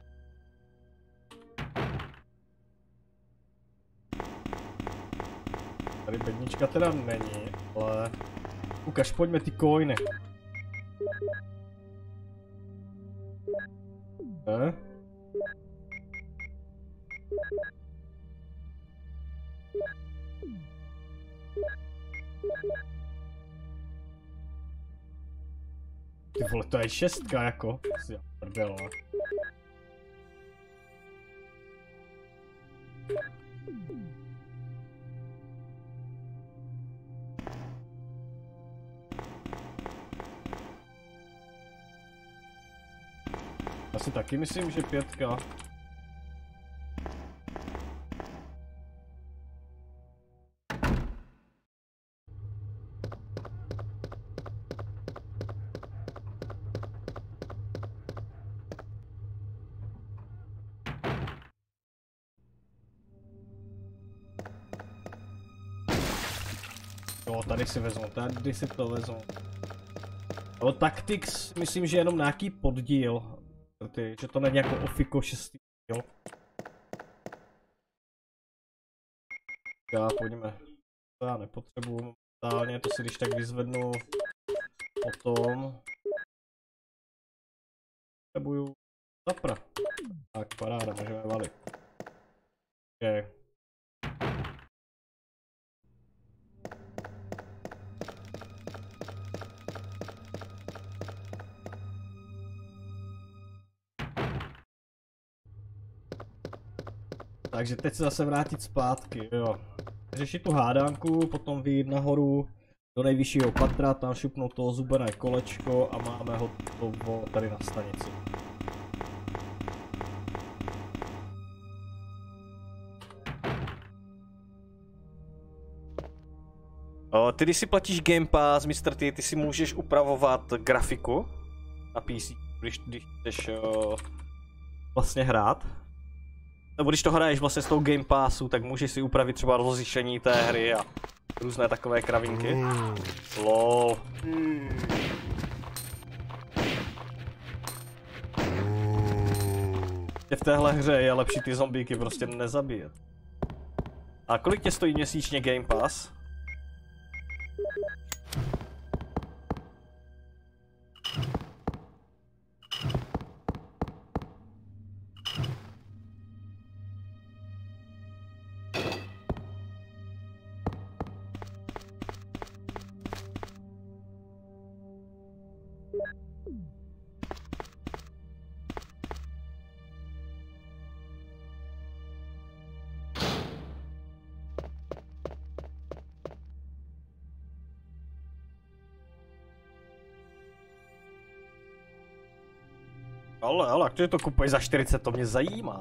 Tady bednička teda není, ale... Ukaž, pojďme ty coiny. Ty vole, to je 6 jako. Si prdel, ne? Já si taky myslím, že 5. Jo, tady si vezmu, tady si to vezmu. No, Tactics, myslím, že jenom nějaký poddíl. Že to není jako Ofiko 6. díl. Já pojďme. To já nepotřebuji momentálně, to si když tak vyzvednu potom. Potřebuju zapra. Tak, paráda, můžeme valit. Okay. Takže teď se zase vrátit zpátky, jo. Řešit tu hádánku, potom vyjít nahoru do nejvyššího patra, tam šupnout to zubené kolečko a máme hotovo tady na stanici. Ty, když si platíš Game Pass, Mr. T, ty si můžeš upravovat grafiku na PC, když chceš vlastně hrát. Nebo když to hraješ vlastně s tou Game Passu, tak můžeš si upravit třeba rozlišení té hry a různé takové kravinky. LOL. V téhle hře je lepší ty zombíky prostě nezabíjet. A kolik tě stojí měsíčně Game Pass? Ale jak to kupuješ za 40, to mě zajímá.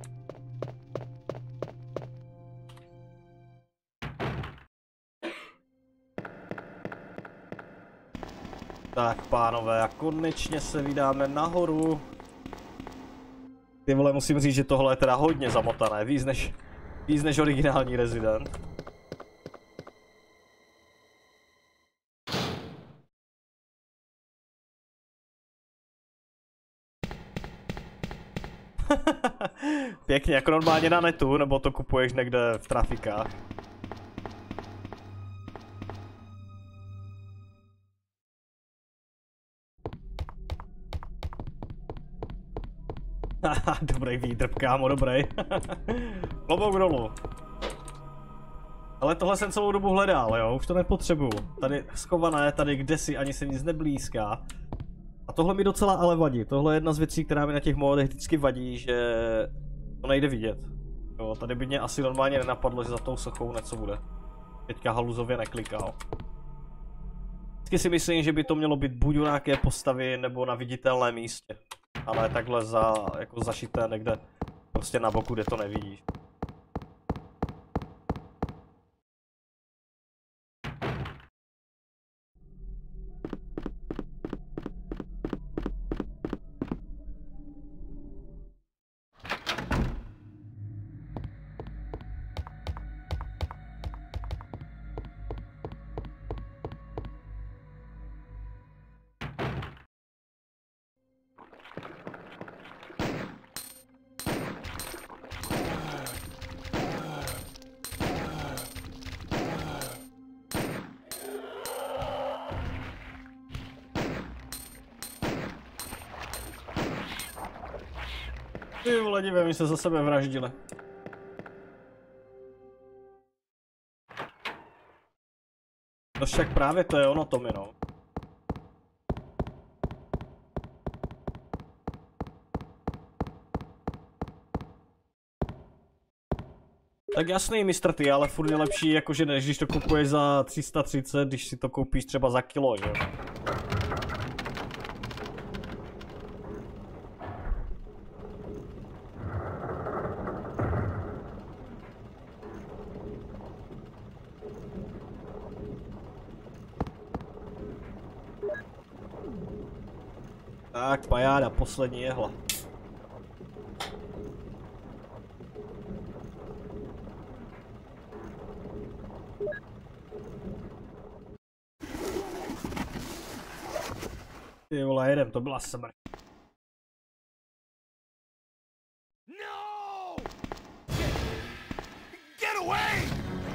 Tak pánové, a konečně se vydáme nahoru. Ty vole, musím říct, že tohle je teda hodně zamotané, víc než originální Resident. Pěkně, jako normálně na netu, nebo to kupuješ někde v trafikách? Dobrý výdrb, kámo, dobrý. Klobouk dolů. Ale tohle jsem celou dobu hledal, jo, už to nepotřebuju. Tady schované, tady kdesi, ani se nic neblízká. A tohle mi docela ale vadí, tohle je jedna z věcí, která mi na těch modech vždycky vadí, že to nejde vidět. Jo, tady by mě asi normálně nenapadlo, že za tou sochou něco bude. Teďka haluzově neklikal. Vždycky si myslím, že by to mělo být buď u nějaké postavy, nebo na viditelném místě. Ale takhle jako zašité někde prostě na boku, kde to nevidíš. Ty vole, divě, my se za sebe vraždili. No však právě to je ono, Tommy, no. Tak jasný, Mr. T, ale furt je lepší, jakože než když to kupuješ za 330, když si to koupíš třeba za kilo, že jo? Tak, pajáda, poslední jehla. Ty vole, jedem, to byla smrt. No! Get away!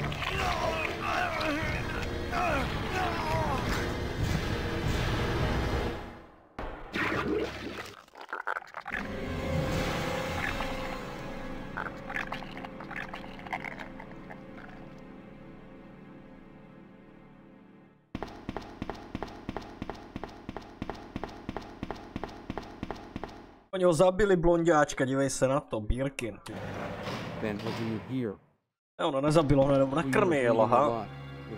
Oni ho zabili, blonďáčka, dívej se na to, Birkin. Ben, what do you hear? Ono nezabilo, ono jenom nakrmil, aha.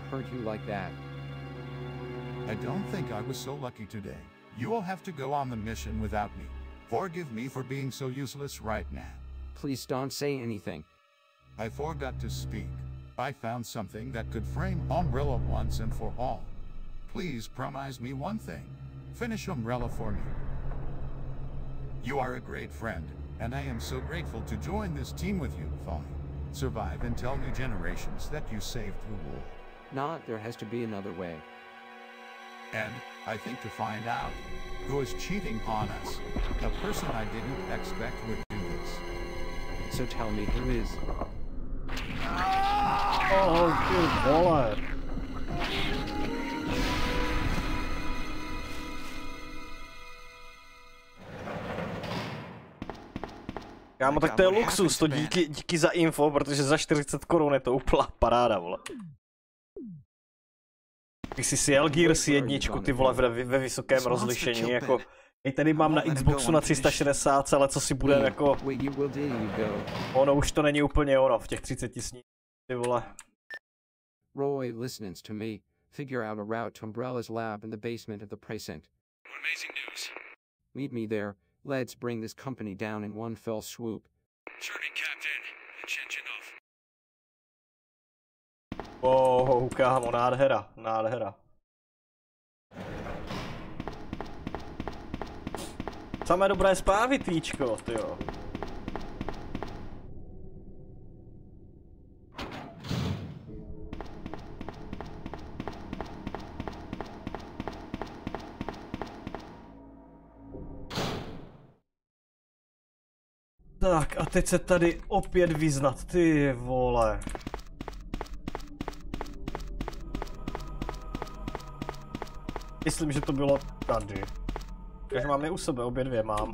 I don't think I was so lucky today. You will have to go on the mission without me. Forgive me for being so useless right now. Please don't say anything. I forgot to speak. I found something that could frame Umbrella once and for all. Please promise me one thing. Finish Umbrella for me. You are a great friend, and I am so grateful to join this team with you, Thawne. Survive and tell new generations that you saved the world. Not, there has to be another way. And I think to find out who is cheating on us, a person I didn't expect would do this. So tell me who is. Oh, good vole. Kámo, tak to je luxus, to díky za info, protože za 40 korun je to úplná paráda, vole. Když jsi si jel Gears 1, ty vole, ve vysokém rozlišení, jako... Hej, tady mám na Xboxu na 360, ale co si budem jako... Ono už to není úplně ono, v těch 30 sní, ty vole. Roy, listen to me. Figure out a route to Umbrella's lab in the basement of the precinct. Amazing news. Meet me there. Let's bring this company down in one fell swoop. Journey, Captain. Chenchinov. Oh, kámo, nádhera, nádhera. Samé dobré zprávy, týčko, tyjo. Tak a teď se tady opět vyznat, ty vole. Myslím, že to bylo tady. Takže mám je u sebe, obě dvě mám.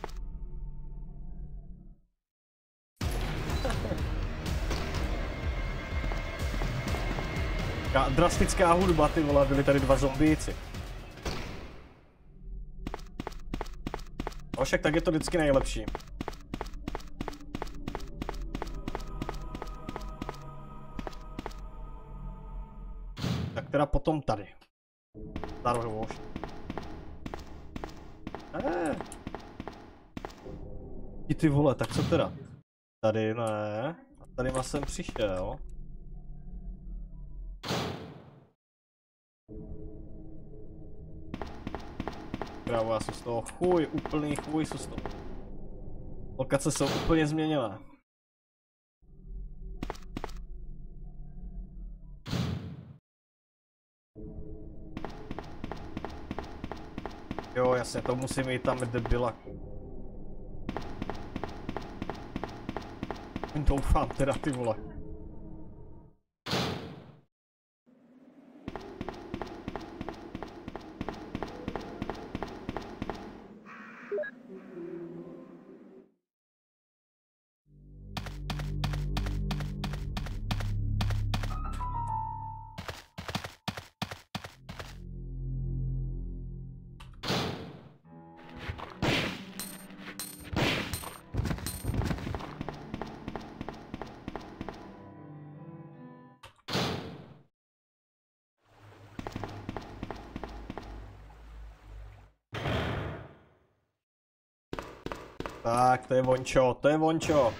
Drastická hudba, ty vole, byli tady dva zombíci. No však tak je to vždycky nejlepší. Tak teda potom tady. Zároveň už. Ty vole, tak co teda? Tady ne. A tady jsem přišel. Krávo, já jsem z toho chuj, úplný chuj jsou z toho. Lokace jsou úplně změněné. Jo, jasně, to musím jít tam, kde byla. Doufám teda, ty vole. Tak, to je vončo, to je vončo.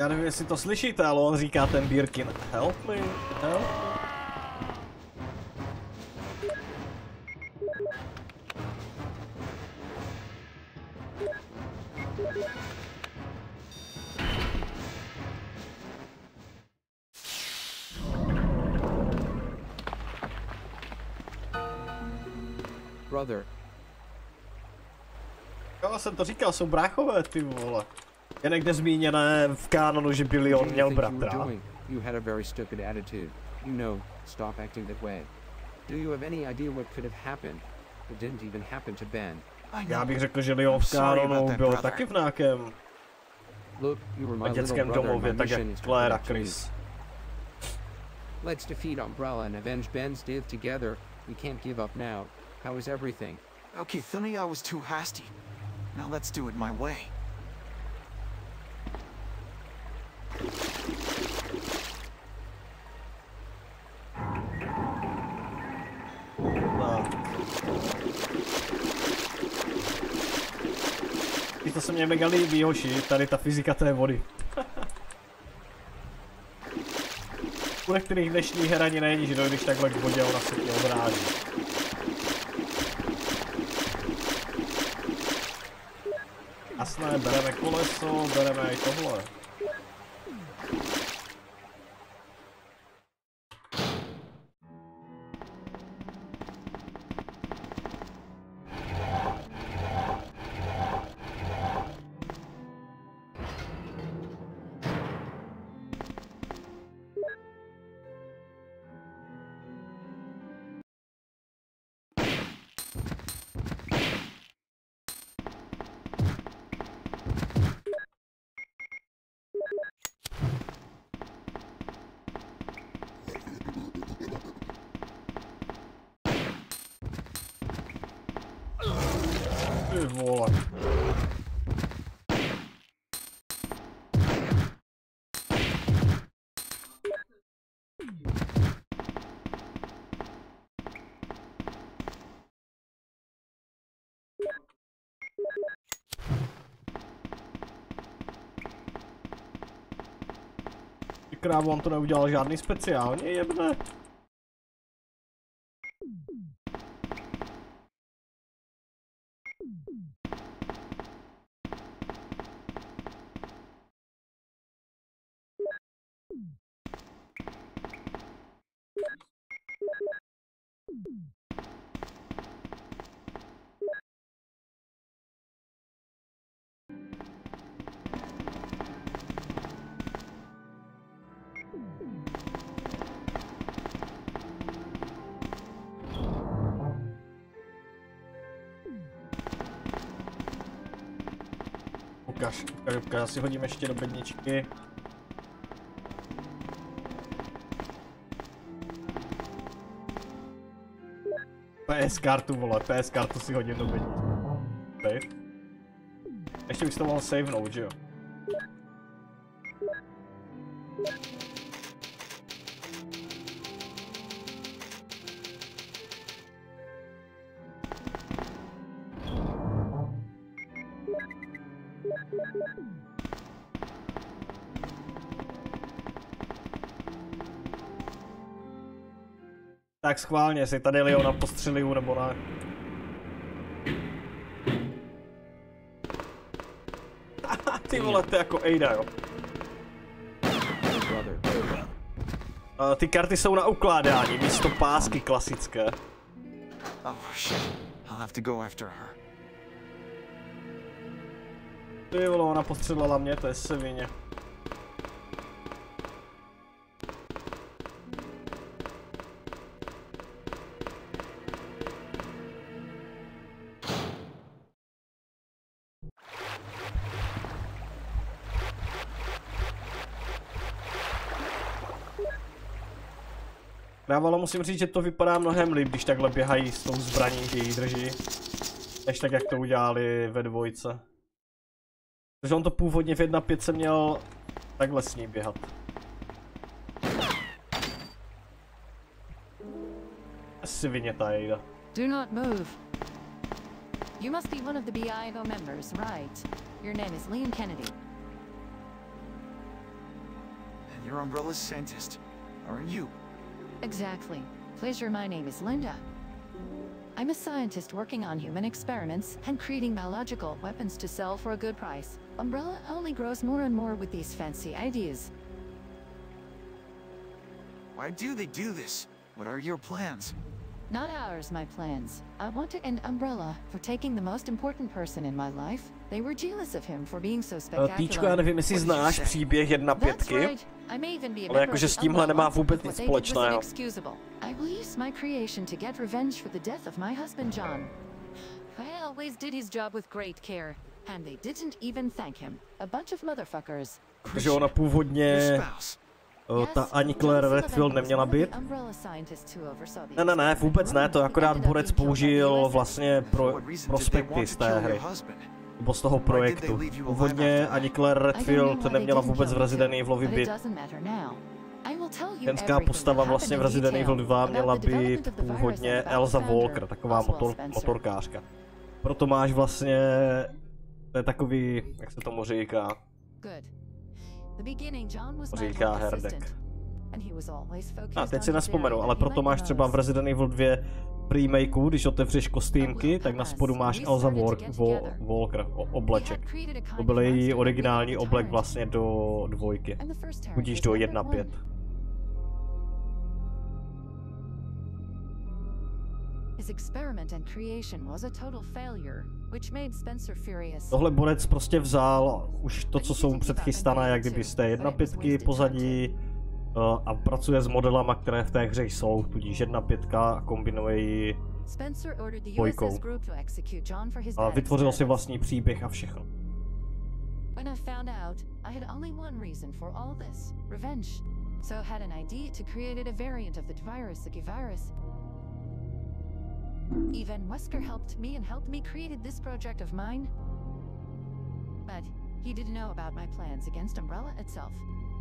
Já nevím, jestli to slyšíte, ale on říká ten Birkin. Help me, help me. Brother. Já jsem to říkal, jsou bráchové, ty vole. Je někde zmíněné v kánonu, že Billy on měl bratra. You had a very stupid attitude. You know, stop acting that way. Do you have any idea what could have happened? It didn't even happen to Ben. Já bych řekl, že Leon v kánonu byl taky v nějakém dětském domově, tak jak Claire a Chris. Let's defeat Umbrella and avenge Ben's death together. We can't give up now. How is everything? Okay, Thunny, I was too hasty. Now let's do it my way. To se mě mega líbí, hoši, tady ta fyzika té vody. U některých dnešních her ani není, že dojdeš takhle k vodě a ona se tě odráží. Jasné, bereme koleso, bereme i tohle. Ty vole. Ty krávo, on to neudělal žádný speciálně, jebne. Ukaž, já si hodím ještě do bedničky. PS kartu, vole, PS kartu si hodím do bedničky. Ještě bych to mohl savenout, že jo? Tak schválně, jestli tady Leona postřeluju nebo ne. Ty vole, to jako Ada, jo. Ty karty jsou na ukládání, místo pásky klasické. Oh shit, I'll have to go after her. Ty vole, ona postřelila mě, to je svině. Ale musím říct, že to vypadá mnohem líp, když takhle běhají s tou zbraní, že ji drží, než tak, jak to udělali ve dvojce. Protože on to původně v 1.5 měl takhle s ní běhat. Svině ta Ada. Do not move. You must be one of the BIO members, right? Your name is Leon Kennedy. you're Umbrella's scientist, aren't you? Exactly. Pleasure, my name is Linda. I'm a scientist working on human experiments and creating biological weapons to sell for a good price. Umbrella only grows more and more with these fancy ideas. Why do they do this? What are your plans? Not ours, my plans. I want to end Umbrella for taking the most important person in my life. They were jealous of him for being so spectacular. Týčko, já nevím, jestli znáš příběh 1.5, ale jakože s tímhle nemá vůbec nic společného. I will use my creation to get revenge for the death of my husband John. I always did his job with great care, and they didn't even thank him. A bunch of motherfuckers. Protože ona původně... ta Annie Claire Redfield neměla být? Ne, vůbec ne, to akorát borec použil vlastně prospekty z té hry. Nebo z toho projektu. Původně Annie Claire Redfield neměla vůbec v Resident Evilovi být. Ženská postava vlastně v Resident Evil 2 měla být původně Elsa Walker, taková motorkářka. Proto máš vlastně... To je takový, jak se tomu říká? Říká Herdek. A teď si nespomenu, ale proto máš třeba v Resident Evil 2 remakeu, když otevřeš kostýmky, tak na spodu máš Elsa Walker, obleček. To byl její originální oblek vlastně do 2. Tudíž do 1.5. Tohle borec prostě vzal už to, co jsou předchystané, jak kdyby z té 1.5 pozadí a pracuje s modelama, které v té hře jsou, tudíž 1.5 a kombinuje ji 2. A vytvořil si vlastní příběh a všechno. Even Wesker helped me created this project of mine. But he didn't know about my plans against Umbrella itself.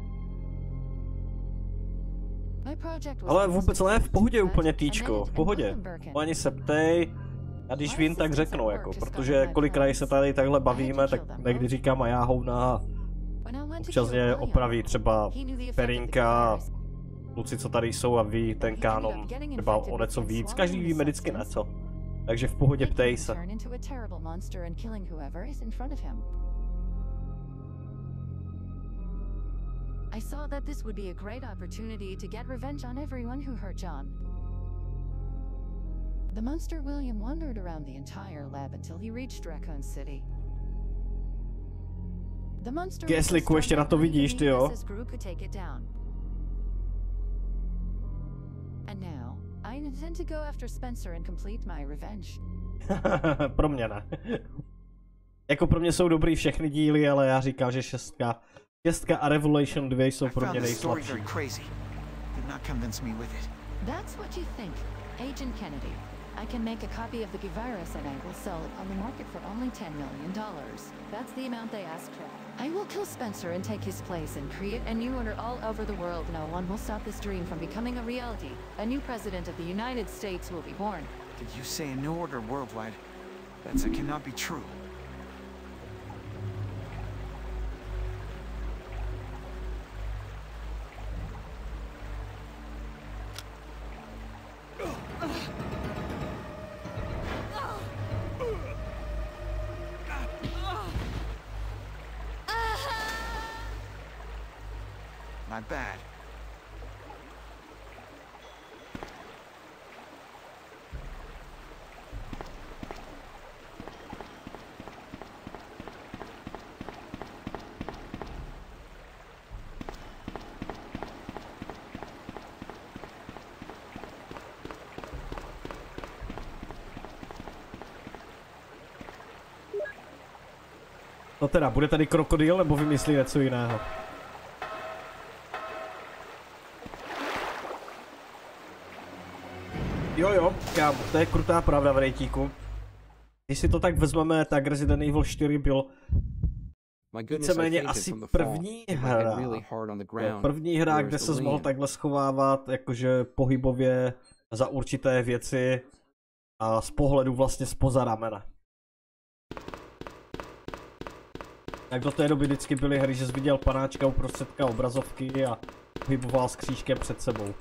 My project was... Ale vůbec ne, v pohodě úplně, týčko, v pohodě. Ani se ptej, a když vím, tak řeknu, jako, protože kolikrát se tady takhle bavíme, tak někdy říkám a já hovna. Občas mě opraví třeba Perinka, kluci, co tady jsou a ví ten kánon třeba o něco víc. Každý víme vždycky něco. Takže v pohodě ptej se. I saw that this would be a great opportunity to get revenge on everyone who hurt John. The monster William wandered around the entire lab until he reached Raccoon City. The monster Kesliku, ještě na to vidíš, ty jo? And now, I intend to go after Spencer and complete my revenge. Pro mě ne. Jako pro mě jsou dobrý všechny díly, ale já říkám, že 6 a Revelation 2 jsou pro mě nejslabší. That's what you think, Agent Kennedy. I can make a copy of the virus and I will sell it on the market for only $10 million. That's the amount they asked for. I will kill Spencer and take his place and create a new order all over the world. No one will stop this dream from becoming a reality. A new president of the United States will be born. Did you say a new order worldwide? That cannot be true. My bad. No teda, bude tady krokodýl nebo vymyslí něco jiného? Jo, kámo, to je krutá pravda v rejtíku. Když si to tak vezmeme, tak Resident Evil 4 byl víceméně asi první hra. První hra, kde se mohl takhle schovávat, jakože pohybově za určité věci a z pohledu vlastně zpoza ramena. Tak do té doby vždycky byly hry, že jsi viděl panáčka uprostředka obrazovky a pohyboval s křížkem před sebou.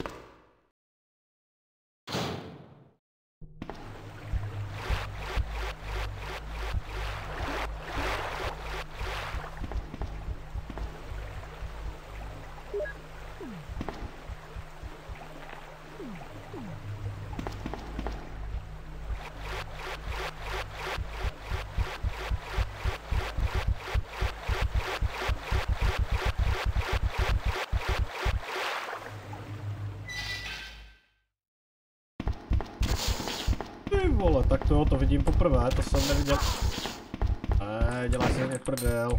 Vole, tak to vidím poprvé, to jsem neviděl. Dělá se mě prdel.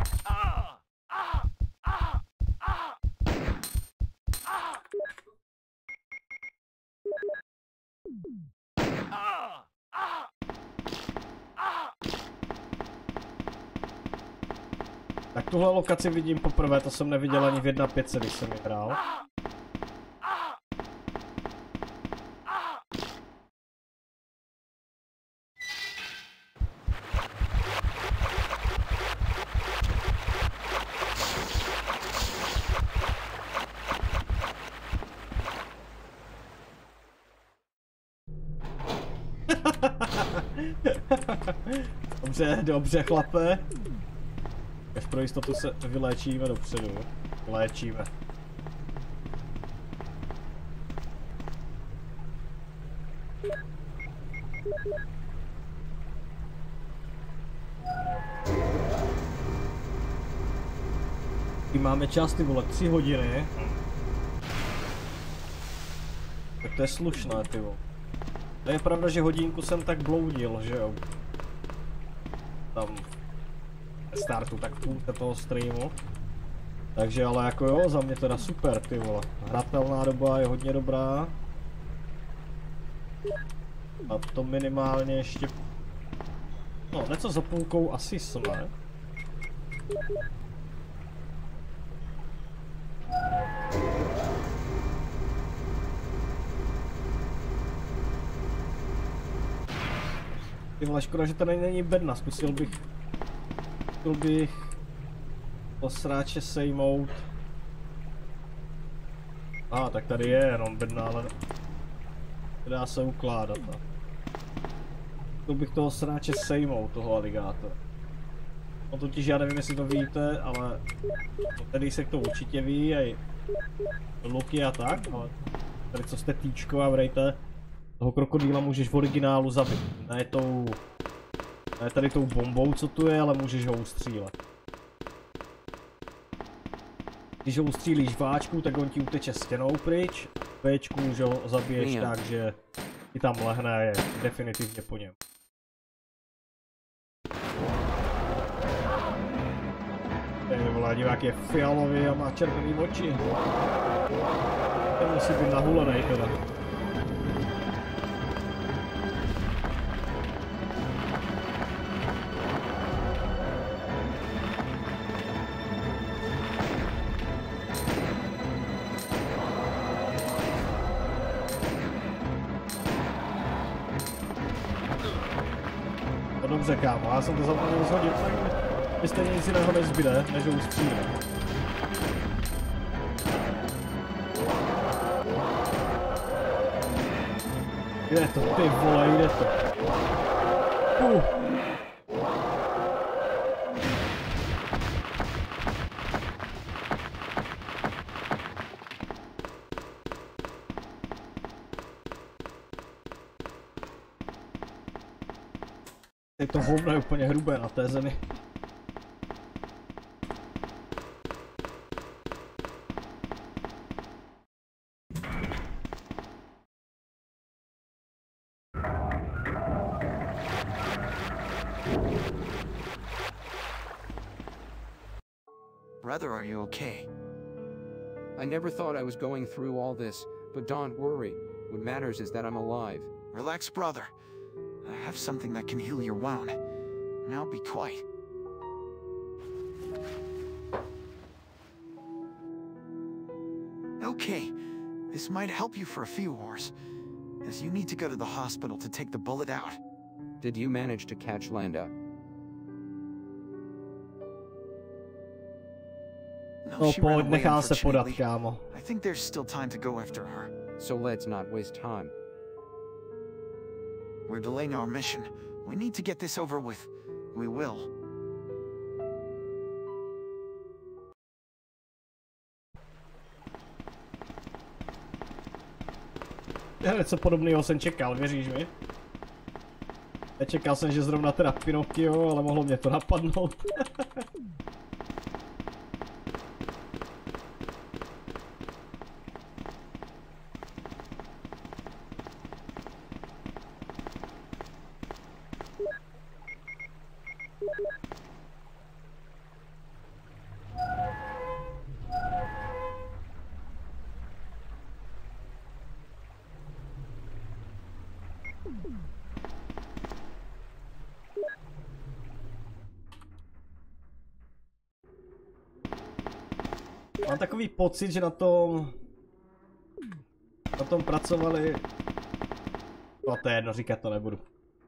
Tak tuhle lokaci vidím poprvé, to jsem neviděl ani v 1.5, když jsem ji hrál. Dobře chlape. Až pro jistotu se vyléčíme dopředu. Léčíme. Máme čas, ty vole, 3 hodiny. Tak to je slušné, ty vole. To je pravda, že hodinku jsem tak bloudil, že jo. Tam ve startu, tak půlce toho streamu. Takže ale jako jo, za mě teda super, ty vole. Hratelná doba je hodně dobrá. A to minimálně ještě... No, něco za půlkou asi jsme. Ty vole, škoda, že tady není bedna, zkusil bych posráče sejmout. Tak tady je jenom bedna, ale nedá se ukládat. Zkusil bych toho sráče sejmout, toho aligátora. No totiž já nevím, jestli to víte, ale tady se to určitě ví, a luky a tak, ale tady co jste týčko a vrejte, toho krokodýla můžeš v originálu zabít, ne tady tou bombou, co tu je, ale můžeš ho ustřílet. Když ho ustřílíš váčku, tak on ti uteče stěnou pryč, Bčku už ho zabiješ tak, že ti tam lehne a je definitivně po něm. Ty vole, divák je fialový a má červený oči. Ten musí být nahulenej teda. No dobře, kámo, já jsem to zapomněl rozhodit, tak mi stejně nic jiného nezbyde, než ho ustřílet. Jde to, ty vole, jde to. Teď to hovno je úplně hrubé na té zemi. Brother, are you okay? I never thought I was going through all this, but don't worry. What matters is that I'm alive. Relax, brother. I have something that can heal your wound. Now be quiet. Okay, this might help you for a few hours, as you need to go to the hospital to take the bullet out. Did you manage to catch Landa? No, she ran away, nechá se podat, unfortunately. kámo. I think there's still time to go after her. So let's not waste time. We're delaying our mission. We need to get this over with. We will. Něco podobného jsem čekal, věříš mi? Nečekal jsem, že zrovna teda Pinocchio, ale mohlo mě to napadnout. Mám takový pocit, že na tom pracovali. No to je jedno, říkat to nebudu.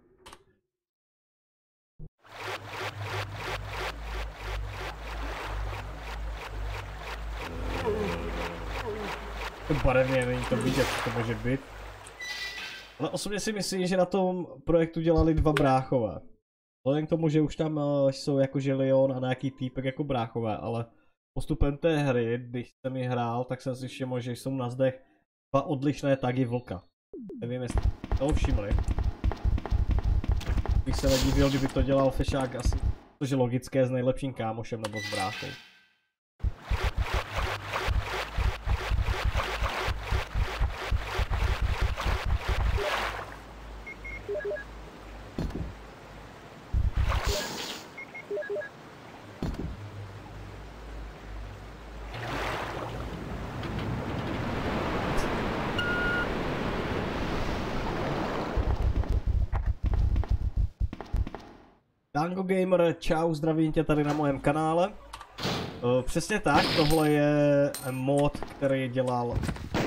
To barevně není to vidět, co to může být. Ale osobně si myslím, že na tom projektu dělali dva bráchové. Vzhledem k tomu, že už tam jsou jakože Leon a nějaký týpek jako bráchové, ale postupem té hry, když jsem ji hrál, tak jsem si všiml, že jsou na zdech dva odlišné tagy vlka. Nevím, jestli to všimli. Bych se nedivil, kdyby to dělal fešák asi, což je logické, s nejlepším kámošem nebo s bráchou. Tango Gamer, čau, zdravím tě tady na mém kanále. Přesně tak, tohle je mod, který dělal,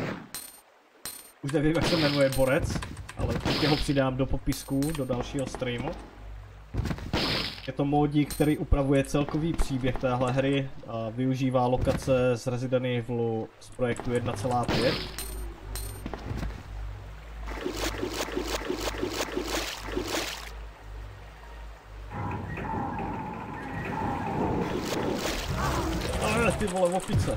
už nevím, jak se jmenuje, Borec, ale určitě ho přidám do popisku, do dalšího streamu. Je to modík, který upravuje celkový příběh téhle hry a využívá lokace z Resident Evilu z projektu 1.5. Ty vole, opice.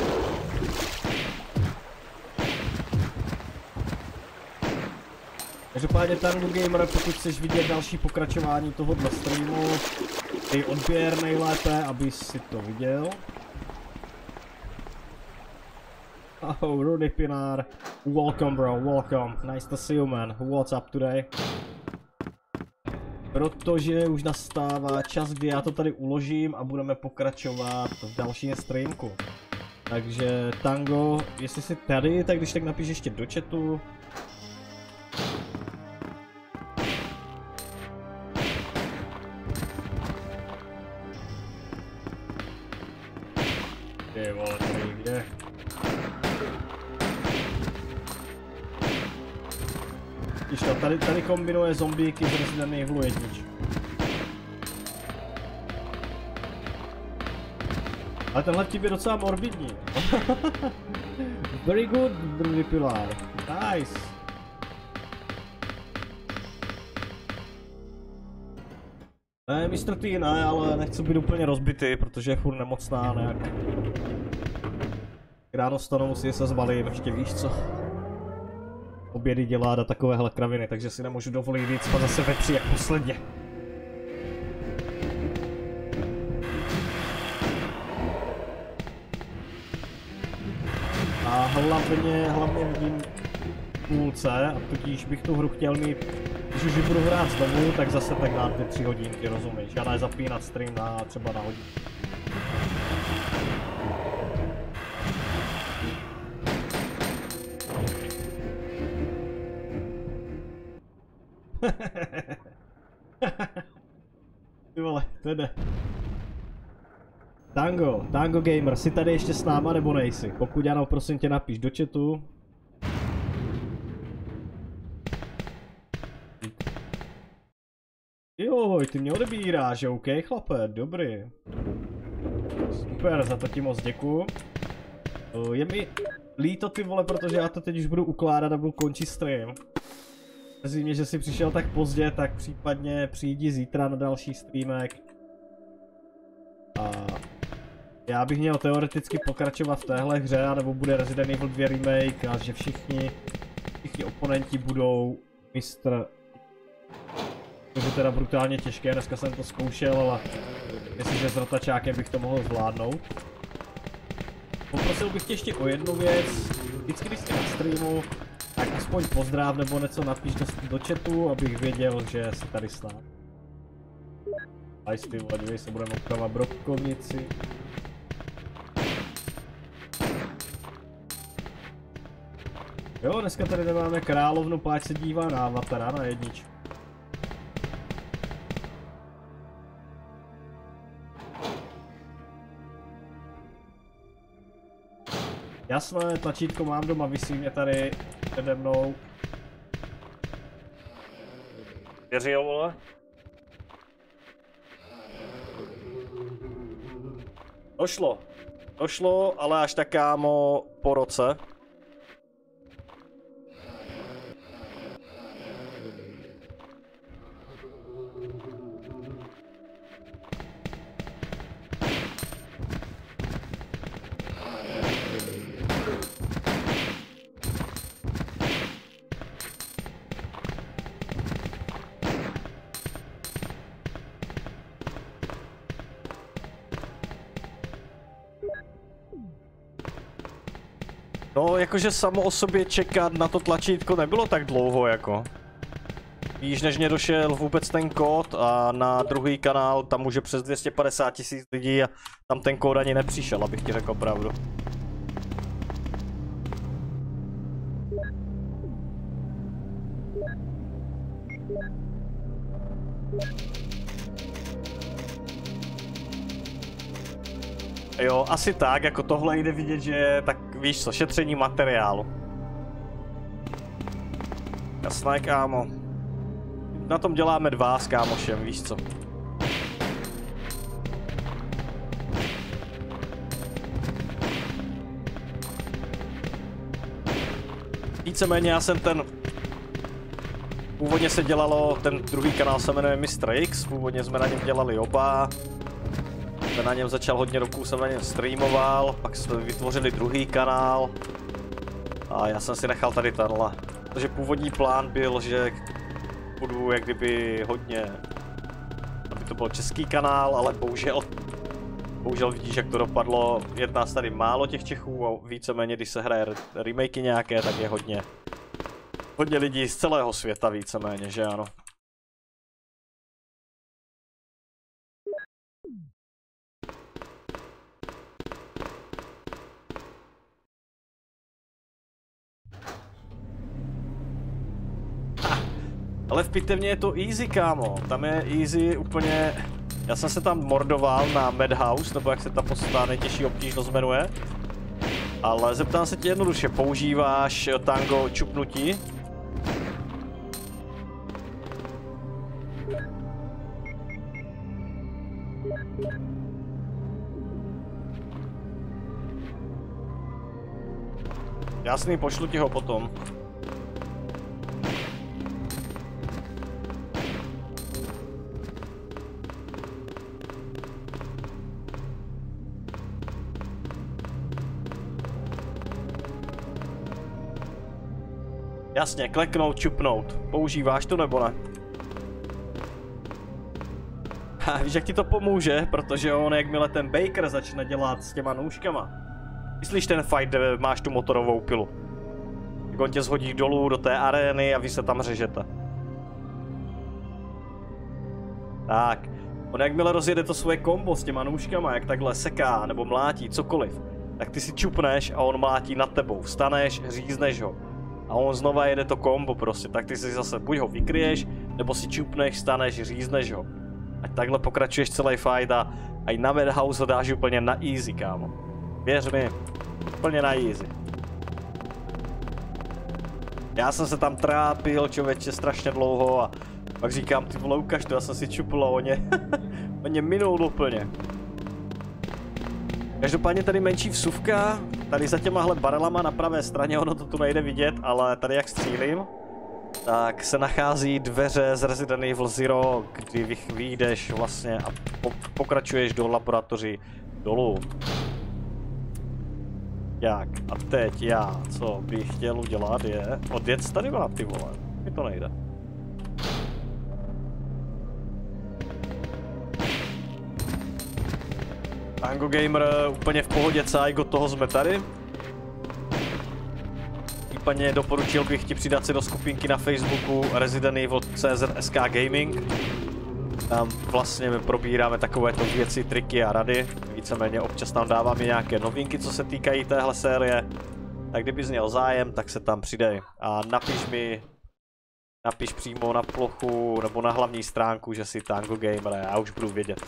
Každopádně Tango Gamer, pokud chceš vidět další pokračování tohohle streamu, dej odběr nejlépe, abys si to viděl. Oh, Rudy Pinar. Welcome bro, welcome. Nice to see you man. What's up today? Protože už nastává čas, kdy já to tady uložím a budeme pokračovat v dalším streamku. Takže Tango, jestli jsi tady, tak když tak napiš ještě do chatu. Ty vole, tady kde? Víš to, tady kombinuje zombíky z Resident Evilu 1. Ale tenhle tip je docela morbidní. Very good, Rudy Pilar. Nice. Ne, Mr. T ne, ale nechci být úplně rozbitý, protože je furt nemocná nějak. Ráno stanu, musí se zbalím, ještě víš co. Obědy dělá a takovéhle kraviny, takže si nemůžu dovolit víc, spát zase ve 3 jak posledně. A hlavně vidím půlce, a tudíž bych tu hru chtěl mít, když už budu hrát znovu, tak zase tak na 2-3 hodinky, rozumíš? Já ne zapínat stream na třeba na hodinu. Ty vole, to jde. Tango Gamer, jsi tady ještě s náma nebo nejsi? Pokud ano, prosím tě napiš do chatu. Jo, ty mě odebíráš, OK chlape, dobrý. Super, za to ti moc děkuju. Je mi líto ty vole, protože já to teď už budu ukládat a budu končit stream. Mrzí mě, že jsi přišel tak pozdě, tak případně přijdi zítra na další streamek. A já bych měl teoreticky pokračovat v téhle hře, nebo bude Resident Evil 2 remake a že všichni oponenti budou mistr. To je teda brutálně těžké, dneska jsem to zkoušel, ale myslím, že s rotačákem bych to mohl zvládnout. Poprosil bych tě ještě o jednu věc, vždycky když jsi na streamu, tak aspoň pozdrav nebo něco napiš do chatu, abych věděl, že jsi tady s námi. A ty vole, dívej se, budeme opravovat brokovnici. Jo, dneska tady nemáme královnu, páč se dívá na Avatara na jedničku. Jasné, tlačítko mám doma, visí mě tady přede mnou. Věří jo, vole? Došlo, ale až tak kámo po roce. No, jakože samo o sobě čekat na to tlačítko nebylo tak dlouho, jako. Víš, než mě došel vůbec ten kód a na druhý kanál tam už je přes 250 000 lidí a tam ten kód ani nepřišel, abych ti řekl pravdu. Jo, asi tak, jako tohle jde vidět, že tak víš co, šetření materiálu. Jasné, kámo. Na tom děláme dva s kámošem, víš co. Víceméně já jsem ten... Původně se dělalo, ten druhý kanál se jmenuje Mr. X, původně jsme na něm dělali oba. Jsem na něm začal hodně roků, jsem na něm streamoval, pak jsme vytvořili druhý kanál. A já jsem si nechal tady tenhle. Protože původní plán byl, že budu jak kdyby hodně... Aby to byl český kanál, ale bohužel vidíš, jak to dopadlo. Je nás tady málo těch Čechů a víceméně, když se hraje remakey nějaké, tak je hodně lidí z celého světa víceméně, že ano. Ale v pitevně je to easy, kámo. Tam je easy úplně... Já jsem se tam mordoval na Madhouse, nebo jak se ta podstatná nejtěžší obtížnost jmenuje. Ale zeptám se tě jednoduše, používáš tango čupnutí? Jasný, pošlu ti ho potom. Jasně, kleknout, čupnout. Používáš to nebo ne? A víš, jak ti to pomůže? Protože on, jakmile ten Baker začne dělat s těma nůžkama. Myslíš ten fight, kde máš tu motorovou pilu? Tak on tě shodí dolů do té arény a vy se tam řežete. Tak. On jakmile rozjede to svoje kombo s těma nůžkama, jak takhle seká nebo mlátí, cokoliv, tak ty si čupneš a on mlátí nad tebou. Vstaneš, řízneš ho. A on znova jede to kombo prostě, tak ty si zase buď ho vykryješ, nebo si čupneš, staneš, řízneš ho. Ať takhle pokračuješ celý fight a i na Madhouse ho dáš úplně na easy, kámo. Věř mi, úplně na easy. Já jsem se tam trápil, člověče, strašně dlouho a pak říkám, ty vole, ukaž to, já jsem si čupl a on mě minul úplně. Každopádně tady menší vsuvka, tady za těmahle barelama na pravé straně, ono to tu nejde vidět, ale tady jak střílím, tak se nachází dveře z Resident Evil Zero, kdy vyjdeš vlastně a pokračuješ do laboratoří dolů. Jak? A teď já, co bych chtěl udělat je odjet tady má, ty vole, mi to nejde. Tango Gamer úplně v pohodě, cajk, od toho jsme tady. Případně doporučil bych ti přidat se do skupinky na Facebooku Resident Evil CZ Gaming. Tam vlastně my probíráme takovéto věci, triky a rady. Víceméně občas tam dáváme nějaké novinky, co se týkají téhle série. Tak kdybys měl zájem, tak se tam přidej. A napiš přímo na plochu nebo na hlavní stránku, že jsi Tango Gamer, já už budu vědět.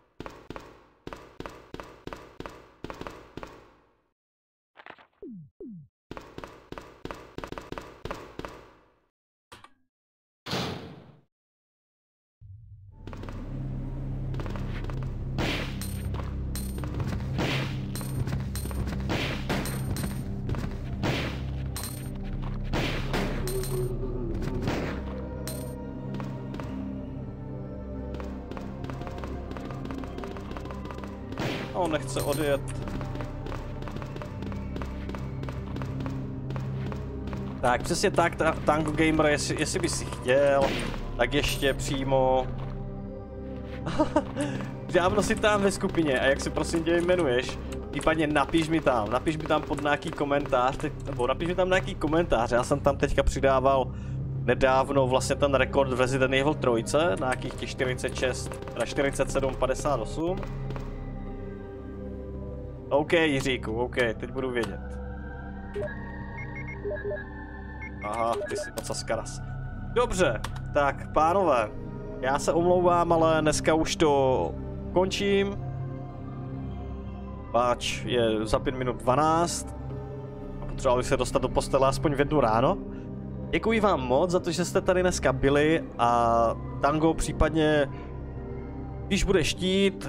On nechce odjet. Tak přesně tak, Tango Gamer, jestli bys si chtěl, tak ještě přímo... Dávno si tam ve skupině a jak se prosím tě jmenuješ, případně napiš mi tam pod nějaký komentář, nebo napiš mi tam nějaký komentář, já jsem tam teďka přidával nedávno vlastně ten rekord v Resident Evil 3, na nějakých těch 47,58. OK, Jiříku, OK, teď budu vědět. Aha, ty jsi moc skaras. Dobře, tak pánové, já se omlouvám, ale dneska už to končím. Páč je za 5 minut 12. A potřeboval bych se dostat do postele aspoň v 1 ráno. Děkuji vám moc za to, že jste tady dneska byli a Tango případně, když budeš chtít,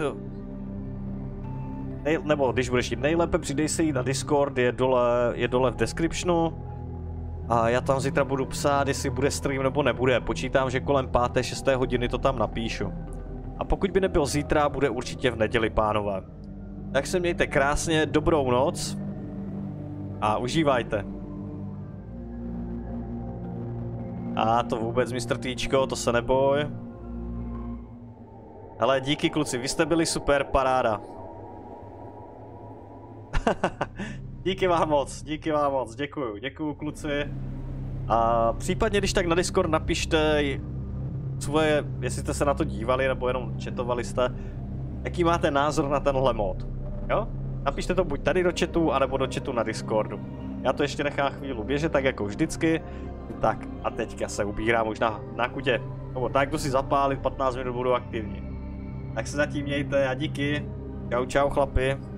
nebo když budeš jít nejlépe, přidej se jít na Discord, je dole v descriptionu. A já tam zítra budu psát, jestli bude stream nebo nebude. Počítám, že kolem 5. 6. hodiny to tam napíšu. A pokud by nebyl zítra, bude určitě v neděli, pánové. Tak se mějte krásně, dobrou noc a užívajte. A to vůbec, Mr. Týčko, to se neboj. Hele, díky kluci, vy jste byli super, paráda. Díky vám moc, děkuju kluci. A případně, když tak na Discord napište svoje, jestli jste se na to dívali, nebo jenom chatovali jste, jaký máte názor na tenhle mod, jo? Napište to buď tady do chatu, anebo do chatu na Discordu. Já to ještě nechám chvíli běžet, tak jako vždycky. Tak a teďka se ubírám už na kutě, nebo tak jdu si zapálit, 15 minut budu aktivní. Tak se zatím mějte a díky. Čau chlapi.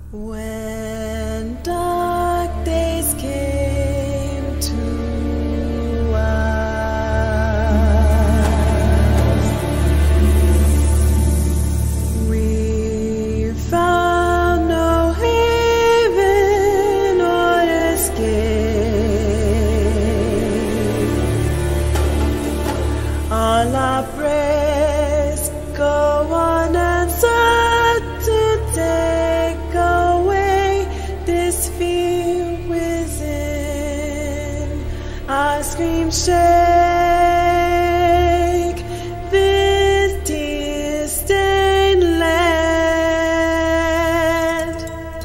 When dark days came to us, we found no haven or escape. All our prayers go on answered today. Our screams shake this tear-stained land.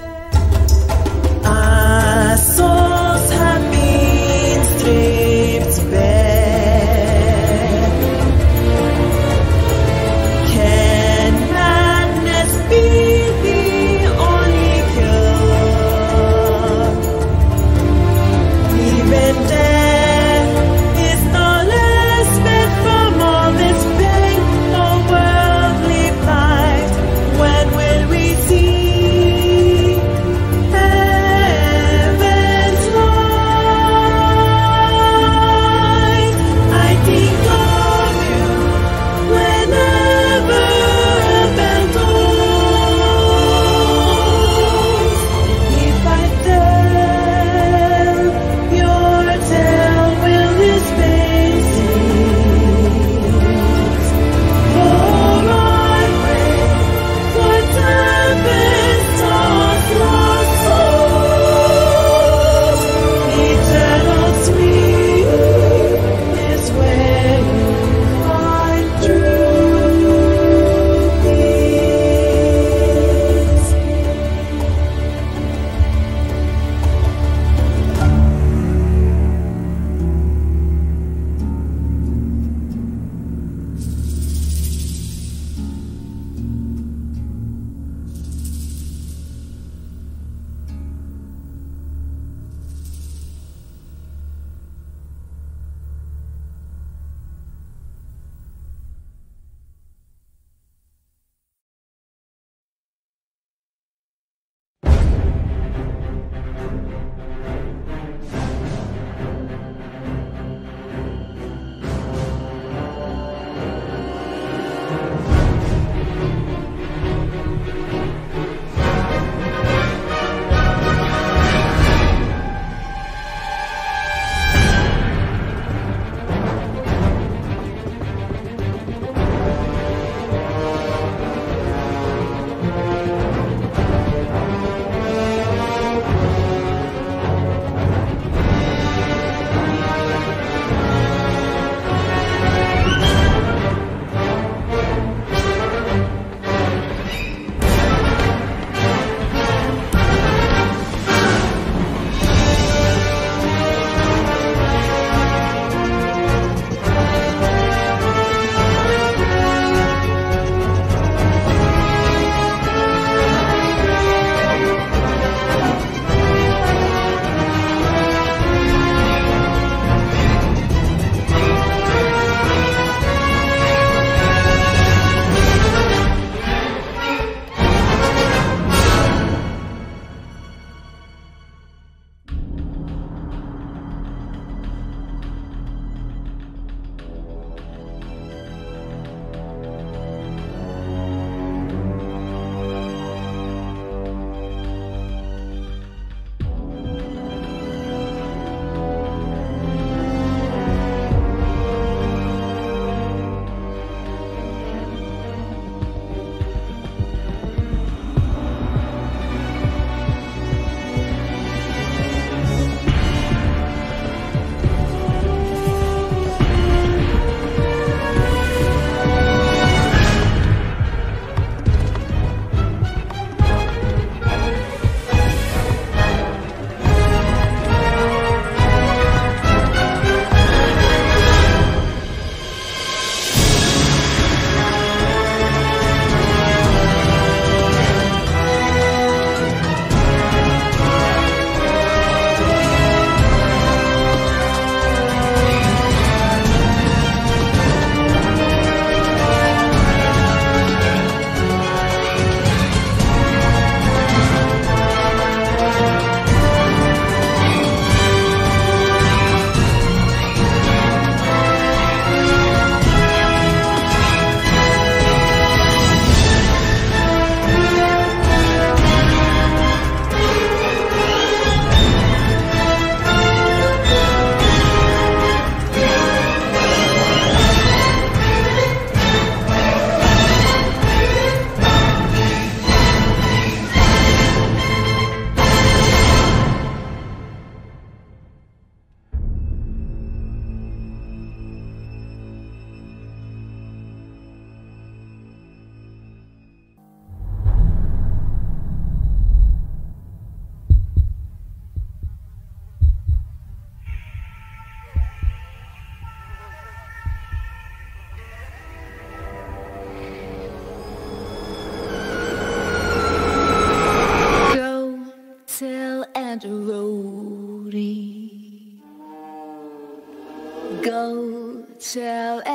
Our souls have been stripped bare. Can madness be the only cure? Even death is Go tell